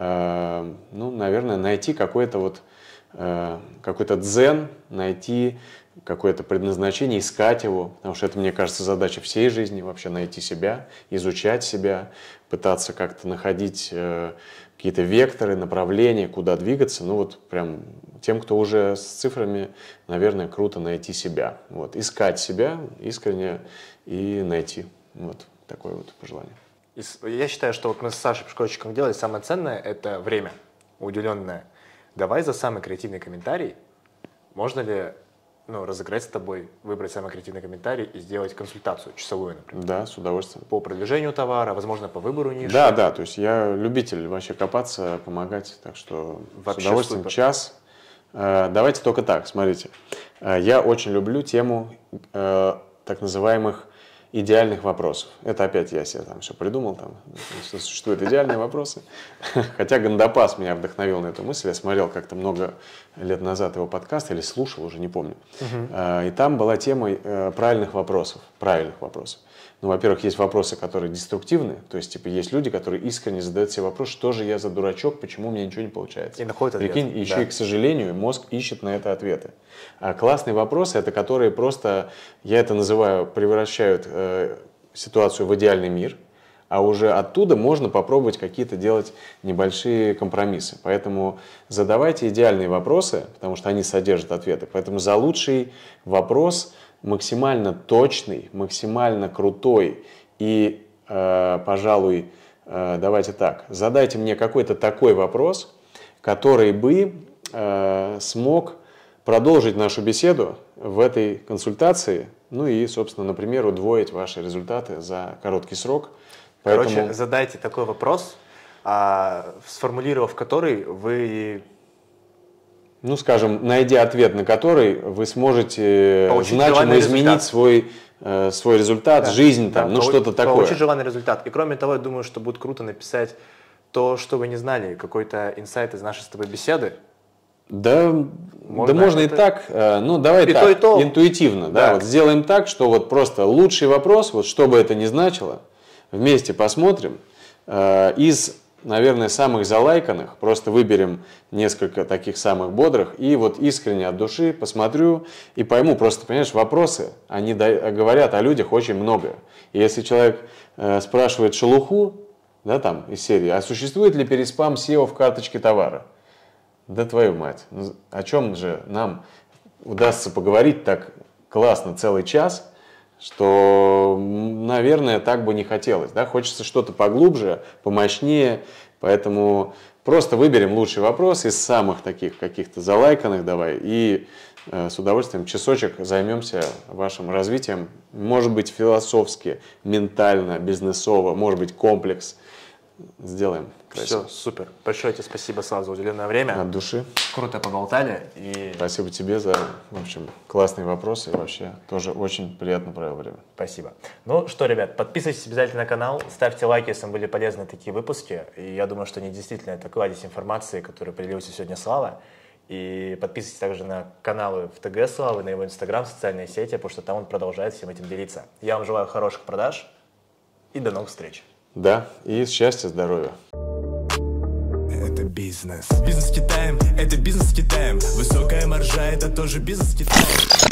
Ну, наверное, найти какой-то вот какой-то дзен, найти какое-то предназначение, искать его, потому что это, мне кажется, задача всей жизни, вообще найти себя, изучать себя, пытаться как-то находить э, какие-то векторы, направления, куда двигаться. Ну вот прям тем, кто уже с цифрами, наверное, круто найти себя. Вот, искать себя искренне и найти. Вот такое вот пожелание. Я считаю, что вот мы с Сашей Пшковичем делали, самое ценное – это время уделенное. Давай за самый креативный комментарий. Можно ли ну, разыграть с тобой, выбрать самый креативный комментарий и сделать консультацию часовую, например? Да, с удовольствием. По продвижению товара, возможно, по выбору ниши. Да, да, то есть я любитель вообще копаться, помогать, так что вообще с удовольствием супер. час. Давайте только так, смотрите. Я очень люблю тему так называемых идеальных вопросов. Это опять я себе там все придумал, там, что существуют идеальные вопросы. Хотя Гандапас меня вдохновил на эту мысль. Я смотрел как-то много лет назад его подкаст или слушал, уже не помню. Uh-huh. И там была тема правильных вопросов. Правильных вопросов. Ну, во-первых, есть вопросы, которые деструктивны. То есть, типа, есть люди, которые искренне задают себе вопрос, что же я за дурачок, почему у меня ничего не получается. И находят ответ. Прикинь, еще да. и, к сожалению, мозг ищет на это ответы. А классные вопросы, это которые просто, я это называю, превращают э, ситуацию в идеальный мир, а уже оттуда можно попробовать какие-то делать небольшие компромиссы. Поэтому задавайте идеальные вопросы, потому что они содержат ответы. Поэтому за лучший вопрос максимально точный, максимально крутой и, э, пожалуй, э, давайте так, задайте мне какой-то такой вопрос, который бы э, смог продолжить нашу беседу в этой консультации, ну и, собственно, например, удвоить ваши результаты за короткий срок. Поэтому... Короче, задайте такой вопрос, а, сформулировав который, вы... Ну, скажем, найдя ответ на который, вы сможете получить значимо изменить свой, э, свой результат, да, жизнь, там, да, ну что-то такое. Получить желанный результат. И кроме того, я думаю, что будет круто написать то, что вы не знали, какой-то инсайт из нашей с тобой беседы. Да, можно, да можно это... и так, ну давай и так, то, и то. интуитивно, да. Да, вот сделаем так, что вот просто лучший вопрос, вот что бы это ни значило, вместе посмотрим, из, наверное, самых залайканных, просто выберем несколько таких самых бодрых и вот искренне от души посмотрю и пойму, просто, понимаешь, вопросы, они говорят о людях очень много. И если человек спрашивает шелуху, да, там, из серии, а существует ли переспам сео в карточке товара? Да твою мать, ну, о чем же нам удастся поговорить так классно целый час, что, наверное, так бы не хотелось. Да? Хочется что-то поглубже, помощнее, поэтому просто выберем лучший вопрос из самых таких каких-то залайканных давай и э, с удовольствием часочек займемся вашим развитием. Может быть, философски, ментально, бизнесово, может быть, комплекс. Сделаем красиво. Все, супер. Большое тебе спасибо, Слав, за уделенное время. От души. Круто поболтали. И... Спасибо тебе за, в общем, классные вопросы. И вообще тоже очень приятно провел время. Спасибо. Ну что, ребят, подписывайтесь обязательно на канал, ставьте лайки, если вам были полезны такие выпуски. И я думаю, что они действительно это кладезь информации, которую поделился сегодня Слава. И подписывайтесь также на каналы в ТГ Славы, на его инстаграм, социальные сети, потому что там он продолжает всем этим делиться. Я вам желаю хороших продаж и до новых встреч. Да, и счастья, здоровья. Это бизнес. Бизнес с Китаем, это бизнес с Китаем. Высокая маржа, это тоже бизнес с Китаем.